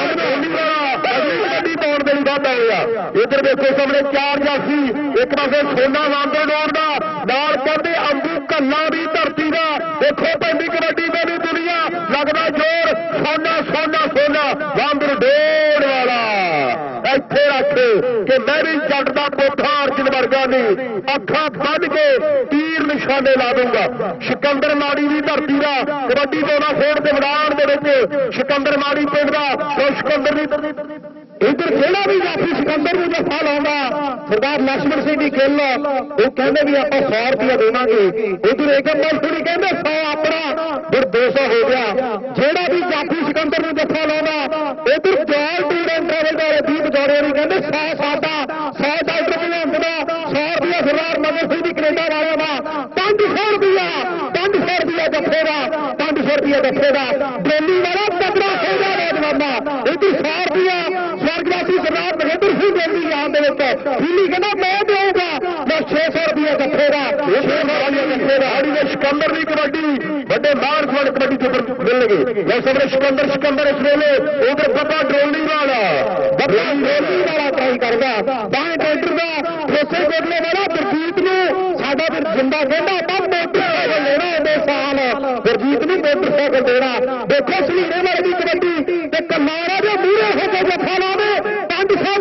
इधर देखो सामने चार जाफी एक पासे सोना वांगो डोर का नाल कहते अंबू कल्ला भी धरती का देखो पैंदी कबड्डी में भी दुनिया लगता जोर सोना वांगर डोर वाला इत्थे रख कि मैं भी जट का पोथा अर्जुन वर्गा नहीं अखा बन के तीर निशाने ला दूंगा। सिकंदर माड़ी की धरती का कबड्डी दोना खेड के मैदान के सिकंदर माड़ी पिंड का तो सिकंदर इधर जेड़ा भी जाफी सिकंदर में जफा लाऊंगा सरदार लक्ष्मण सिंह की गिल वो कहते भी आप 100 रुपया देवांगे। उधर एक मजदूरी कहते 100 अपना फिर 200 हो गया। जेड़ा भी जाफी सिकंदर में जफा लाऊंगा इधर जॉल टूर एंड ट्रैवल वाले दीप जौड़े नहीं कहते 100 सादा 100 डॉक्टर भगवंत का 100 रुपया सरदार मंगल सिंह की कनेडा वाले का 500 रुपया जफे का 500 रुपया जफे का दिल्ली वाला तगड़ा हो गया नौजवाना इधर 100 रुपया स्वर्गवासी सरदार महेंद्र सिंह दिल्ली याद दिल्ली कहना मैं दूंगा मैं 600 रुपया जफे का सिकंदर की कबड्डी बड़े मार वाले कबड्डी के ऊपर मिलेंगे जैसे सिकंदर इस वेले उधर पता ड्रोली वाला ट्राई करेगा पॉइंट रेडर का फेसे कोटले वाला गुरजीत ने साडा फिर जिंदा कहना तब मोटरसाइकिल लेना इन्ने साल गुरजीत ने मोटरसाइकिल देना। देखो सलीरे वाले की कबड्डी कलारा जो मूहरे होकर जफा लावे 500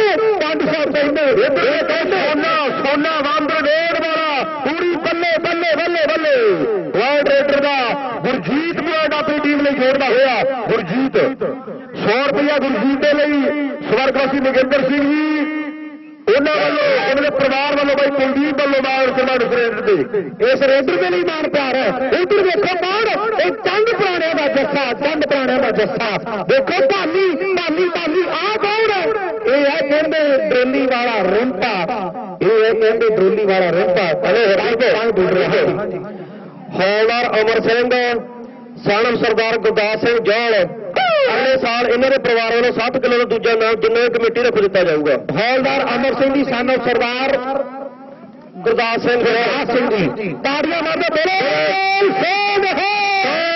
सोना वांदर डोर वाला पूरी बल्ले वर्ल्ड रेडर का गुरजीत भी अपनी टीम ने जोड़ना होया। गुरजीत 100 रुपया गुरजीत के लिए स्वर्गवासी नगेंद्र सिंह जी उन्होंने परिवार वालों भाई कुलदीप वालों मान इस रेडर के लिए मान प्यार है। उधर देखो मान चंद पुराने का जस्सा देखो पाली आ कौन ये है कहते ड्रोली वाला रुंपा हौलदार अमर सिंह सानम सरदार गुरदास सिंह जौल अगले साल इन्होंने परिवार वालों 7 किलो का दूजा नाम जिन्हें कमेटी रख दिता जाऊगा। हौलदार अमर सिंह जी सानम सरदार गुरदास सिंह जी ताड़ियां मारते बोलो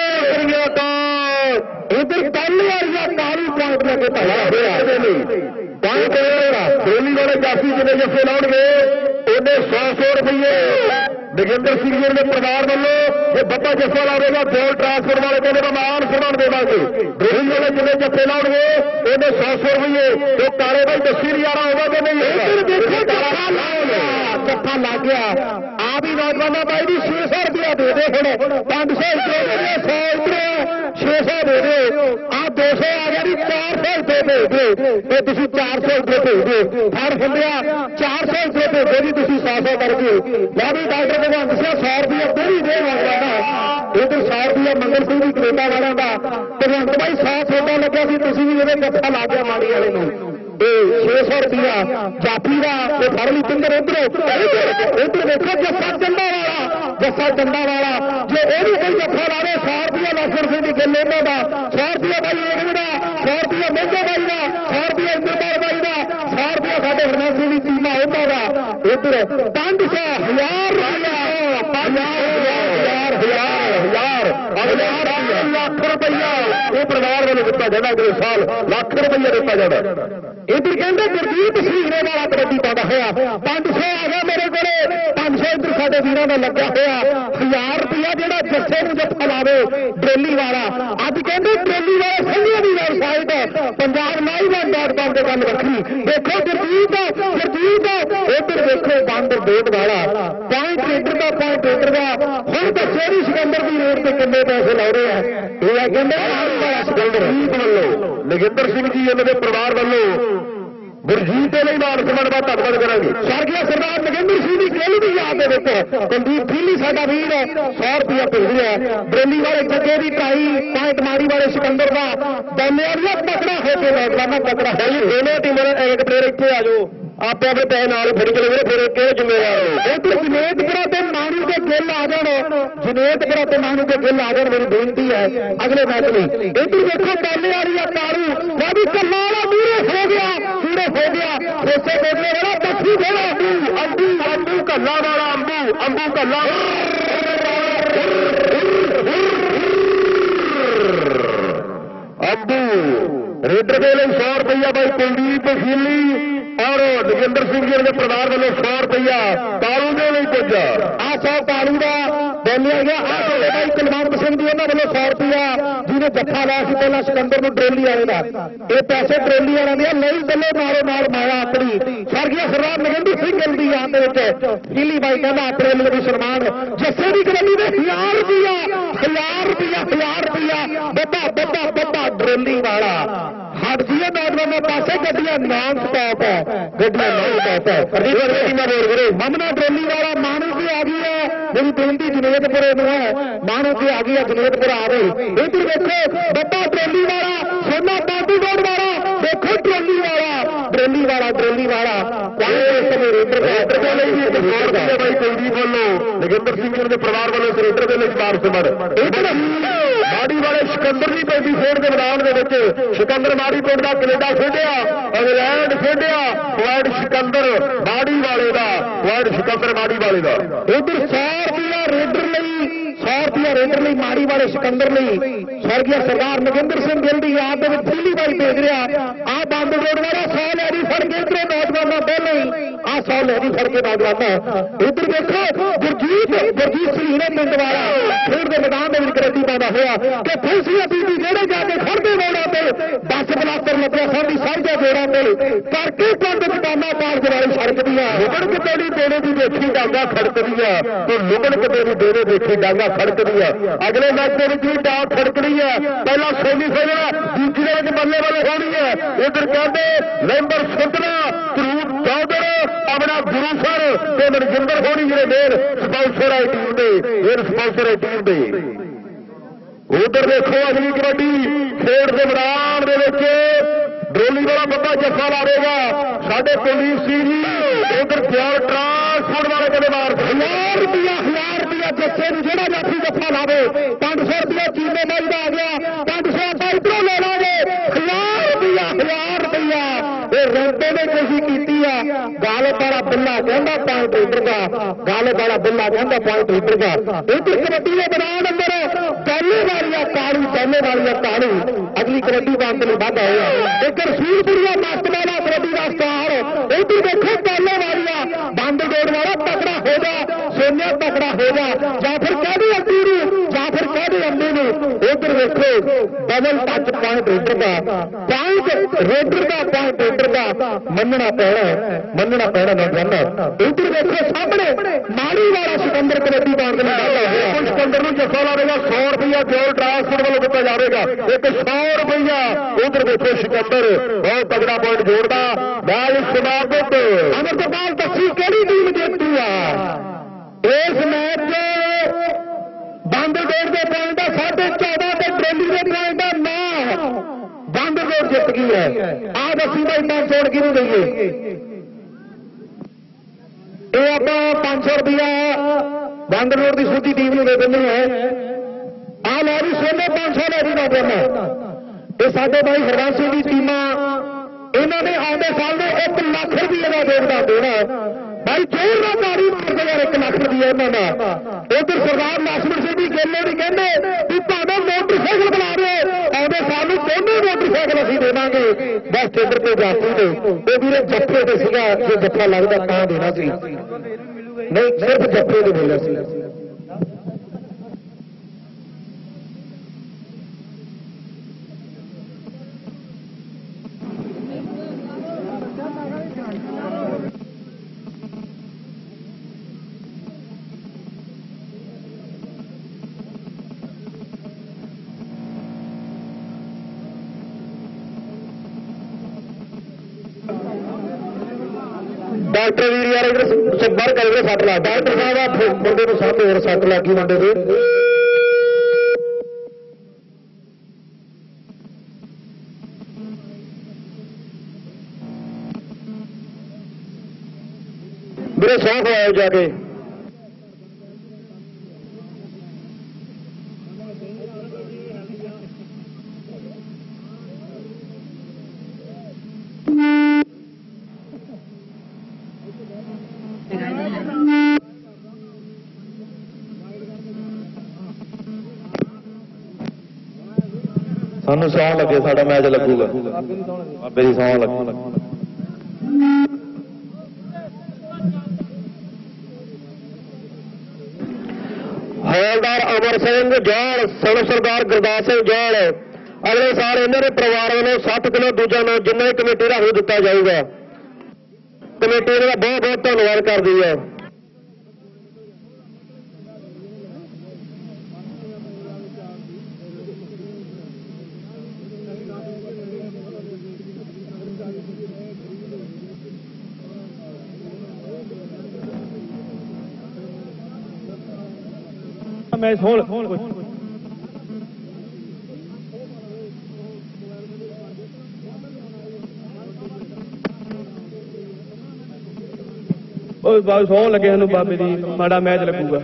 इधर पहली बार काली पॉइंट लेके ਡੋਲੀ ਵਾਲੇ ਜਾਫੀ ਜਿੰਨੇ ਜੱਫੇ ਲਾਉਣਗੇ ਉਹਨੇ 100 ਰੁਪਏ ਨਗਿੰਦਰ ਸਿੰਘ ਜੀ ਦੇ ਪਰਿਵਾਰ ਵੱਲੋਂ ਜੇ ਬੱਬਾ ਜੱਫਾ ਲਾਵੇਗਾ ਬੋਲ ਟਰਾਂਸਫਰ ਵਾਲੇ ਕਹਿੰਦੇ ਮੈਂ ਮਾਨ ਸਨਮਾਨ ਦੇਵਾਂਗੇ। ਡੋਲੀ ਵਾਲੇ ਜਿੰਨੇ ਜੱਫੇ ਲਾਉਣਗੇ ਉਹਨੇ 100 ਰੁਪਏ ਤੇ ਕਾਲੇ ਭਾਈ ਦੱਸੀ ਨਜ਼ਾਰਾ ਹੋਗਾ ਕਿ ਨਹੀਂ ਜੱਫਾ ਲੱਗ ਗਿਆ ਆ ਵੀ ਨੌਜਵਾਨਾਂ ਬਾਈ ਦੀ 600 ਰੁਪਇਆ ਦੇ ਦੇ ਹੁਣ 500 ਇੱਧਰ 100 ਇੱਧਰ 600 ਦੇ ਦੇ ਆ 200 ਆ ਗਿਆ ਜੀ 400 ਰੁਪਏ ਭੇਜ ਦਿਓ ਤੇ ਤੁਸੀਂ 400 ਰੁਪਏ ਭੇਜ ਦਿਓ ਫੜ ਹੁੰਦਿਆ 400 ਰੁਪਏ ਭੇਜੋ ਜੀ ਤੁਸੀਂ 100 ਕਰਕੇ ਲੈ ਵੀ ਡਾਕਟਰ ਨੇ ਦੱਸਿਆ 100 ਰੁਪਏ ਪੂਰੀ ਦੇ ਨੌਜਵਾਨਾਂ ਇਧਰ 100 ਰੁਪਏ ਮੰਗਲ ਸਿੰਘ ਦੀ ਕੈਨੇਡਾ ਵਾਲਿਆਂ ਦਾ ਭਗਵੰਤ ਭਾਈ 100 ਸੌਦਾ ਲੱਗਿਆ ਸੀ ਤੁਸੀਂ ਵੀ ਇਹਦੇ ਗੱਫਾ ਲਾ ਕੇ ਮਾੜੀ ਵਾਲੇ ਨੂੰ ਇਹ 600 ਰੁਪਇਆ ਜਾਫੀ ਦਾ ਤੇ ਫੜ ਲਈ ਪਿੰਦਰ ਇੱਧਰ ਵੇਖੋ ਜੱਸਾ ਚੰਦਾ ਵਾਲਾ ਜੇ ਇਹਨੂੰ ਕੋਈ ਜੱਫਾ ਲਾਵੇ 100 ਰੁਪਇਆ ਲੱਖਣ ਸਿੰਘ ਦੀ ਗੱਲ ਇਹਨਾਂ ਦਾ 100 ਰੁਪਇਆ ਬਾਈ ਇਹਨੂੰ ਦਾ 100 ਰੁਪਇਆ ਮਹਿੰਗਾ ਬਾਈ ਦਾ 100 ਰੁਪਇਆ ਇੰਦਰਪਾਲ ਬਾਈ ਦਾ 100 ਰੁਪਇਆ ਸਾਡੇ ਹਰਮਨ ਸਿੰਘ ਦੀ ਟੀਮਾਂ ਉਹਨਾਂ ਦਾ ਇੱਧਰ 500 1000 ਲੱਖ ਰੁਪਇਆ ਇਹ ਪਰਿਵਾਰ ਵੱਲੋਂ ਦਿੱਤਾ ਜਾਂਦਾ ਅਗਲੇ ਸਾਲ ਲੱਖ ਰੁਪਇਆ ਦਿੱਤਾ ਜਾਂਦਾ। ਇੱਧਰ ਕਹਿੰਦੇ ਗੁਰਜੀਤ ਸਿੰਘਰੇ ਵਾਲਾ ਕਬੱਡੀ ਪਾਉਂਦਾ ਹੋਇਆ 500 ਆ ਗਿਆ ਮੇਰੇ ਕੋਲੇ 500 ਇੱਧਰ ਸਾਡੇ ਵੀਰਾਂ ਦਾ ਲੱਗਾ ਹੋਇਆ 1000 ਰੁਪਇਆ ਜਿਹੜਾ ਜੱਸੇ ਨੂੰ ਜੱਫਾ ਲਾਵੇ ਡਰੇਲੀ ਵਾਲਾ ਅੱਜ ਕਹਿੰਦੇ ਡਰੇਲੀ ਵਾਲੇ ਸੰਘੀਆਂ ਦੀ ਵੈਬਸਾਈਟ ਪੰਜਾਬ live.com ਤੇ ਗੱਲ ਵੱਖਰੀ ਦੇਖੋ ਗੁਰਜੀਤ ਇੱਧਰ ਦੇਖੋ ਬਾਂਦਰ ਬੇਟ ਵਾਲਾ ਪੁਆਇੰਟ ਲੀਡਰ ਦਾ ਹੁਣ ਦੱਸੋ ਵੀ ਸਿਕੰਦਰ ਦੀ ਰੇਟ ਤੇ ਕਿੰਨੇ ਪੈਸੇ ਲਾ ਰਹੇ ਆ ਇਹ ਆ ਕਹਿੰਦੇ ਸਿਕੰਦਰ ਵੱਲੋਂ ਨਗਿੰਦਰ ਸਿੰਘ ਜੀ ਇਹਨਾਂ ਦੇ ਪਰਿਵਾਰ ਵੱਲੋਂ ਗੁਰਜੀਤ ਦੇ ਲਈ ਮਾਨ ਸਨਮਾਨ ਦਾ ਧੰਨਵਾਦ ਕਰਾਂਗੇ। ਸਵਰਗੀ ਸਰਦਾਰ ਨਗਿੰਦਰ ਸਿੰਘ ਦੀ ਗੱਲ ਦੀ ਯਾਦ ਦੇ ਵਿੱਚ ਕੁਲਦੀਪ ਫੀਲੀ ਸਾਡਾ ਵੀਰ 100 ਰੁਪਇਆ ਭੇਜ ਰਿਹਾ ਬਰੇਲੀ ਵਾਲੇ ਜੱਗੇ ਦੀ ਭਾਈ ਪੁਆਇੰਟ ਮਾਰੀ ਵਾਲੇ ਸਿਕੰਦਰ ਦਾ ਦਲਿਆਰੀਆ ਤਕੜਾ ਹੋ ਕੇ ਨੌਜਵਾਨਾਂ ਤਕੜਾ ਹੈ ਜੀ ਦੋਨੋਂ ਟੀਮਾਂ ਦਾ ਇੱਕ ਪਲੇਅਰ ਇੱਥੇ ਆ ਜਾਓ ਆਪੇ ਆਪਣੇ ਪੈਸੇ ਨਾਲ ਫੜ ਕੇ ਲਵੇ ਫਿਰ ਕਿਹੜੇ ਜ਼ਿੰਮੇਵਾਰ ਇੱਧਰ ਜਨੇਤਪੁਰਾ ਤੇ ਮਾਨੂ ਦੇ ਗਿੱਲ ਆ ਜਾਣ ਜਨੇਤਪੁਰਾ ਤੇ ਮਾਨੂ ਦੇ ਗਿੱਲ ਆ ਜਾਣ ਮੇਰੀ ਬੇਨਤੀ ਹੈ ਅਗਲੇ ਮੈਚ ਲਈ ਇੱਧਰ ਦੇਖੋ ਦਲਿਆਰੀਆ ਤਾਰੂ ਵਾਦੀ ਕੱਲਾ ਵਾਲਾ ਮੂਰੇ ਹੋ ਗਿਆ ਖੋਸੇ ਬੋਲੇ ਵਾਲਾ ਬੱਸੀ ਦੇਣਾ ਅੰਬੂ ਕੱਲਾ ਵਾਲਾ ਅੰਬੂ ਕੱਲਾ ਅੰਬੂ ਰੇਡਰ ਦੇ ਲਈ 100 ਰੁਪਇਆ ਬਾਈ ਕੁਲਦੀਪ ਫੀਲੀ ਔਰ ਨਗਿੰਦਰ ਸਿੰਘ ਜੀ ਦੇ ਪਰਿਵਾਰ ਵੱਲੋਂ 100 ਰੁਪਇਆ ਤਾਲੂ ਦੇ ਲਈ ਪੁੱਜਾ ਆ 100 ਤਾਲੂ ਦਾ ਬੋਲਿਆ ਗਿਆ ਆ ਤੁਹਾਡੇ ਭਾਈ ਕੁਲਵੰਤ ਸਿੰਘ ਜੀ ਉਹਨਾਂ ਵੱਲੋਂ 100 ਰੁਪਇਆ ਜਿਹਨੇ ਜੱਫਾ ਲਾਇਆ ਸੀ ਪਹਿਲਾਂ ਸਿਕੰਦਰ ਨੂੰ ਟਰੇਲੀ ਵਾਲੇ ਦਾ ਇਹ ਪੈਸੇ ਟਰੇਲੀ ਵਾਲਿਆਂ ਦੇ ਨਹੀਂ ਬੱਲੇ ਨਾਲ ਮਾਇਆ ਆਪਣੀ ਸਵਰਗੀ ਸਰਦਾਰ ਨਗਿੰਦਰ ਸਿੰਘ ਗਿੱਲ ਦੀ ਯਾਦ ਦੇ ਵਿੱਚ ਫੀਲੀ ਬਾਈ ਕਹਿੰਦਾ ਆਪਣੇ ਲਈ ਵੀ ਸਨਮਾਨ ਜੱਸੇ ਦੀ ਗਰਲੀ ਦੇ 1000 ਰੁਪਇਆ ਬੱਬਾ ਟਰੇਲੀ ਵਾਲਾ ਹੱਟ ਜੀ ਨੌਜਵਾਨਾਂ ਪਾਸੇ ਗੱਡੀਆਂ ਨਾਨ ਸਟਾਪ ਹੈ ਮਮਨਾ ਟਰੇਲੀ ਵਾਲਾ ਮਾਨੂ ਕੀ ਆ ਗਈ ਹੈ ਮੇਰੀ ਬੇਨਤੀ ਜਨੇਤਪੁਰੇ ਨੂੰ ਹੈ ਮਾਨੂ ਕੀ ਆ ਗਈ ਹੈ ਜਨੇਤਪੁਰ ਆਵੇ ਇੱਧਰ ਵੇਖੋ ਬੱਬਾ ਟਰੇਲੀ ਵਾਲਾ ਸੋਨਾ ਬਾਬੂਗੜ ਵਾਲਾ ਦੇਖੋ ਟਰੇਲੀ ਵਾਲਾ ਰੇਡਰ ਦੇ ਲਈ ਬਾਈ ਕੁਲਦੀਪ ਵੱਲੋਂ ਨਗਿੰਦਰ ਸਿੰਘ ਦੇ ਪਰਿਵਾਰ ਵੱਲੋਂ ਰੇਡਰ ਦੇ ਲਈ ਮਾਨ ਸਨਮਾਨ ਮਾੜੀ ਵਾਲੇ ਸਿਕੰਦਰ ਦੀ ਪੈਂਦੀ ਖੇਡ ਦੇ ਮੈਦਾਨ ਦੇ ਵਿੱਚ ਸਿਕੰਦਰ ਮਾੜੀ ਪਿੰਡ ਦਾ ਕੈਨੇਡਾ ਖੇਡਿਆ ਇੰਗਲੈਂਡ ਖੇਡਿਆ ਪੁਆਇੰਟ ਸਿਕੰਦਰ ਮਾੜੀ ਵਾਲੇ ਦਾ ਇੱਧਰ 100 ਰੁਪਇਆ ਰੇਡਰ ਲਈ ਮਾੜੀ ਵਾਲੇ ਸਿਕੰਦਰ ਲਈ ਸਵਰਗੀ ਸਰਦਾਰ ਨਗਿੰਦਰ ਸਿੰਘ ਗਿੱਲ ਦੀ ਯਾਦ ਦੇ ਵਿੱਚ ਪਹਿਲੀ ਵਾਰੀ ਭੇਜ ਰਿਹਾ ਆ ਬੰਦ ਰੋਡ ਵਾਲਾ 100 ਲੈਣੀ ਫੜ ਕੇ ਇੱਧਰੋਂ ਨੌਜਵਾਨਾਂ ਪਹਿਲਾਂ ਹੀ ਆ 100 ਲੈਣੀ ਫੜ ਕੇ ਨੌਜਵਾਨਾਂ ਇੱਧਰ ਦੇਖੋ ਗੁਰਜੀਤ ਸਿੰਘ ਨੇ ਪਿੰਡ ਵਾਲਾ ਖੇਡ ਦੇ ਮੈਦਾਨ ਦੇ ਵਿੱਚ ਕਬੱਡੀ ਪਾਉਂਦਾ ਹੋਇਆ ਕਿ ਫੈਂਸੀ ਬੀਬੀ ਜਿਹੜੇ ਜਾ ਕੇ ਖੜਦੇ ਮੋੜਾਂ ਤੇ 10 ਬਲਾਸਟਰ ਲੱਗਿਆ ਸਾਡੀ ਸਾਂਝਾ ਜੋੜਾਂ ਤੇ ਕਰਕੇ ਕੰਧ ਦੁਕਾਨਾਂ ਪਾਰ ਜਵਾਲੀ ਸੜਕਦੀਆਂ ਲੁਕਣ ਕਿਤੇ ਨਹੀਂ ਦੇਣੇ ਦੀ ਦੇਖੀ ਡਾਂਗਾ ਖੜਕਦੀਆਂ ਤੇ ਲੁਕਣ ਕਿਤੇ ਨਹੀਂ ਦੇਣੇ ਦੇਖੀ ਡਾਂਗਾ ਖੜਕਦੀਆਂ ਅਗਲੇ ਮੈਚ ਦੇ ਵਿੱਚ ਵੀ ਡਾਂਗ ਖੜਕਣੀ ਹੈ ਪਹਿਲਾਂ ਸੋਨੀ ਸੋਨਾ ਦੂਜੀ ਦੇ ਵਿੱਚ ਬੱਲੇ ਵਾਲੇ ਹੋਣੀ ਹੈ ਇੱਧਰ ਕਹਿੰਦੇ ਲੈਂਬਰ ਸੁੱਟਣਾ ਧਰੂ ਚੌਧਰ ਆਪਣਾ ਗੁਰੂ ਸਰ ਤੇ ਮਨਜਿੰਦਰ ਹੋਣੀ ਜਿਹੜੇ ਮੇਨ ਸਪਾਂਸਰ ਹੈ ਟੀਮ ਦੇ ਉਧਰ ਦੇਖੋ ਅਗਲੀ ਕਬੱਡੀ ਖੇਡ ਦੇ ਮੈਦਾਨ ਦੇ ਵਿੱਚ ਡਰੋਲੀ ਵਾਲਾ ਬੱਬਾ ਜੱਫਾ ਲਾਵੇਗਾ ਸਾਡੇ ਕੁਲਦੀਪ ਸਿੰਘ ਜੀ ਉਧਰ ਪਿਆਰ ਟਰਾਂਸਪੋਰਟ ਵਾਲੇ ਕਦੇ ਮਾਰ 1000 ਰੁਪਇਆ ਜੱਸੇ ਨੂੰ ਜਿਹੜਾ ਜਾਫੀ ਜੱਫਾ ਲਾਵੇ 500 ਰੁਪਇਆ ਚੀਮੇ ਮਾਈ ਦਾ ਆ ਗਿਆ 500 ਆਪਾਂ ਇੱਧਰੋਂ ਲੈ ਲਾ जे 1000 रुपया ये रंटे ने कोशिश की आ। गाले वाला बिल्ला कहता पॉइंट लीटर का, गाले वाला बिल्ला कहता पॉइंट लीटर का। इधर कबड्डी के मैदान अंदर पहले वाली कालू, पहले वाली कालू, अगली कबड्डी बांध में वाधा हुआ। एक रसूलपुरिया मस्तवाला कबड्डी का स्टार, इधर देखो पहले वाली बंद जोड़ वाला तकड़ा होगा, सोनिया तकड़ा होगा, या फिर कह दी अड्डी नू, या फिर कह दी अंडे नू। उधर देखो डबल टच पॉइंट लीटर का, पॉइंट रेडर का, पॉइंट लीटर का मनना पैना नौजवान। इधर देखो सामने माड़ी वाला सिकंदर कबड्डी बांध में वाधा हुआ। सिकंदर को जफा लावेगा 100 रुपया जोड़ ट्रांसफर वालों दिता जाएगा, एक 100 रुपया। उधर देखो सिकंदर बहुत तगड़ा पॉइंट जोड़ता। मैच समाप्त। अमरपाल दसी केड़ी टीम जीतती है इस मैच बंद जोड़ के पॉइंट 14.5 ते ट्रेली के पॉइंट 9 बंद जोड़ जित गई है। आ दसी का इतना जोड़ किनू दईए? ये आप 500 रुपया बंद जोड़ की सूची टीम को दे देनी है। आ लै भी सोने 500 लै भी ना देना। ये साडे भाई हरवंश सिंह की टीमां इन्होंने आने साल में 1 लाख रुपये का योगदान देना भाई। जोर ना तारी मारते यार 1 लाख रुपया इन्होंने। उधर सरदार लक्ष्मण सिंह जी गेले भी कहते भी भावें मोटरसाइकिल बना रहे आने साल में दोनों मोटरसाइकिल असीं देवांगे बस केंद्र पे जाती ने। वो भी जत्थे ते सीगा, जो जत्था लगदा तां देना सी, नहीं सिर्फ जत्थे ते बोलिया सी। डॉक्टर वीर यार इधर बाहर कर सट ला। डॉक्टर साहब मुंडे को सामने और सट लगी मुंडे से। मेरे सौंफ आए जाके सानू सौ लगे साडा मैच लगूगा, बाबे दी सौ लगे। हवलदार अमर सिंह जौल, सन सरदार गुरदास सिंह जौल, अगले साल इन्होंने परिवार वालों 7 किलो दूजा नाम जिन्ना कमेटी राही दिता जाएगा। कमेटी का बहुत बहुत धन्यवाद करती है। मैच होल सौ लगे हैं बाबे दी साडा मैच लगूगा।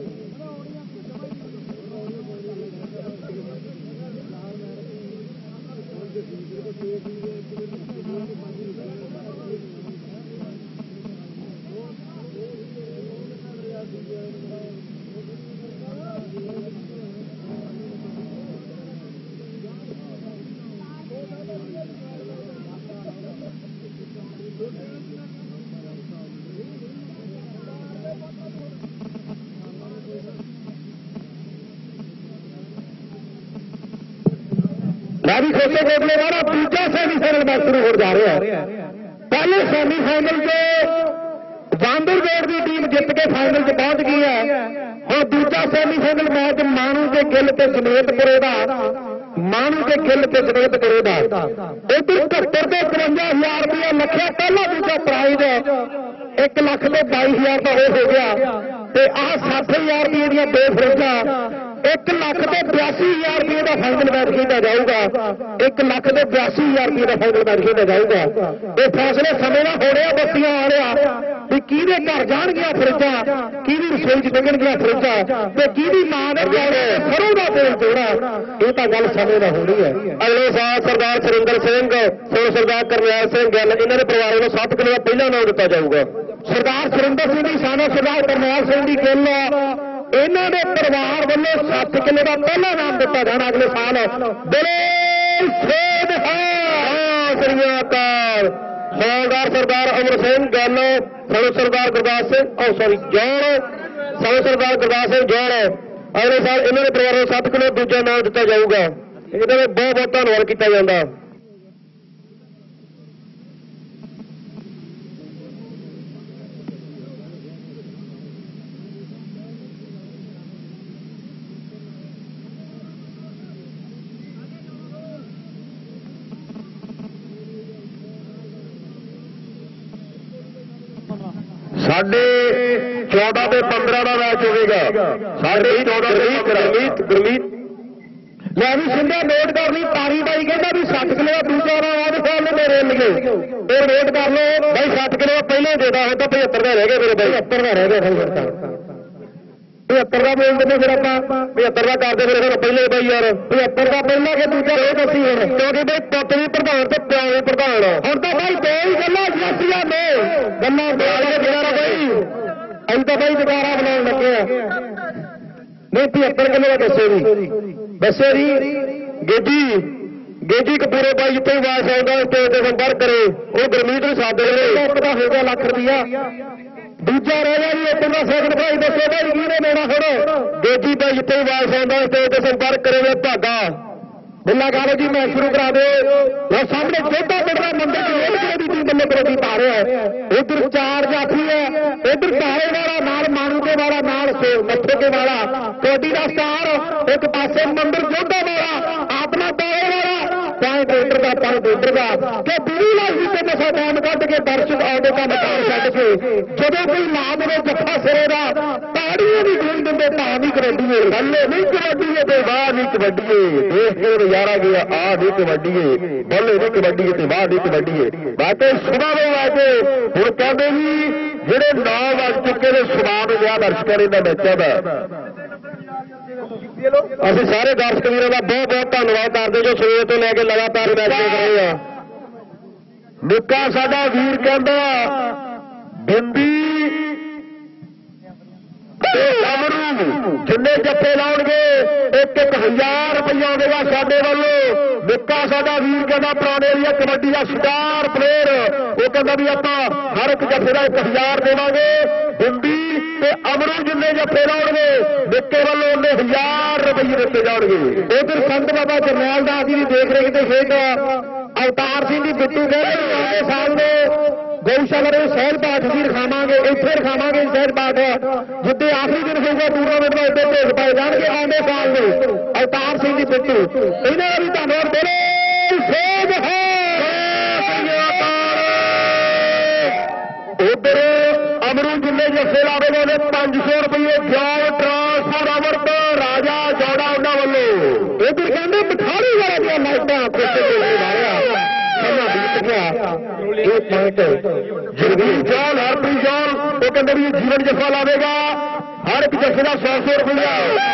खोसे कोटले वाला दूसरा सेमीफाइनल मैच शुरू हो जा रहा है। पहले सेमीफाइनल के वांदर जोड़ की टीम जित के फाइनल च पहुंच गई है। और दूसरा सेमीफाइनल मैच मानू के गिल ते जनेतपुरे का, मानू के गिल ते जनेतपुरे का। इधर 71 ते 52,000 रुपया लखिया पहला दूसरा प्राइज है, 1,22,000 का हो गया। आ 60,000 रुपये दो फ्रिजा 1,82,000 रुपये का फाइनल मैच खेला जाऊगा। 1,82,000 रुपये का फाइनल मैच खेला जाऊगा। ये फैसले समय का हो रहा, बत्तियां आ रहा भी किहदे घर जाणगियां फ्रिजां, किहदी रसोई च डंगणगियां फ्रिजां ते किहदी मां ने सरों दा तेल जोड़ा। ये तो गल समय का होनी है। अगले साल सरदार सुरिंदर सिंह सुर सरदार करनैल सिंह गैल इन्होंने परिवार को 7 किलो का पहला नाम दिता जाऊगा। सरदार सुरिंदर सिंह की सानो सरदार करनैल सिंह की गिल इन्हों ने परिवार वालों 7 किलो का पहला नाम दिता जाना अगले साल। हौलदार सरदार अमर सिंह गैल सनो सरदार गुरदास सिंह जौड़ सनो सरदार गुरदास सिंह जौड़ अगले साल इन्होंने परिवार को 7 किलो दूजा नाम दिता जाऊगा। इन्होंने बहुत बहुत धन्यवाद किया जाता। साढ़े 14 ਤੇ 15 ਦਾ ਮੈਚ ਹੋਵੇਗਾ। साढ़े 14 ਗੁਰਮੀਤ मैं भी सुनिया नोट कर ली तारी बाई कहता भी 60 किलो का दूसरा राउंड साल में मेरे लिए फिर नोट कर लो भाई 60 किलो पहले देता है तो 75 का रह गया मेरे भाई 75 का रह गया 75 का बोलते हैं फिर आप 75 का करते फिर पहले भाई यार 75 का पहला के दूसरा रेट अस्सी है क्योंकि भाई पुत भी प्रधान तो प्यार भी प्रधान हम तो भाई दो ही गल्ला जस्तियां ने गल्ला दोबारा भाई अभी तो भाई दोबारा बनाने लगे नहीं 75 किलो का दसो जी गेजी कपूरे भाई जितने आवाज आएगा स्टेज से संपर्क करे वो गुरमीत ने साथ दे पता होगा लाख रुपया दूजा रह गया जी इतना सैकंड भाई दसो भाई की ने लेना थोड़ा गेजी भाई जितने आवाज आएगा स्टेज से संपर्क करे भागा बिल्ला गालो जी मैच शुरू करा दो सामने छोटा बड़ा मंदिर टीम बल्ले करोगी पा रहे हैं इधर 4 जाफी है इधर तारे वाला नाल मानूके वाला नाल मथे के वाला कबड्डी का स्टार एक पासे मंदिर जोधा वाला आत्मा तारे वाला पॉइंट लीटर का कि बुरी लाइफ से नशा टाइम कट के दर्शक आउटे का मकान छड़ के जो कोई नाम में जफा सिरे का ताड़ियों की गूंज देंगे ता नहीं कबड्डी बल्ले नहीं कबड्डी है वाह नहीं कबड्डी देख के नजारा गया आ नहीं कबड्डी बल्ले नहीं कबड्डी है वाह नहीं कबड्डी बातें सुना दो बातें हूँ कहते जी ਜਿਹੜੇ 9 ਵੱਜ ਚੁੱਕੇ ਨੇ ਸਵਾਦ ਵਿਆਹ ਦਰਸ਼ਕਾਂ ਦਾ ਮੈਚਾਂ ਦਾ ਅਸੀਂ ਸਾਰੇ ਦਰਸ਼ਕ ਵੀਰਾਂ ਦਾ ਬਹੁਤ ਬਹੁਤ ਧੰਨਵਾਦ ਕਰਦੇ ਜੋ ਸਵੇਰ ਤੋਂ ਲੈ ਕੇ ਲਗਾਤਾਰ ਮੈਚ ਦੇਖ ਰਹੇ ਆ। ਨਿੱਕਾ ਸਾਡਾ ਵੀਰ ਕਹਿੰਦਾ ਬਿੰਦੀ ਤੇ ਅਮਰੂ ਜਿੰਨੇ ਜੱਫੇ ਲਾਉਣਗੇ 1,000 ਰੁਪਇਆ ਆਵੇਗਾ ਸਾਡੇ ਵੱਲੋਂ। ਨਿੱਕਾ ਸਾਡਾ ਵੀਰ ਕਹਿੰਦਾ ਪੁਰਾਣੇ ਏਰੀਆ ਕਬੱਡੀ ਦਾ ਸਟਾਰ ਪਲੇਅਰ ਉਹ ਕਹਿੰਦਾ ਵੀ ਆਪਾਂ ਹਰ ਇੱਕ ਜੱਫੇ ਦਾ 1,000 ਦੇਵਾਂਗੇ। ਬਿੰਦੀ ਤੇ ਅਮਰੂ ਜਿੰਨੇ ਜੱਫੇ ਲਾਉਣਗੇ ਨਿੱਕੇ ਵੱਲੋਂ ਉਹਨੇ 1000 ਰੁਪਏ ਦਿੱਤੇ ਜਾਣਗੇ। ਉਧਰ ਸੰਤ ਬਾਬਾ ਜਰਨੈਲ ਦਾਸ ਜੀ ਦੀ ਦੇਖ ਰੇਖ ਤੇ ਸ਼ੇਖ ਅਵਤਾਰ ਸਿੰਘ ਦੀ ਬਿੱਟੂ ਕਹਿੰਦੇ ਆਗੇ ਸਾਲ ਦੇ गौशाला में सहज पाठ भी रखावे इतने रखावे सहज पाठ जिद्दे आखिरी दिन होगा टूर्नामेंट में इतने भेज पाए जाएंगे आने साल में अवतार सिंह की पिट्टू इन्हें भी धन्यवाद बोलो उधर अमरू जिले जस्से लावेगा ने 500 रुपये जाओ ट्रांसफर राजा चौड़ा उन्होंने वालों इधर कहते बिठारी वाला लाइटा जगदीश जौल हरप्रीत जौल वो कहते भी जीवन जफा लावेगा हर एक जफे का 100 रुपया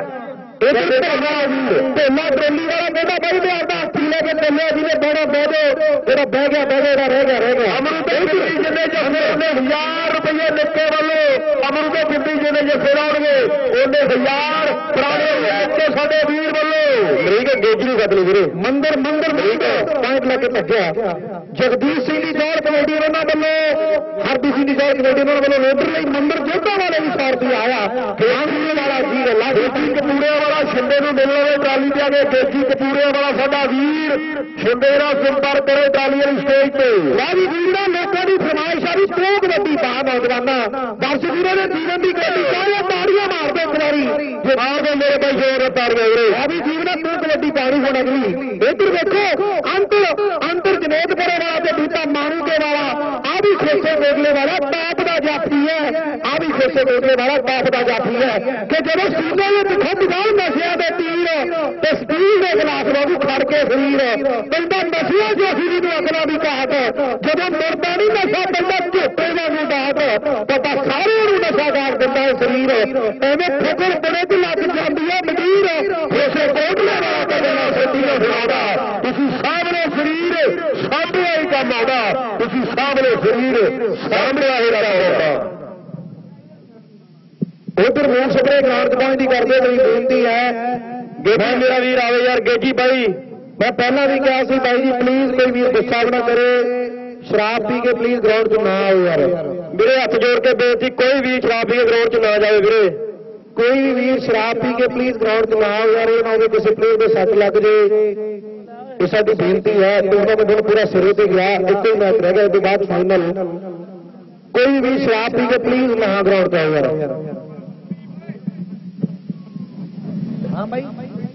ढोला ट्रोली वाला कहता भाई मैं आपका हाथी लेके चलिया जिन्हें बड़ा बह गए बह गया रह गया अमरू जिन्हें जफे उन्हें 1000 रुपये निके वालों अमरू के बिंदी जिन्हें जफे लाउणगे उन्हें 1000 पुराने साडे वीर वालों ठीक है गेजरी बदली वीरे मंदिर पॉइंट लेके भज्या जगदीश सिंह की जौल कमेटी उन्होंने वालों हरदीप सिंह की जौल कमेटी उन्होंने वालों रोडर लिए मंदिर जोधा वाले भी 100 रुपया आया वाला जी गेजी कपूरे वाला शिंदे को मिलने वाले ट्राली पे आगे गेजी कपूरे वाला साडा वीर शिंदे का संपर्क करे ट्राली वाली स्टेज पे वाली वीर लोगों की फरमाइश आ भी दो कबड्डी पा नौजवाना दर्शक वीरों ने जीवन की कबड्डी चाहे ताड़ियां मार दो खिलाड़ी जवाब दे मेरे भाई जोर ताड़ियां अभी जीवन दो कबड्डी पानी होने अगली इधर देखो अंतर जनेतपुरे वाला बूटा मानूके वाला आ भी 600 मेघले वाला टॉप का जाफी है आ भी खोसे कोटले वाला टॉप का जाफी है कि जब सीने में खुद जाओ नशिया के तीर तो स्पीड के गिलास वागू खड़ के शरीर बंदा नशिया जो अखीरी में अगला भी घाट जब मरदा नहीं नशा बंदा झोटे वागू घाट पता सारे नशा घाट दिता है शरीर एवं फुकर बड़े च लग जाती है मजीर खोसे कोटले वाला कदम सोटी फड़ा तुम सामने शरीर सामने ही काम आगा तुम सामने शरीर सामने आएगा उधर मूल सपरे ग्राउंड पॉइंट की करते मेरी बेनती है गेजी मेरा वीर आवे यार गेजी भाई मैं पहला भी कहा सी भाई जी प्लीज कोई वीर गुस्सा ना करे शराब पी के प्लीज ग्राउंड च ना आओ यार मेरे हथ जोड़ के बेनती कोई भी शराब पी के ग्राउंड च ना जाए वीरे कोई भी वीर शराब पी के प्लीज ग्राउंड च ना आओ यार ये ना किसी प्लेयर के सट लग जाए ये साडी बेनती है टूर्नामेंट दिन पूरा सिरे ते गया एक ही मैच रह गया उसके बाद फाइनल कोई भी शराब पी के प्लीज ना ग्राउंड पे आओ यार हाँ भाई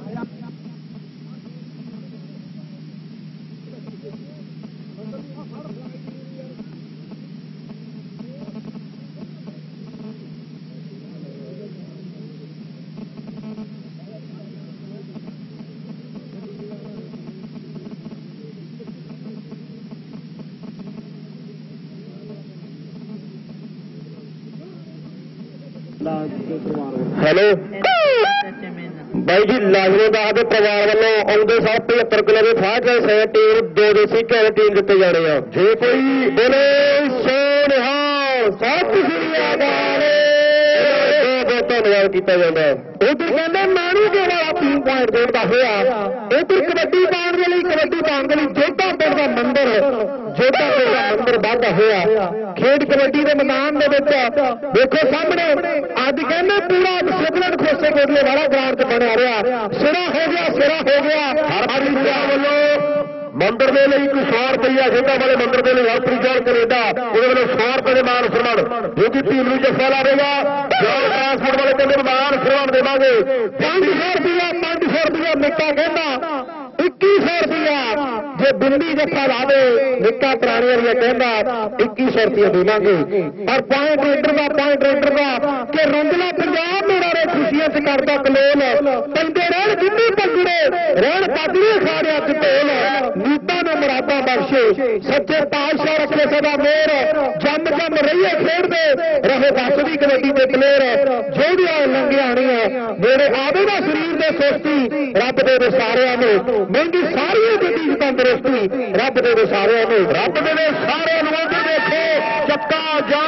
हेलो भाई जी लाजमीदास के परिवार वालों आउंदे साहब 75 किलो के फाट है टीम 2 देसी घरे टीम दिते जाने जे कोई बोले सोनिहाल सत श्री अकाल धन्यवाद किया जाता है उधर कहते मानू के वाला 3 पॉइंट देता हुआ इधर कबड्डी पाने के लिए कबड्डी पाने के लिए जोधा पिंड का मंदिर जोधा पिंड का मंदिर वाधा हुआ खेड कबड्डी के मैदान देखो सामने अज कहने पूरा सुखलन खोसे कोटले वाला ग्राउंड च बनया रहा सिरा हो गया हर वालों मंदिर के लिए 100 रुपया जोधा वाले मंदिर के लिए हरप्रीत कौर कनेडा वो 100 रुपए के मान सम्मान जो कि टीम में जफा लावेगा ट्रांसपोर्ट वाले कहते मान सम्मान देवांगे 500 रुपया निक्का कहना 2100 रुपया जे बिंदी जफा लावे निक्का पुराने वाले कहना 2100 रुपया देवांगे और पॉइंट रेडर का कि रंगला पंजाब मेरा रे खुशियां से करता कलोल पंजे रहन जिन्नी पंजरे रहन पादरी खाड़िया च ढोल नीता ने मुरादा बख्शे सच्चे पातशाह रखे सदा मेर जम रहिए खेडते रहे बसदी कबड्डी के प्लेयर जो भी आए लंघे आनी है मेरे आवेगा शरीर के सुस्ती रब दे सारिਆਂ ਨੂੰ महंगी सारी जिंदगी तंदुरुस्ती रब दे सारिਆਂ ਨੂੰ रब दे सारे लोग देखो चक्का जा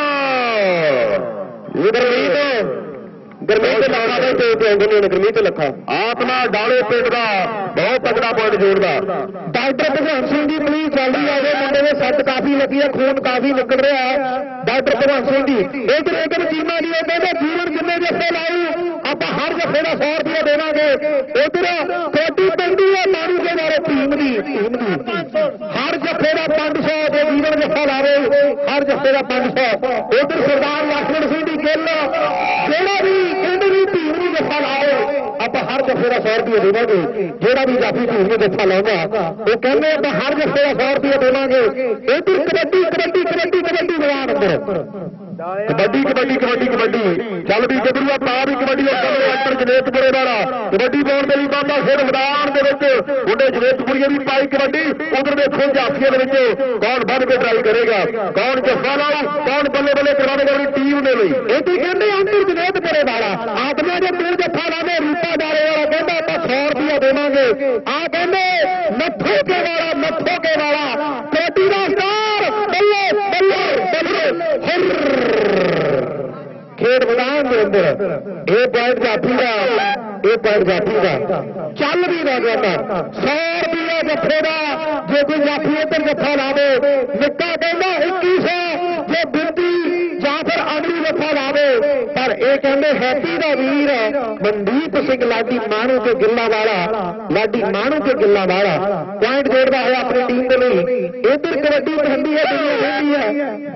गरमीत गरमीत लखा आत्मा डाले पेट का बहुत तगड़ा पॉइंट जोड़ता डॉक्टर भगवंत सिंह की पुलिस जल्दी आ गए मुंडे में सट काफी लगी है खून काफी निकल रहा है डॉक्टर भगवंत सिंह जी एक जीना नहीं कहते जीवन जिन्ने जफे लाऊ आप हर जफे का 100 रुपया देवांगे उधर कबड्डी पेंडी है मारू के बारे टीम की हर जफे का 500 के जीवन जफा लावे हर जफे का 500 उधर सरदार लक्ष्मण सिंह की गिल जोड़ा भी टीम भी जफा लाओ आप हर जफे का 100 रुपया देवांगे जोड़ा भी जाफी टीम में जफा लाऊंगा वो कहने आप हर जफे का 100 रुपया देवांगे इधर कबड्डी मैदान अंदर कबड्डी चल भी जबरू पा भी कबड्डी जनेतपुरे वाला कबड्डी पाने के लिए बाबा फिर मैदान के मुंडे जनेतपुरी भी पाई कबड्डी उधर देखो जाफिया कौन बन के ट्राई करेगा कौन जफा लाओ कौन बल्ले बल्ले कराने वाली टीम ने ली ये कहते अंतर जनेतपुरे वाला आदमी जो तीन जफा लाने रूपा डाले वाला कहता आप 100 रुपया देवांगे आ कहते नथो के वाला कबड्डी का स्टार बल्ले खेड मैदान के अंदर ये पॉइंट जाफी का चल भी रह जाता 100 रुपया जफे का जो कोई जाफी इधर जफा लावे निक्का कहना 2100 जो बिंदी या फिर अगली जफा लावे पर यह कहते हैप्पी का वीर मनदीप सिंह लाडी मानू के गिल्ला वाला पॉइंट जोड़ता है अपनी टीम के लिए इधर कबड्डी पसंदी है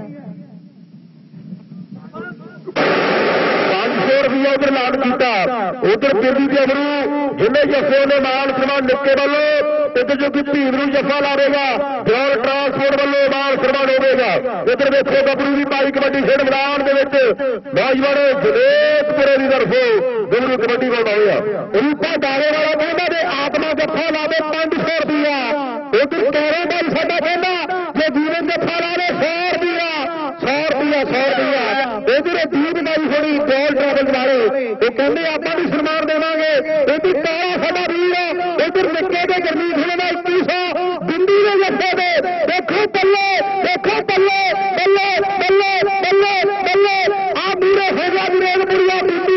500 रुपया उधर लाड किया उधर पिंडी के अमरू जिन्हें जफे ने मान समान निक्के वालों इधर जो कि भीम नूं जफा लावेगा जॉल ट्रांसपोर्ट वालों मान सम्मान होगा। इधर देखो गबरू की पाई कबड्डी खेड मैदान के नौजवान जनेतपुरे की तरफों गबरू कबड्डी पाउंदा होया रूपा दारे वाला कहना जे आत्मा जफा लावे 500 रुपया। उधर कैरों भाई साडा कहना जे जीवन जफा लावे 100 रुपया 100 रुपया 100 रुपया। इधर दीप भाई थोड़ी जॉल ट्रैवल वाले वो कहते आप भी सम्मान देवांगे। इधर तारा साडा वीर इधर निक्के के गरमीत होने का 2100 बिंदी के जफे दे देखो पल्ले देखो पल्ले बल्ले बल्ले बल्ले बल्ले आ पूरे होगा विरोधपुरिया बिंदी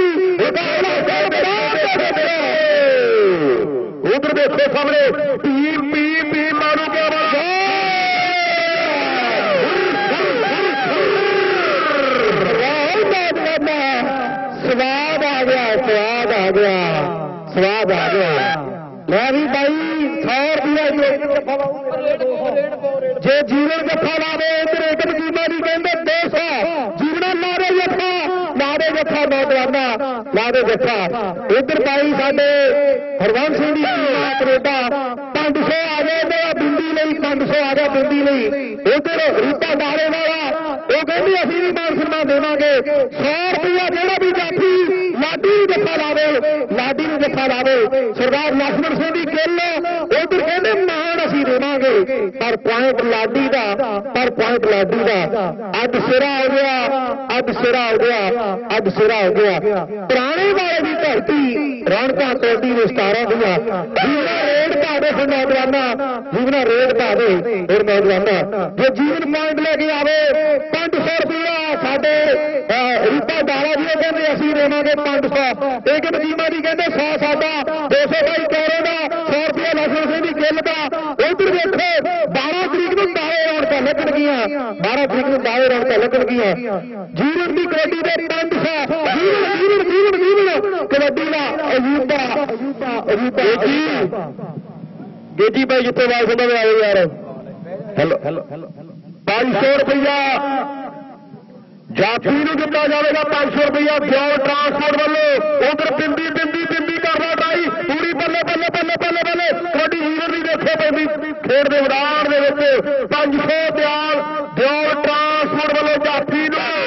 उधर देखो सामने पी पी पी मारू के स्वाद आ गया स्वाद आ गया स्वाद आ गया। मैं भी भाई 100 रुपया जे जीवन जफा लावे इधर एक जीवा नहीं कहते 200 जीवना लारे जफा नौजवाना लारे जफा। इधर भाई साडे हरवंश सिंह जी कनेडा 500 आ गए बिंदी लई 500 आ गया बिंदी लई। उधर रूपा दारे वाला वो कहते अभी भी मान सम्मान देवांगे 100 रुपया जेड़ा भी जाफी लाडी जफा लावे लाडी जफा लावे सरदार लक्ष्मण सिंह जी गिल उधर कहते मान असी देवांगे पर पॉइंट लाडी का पर पॉइंट लाडी का अज सिरा हो गया अज सिरा हो गया अज सिरा हो गया। पुराने वाले की धरती रौनक टोटी विस्तारा दिया जीवना रेड पा दे फिर नौजवाना जीवना रेड पा दे फिर नौजवाना जो जीवन पॉइंट लेके आवे 500 रुपया साडे रूपा दारा जी कहते असी देवांगे 500 एक मजीमा जी कहते 100 साडा 200 भाई कैरों का 100 रुपया लक्ष्मण सिंह जी गिल का। उधर देखो 12 तरीक में दावे रौनक लगन गियां 12 तरीक में दावे रौनक लगन गियां जीवन की कबड्डी के 500 जीवन जीवन जीवन कबड्डी का अजूबा अजूबा गेजी भाई जितने बाल सुबह में आए यार हेलो हेलो 500 रुपया जाफी को दिता जाएगा 500 रुपया जॉल ट्रांसपोर्ट वालों। उधर बिंदी बिंदी बिंदी करना भाई पूरी बल्ले बल्ले बल्ले बल्ले बल्ले कबड्डी हीर भी देखो पैंदी खेड के मैदान के 500 दयाल जॉल ट्रांसपोर्ट वालों जाफी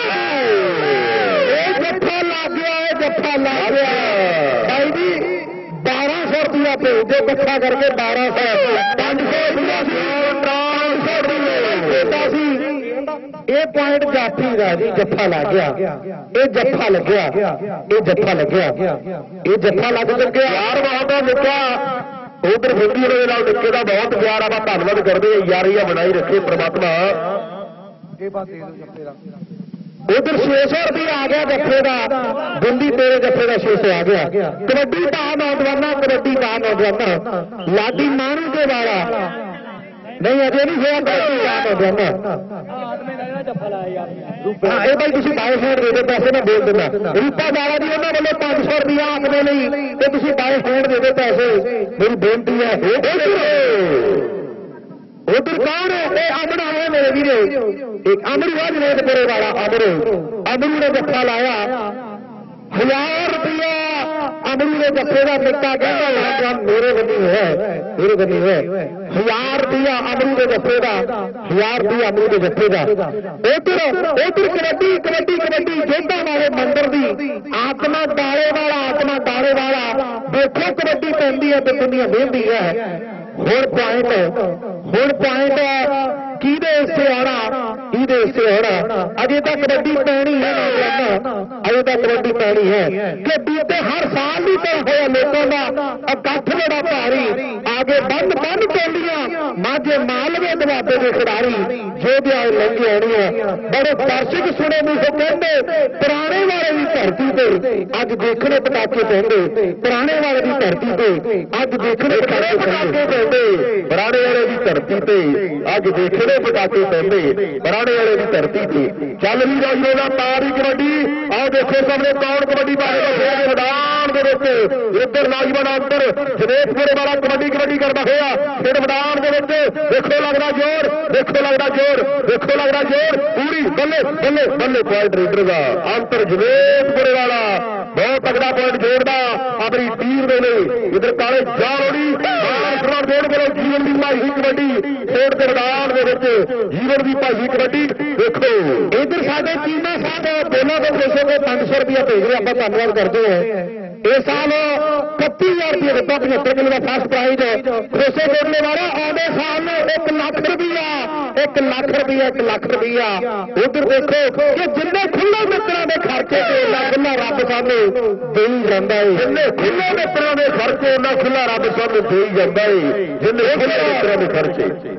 जफा लग गया जफा लग गया भाई जी 1200 रुपया भेजो इकट्ठा करके 1200 500 ये पॉइंट जाफी का जी जफा लग गया ये जफा लग गया ये जफा लग गया ये जफा लग गया यार बहुत निका उधर हिंदी निके का बहुत प्यार आप धन्यवाद करते यारियां बनाई रखे परमात्मा। उधर 600 रुपया आ गया जफे का बंदी तेरे जफे का 600 आ गया। कबड्डी पा नौजवाना कबड्डी पा नौजवाना लाडी मानू के वाला नहीं अजे नहीं होया भाई तुम बाय फोन दे दो पैसे मैं बोल देना रूपा दाला जी उन्होंने बोले 500 रुपया आखने नहीं तो तुम बाय फोन दे दो पैसे मेरी बेनती है। उधर कौन है अमन आया मेरे वीरे एक अमरू है जनेतपुरे वाला अमरू ने जफा लाया 1000 रुपया अमरू ने जफे का निका कहता मेरे बनी है 1000 रुपया अमरू के जफे का 1000 रुपया अमरू के जफे का। उधर उधर कबड्डी कबड्डी कबड्डी जोधा वाले मंदिर की आत्मा दारे वाला देखो कबड्डी पैंदी है तो दुनिया बेहती है। हुण पॉइंट किहदे हिस्से आना किहदे हिस्से होना अजे तक कबड्डी पैनी है अजे तक कबड्डी पैनी है कि बीते हर साल की तरह होया लोगों का इकट्ठ बड़ा भारी आगे बंद टोलियां माझे मालवे दबाबे के खिडारी जो भी आए लंघे आनी है बड़े दर्शक सुने मुझे कहते पुराने वाले की धरती पे अज देखने पटाके पेंदे पुराने वाले की धरती पे अज देखने पटाके पेंदे पुराने वाले की धरती पे अज देखने पटाके पेंदे पुराने वाले की धरती पे चल भी रही होगा तारी कबड्डी आओ देखो सामने कौन कबड्डी मैदान इधर नौजवान अंदर जनेतपुरे वाला कबड्डी कबड्डी करता होया फिर मैदान देखो लगता जोर देखो लगता जोर पूरी बल्ले बल्ले बल्ले पॉइंट रीडर का अंतर जनेतपुरे वाला बहुत तगड़ा पॉइंट जोड़ता अपनी टीम के लिए इधर काले जालोड़ी जोड़ के जीवन की भाई कबड्डी खेड के मैदान के जीवन की भाई कबड्डी देखो इधर साढ़े चीमा साहब दोनों के पैसे को 500 रुपया भेज रहे आप धन्यवाद करते हैं इस साल 31,000 रुपया दिता 75 किलो का फर्स्ट प्राइज खुशे बोलने वाला आने साल 1 लाख रुपया 1 लाख रुपया 1 लाख रुपया उधर देखो कि जिन्ने खुले मित्रों के खर्चे खुला रब सामने दे ही जाता है जिन्ने खुले मित्रों के खर्चे उन्ना खुला रब सामने दे ही जाता है जिन्ने खुले मित्रों के खर्चे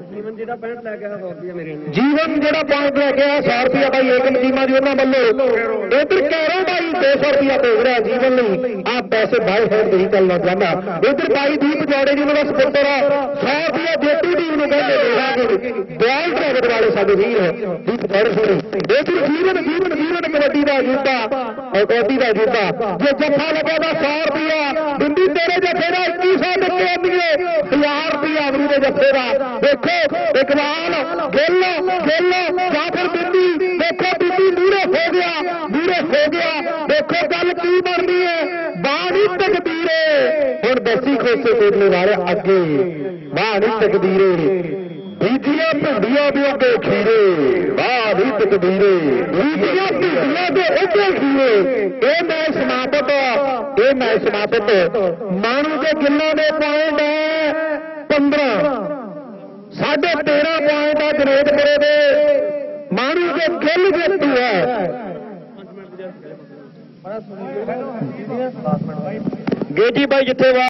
जीवन जोड़ा पॉइंट लैके आया 100 रुपया भाई एक टीमा जी उन्होंने बल्लो इधर कैरों भाई 200 रुपया भेज रहा जीवन नहीं आप पैसे बाय हैंड नहीं करना चाहता इधर भाई दीप जौड़े जी का सपुत्र 100 रुपया जेटू टीम को कहते बॉल ड्राइवर वाले साढ़े वीर है दीप जौड़े सुनी इधर जीवन जीवन जीवन कबड्डी का अजूबा और कबड्डी का अजूबा जो जफा लगा 100 रुपया बिंदी तेरे जफे का 2100 टके आदमी 1000 रुपया अमरू के जफे का देखो इकबाल गेलो गेलो या फिर बिंदी देखो बिंदी मूरे हो गया देखो गल की बनती है बाणी तकदीरे हुण दसी खोसे खेलने वाले अगे बाणी तकदीरे बीजिया भिंडिया भी अगे खीरे बाणी तकदीरे बीजिया भिंडिया के अगे खीरे ये मैच समाप्त मानू के गिलों के पॉइंट है 15 13.5 पॉइंट है जनेतपुरे दे मानू के गिल जेतू है गेजी भाई जिथे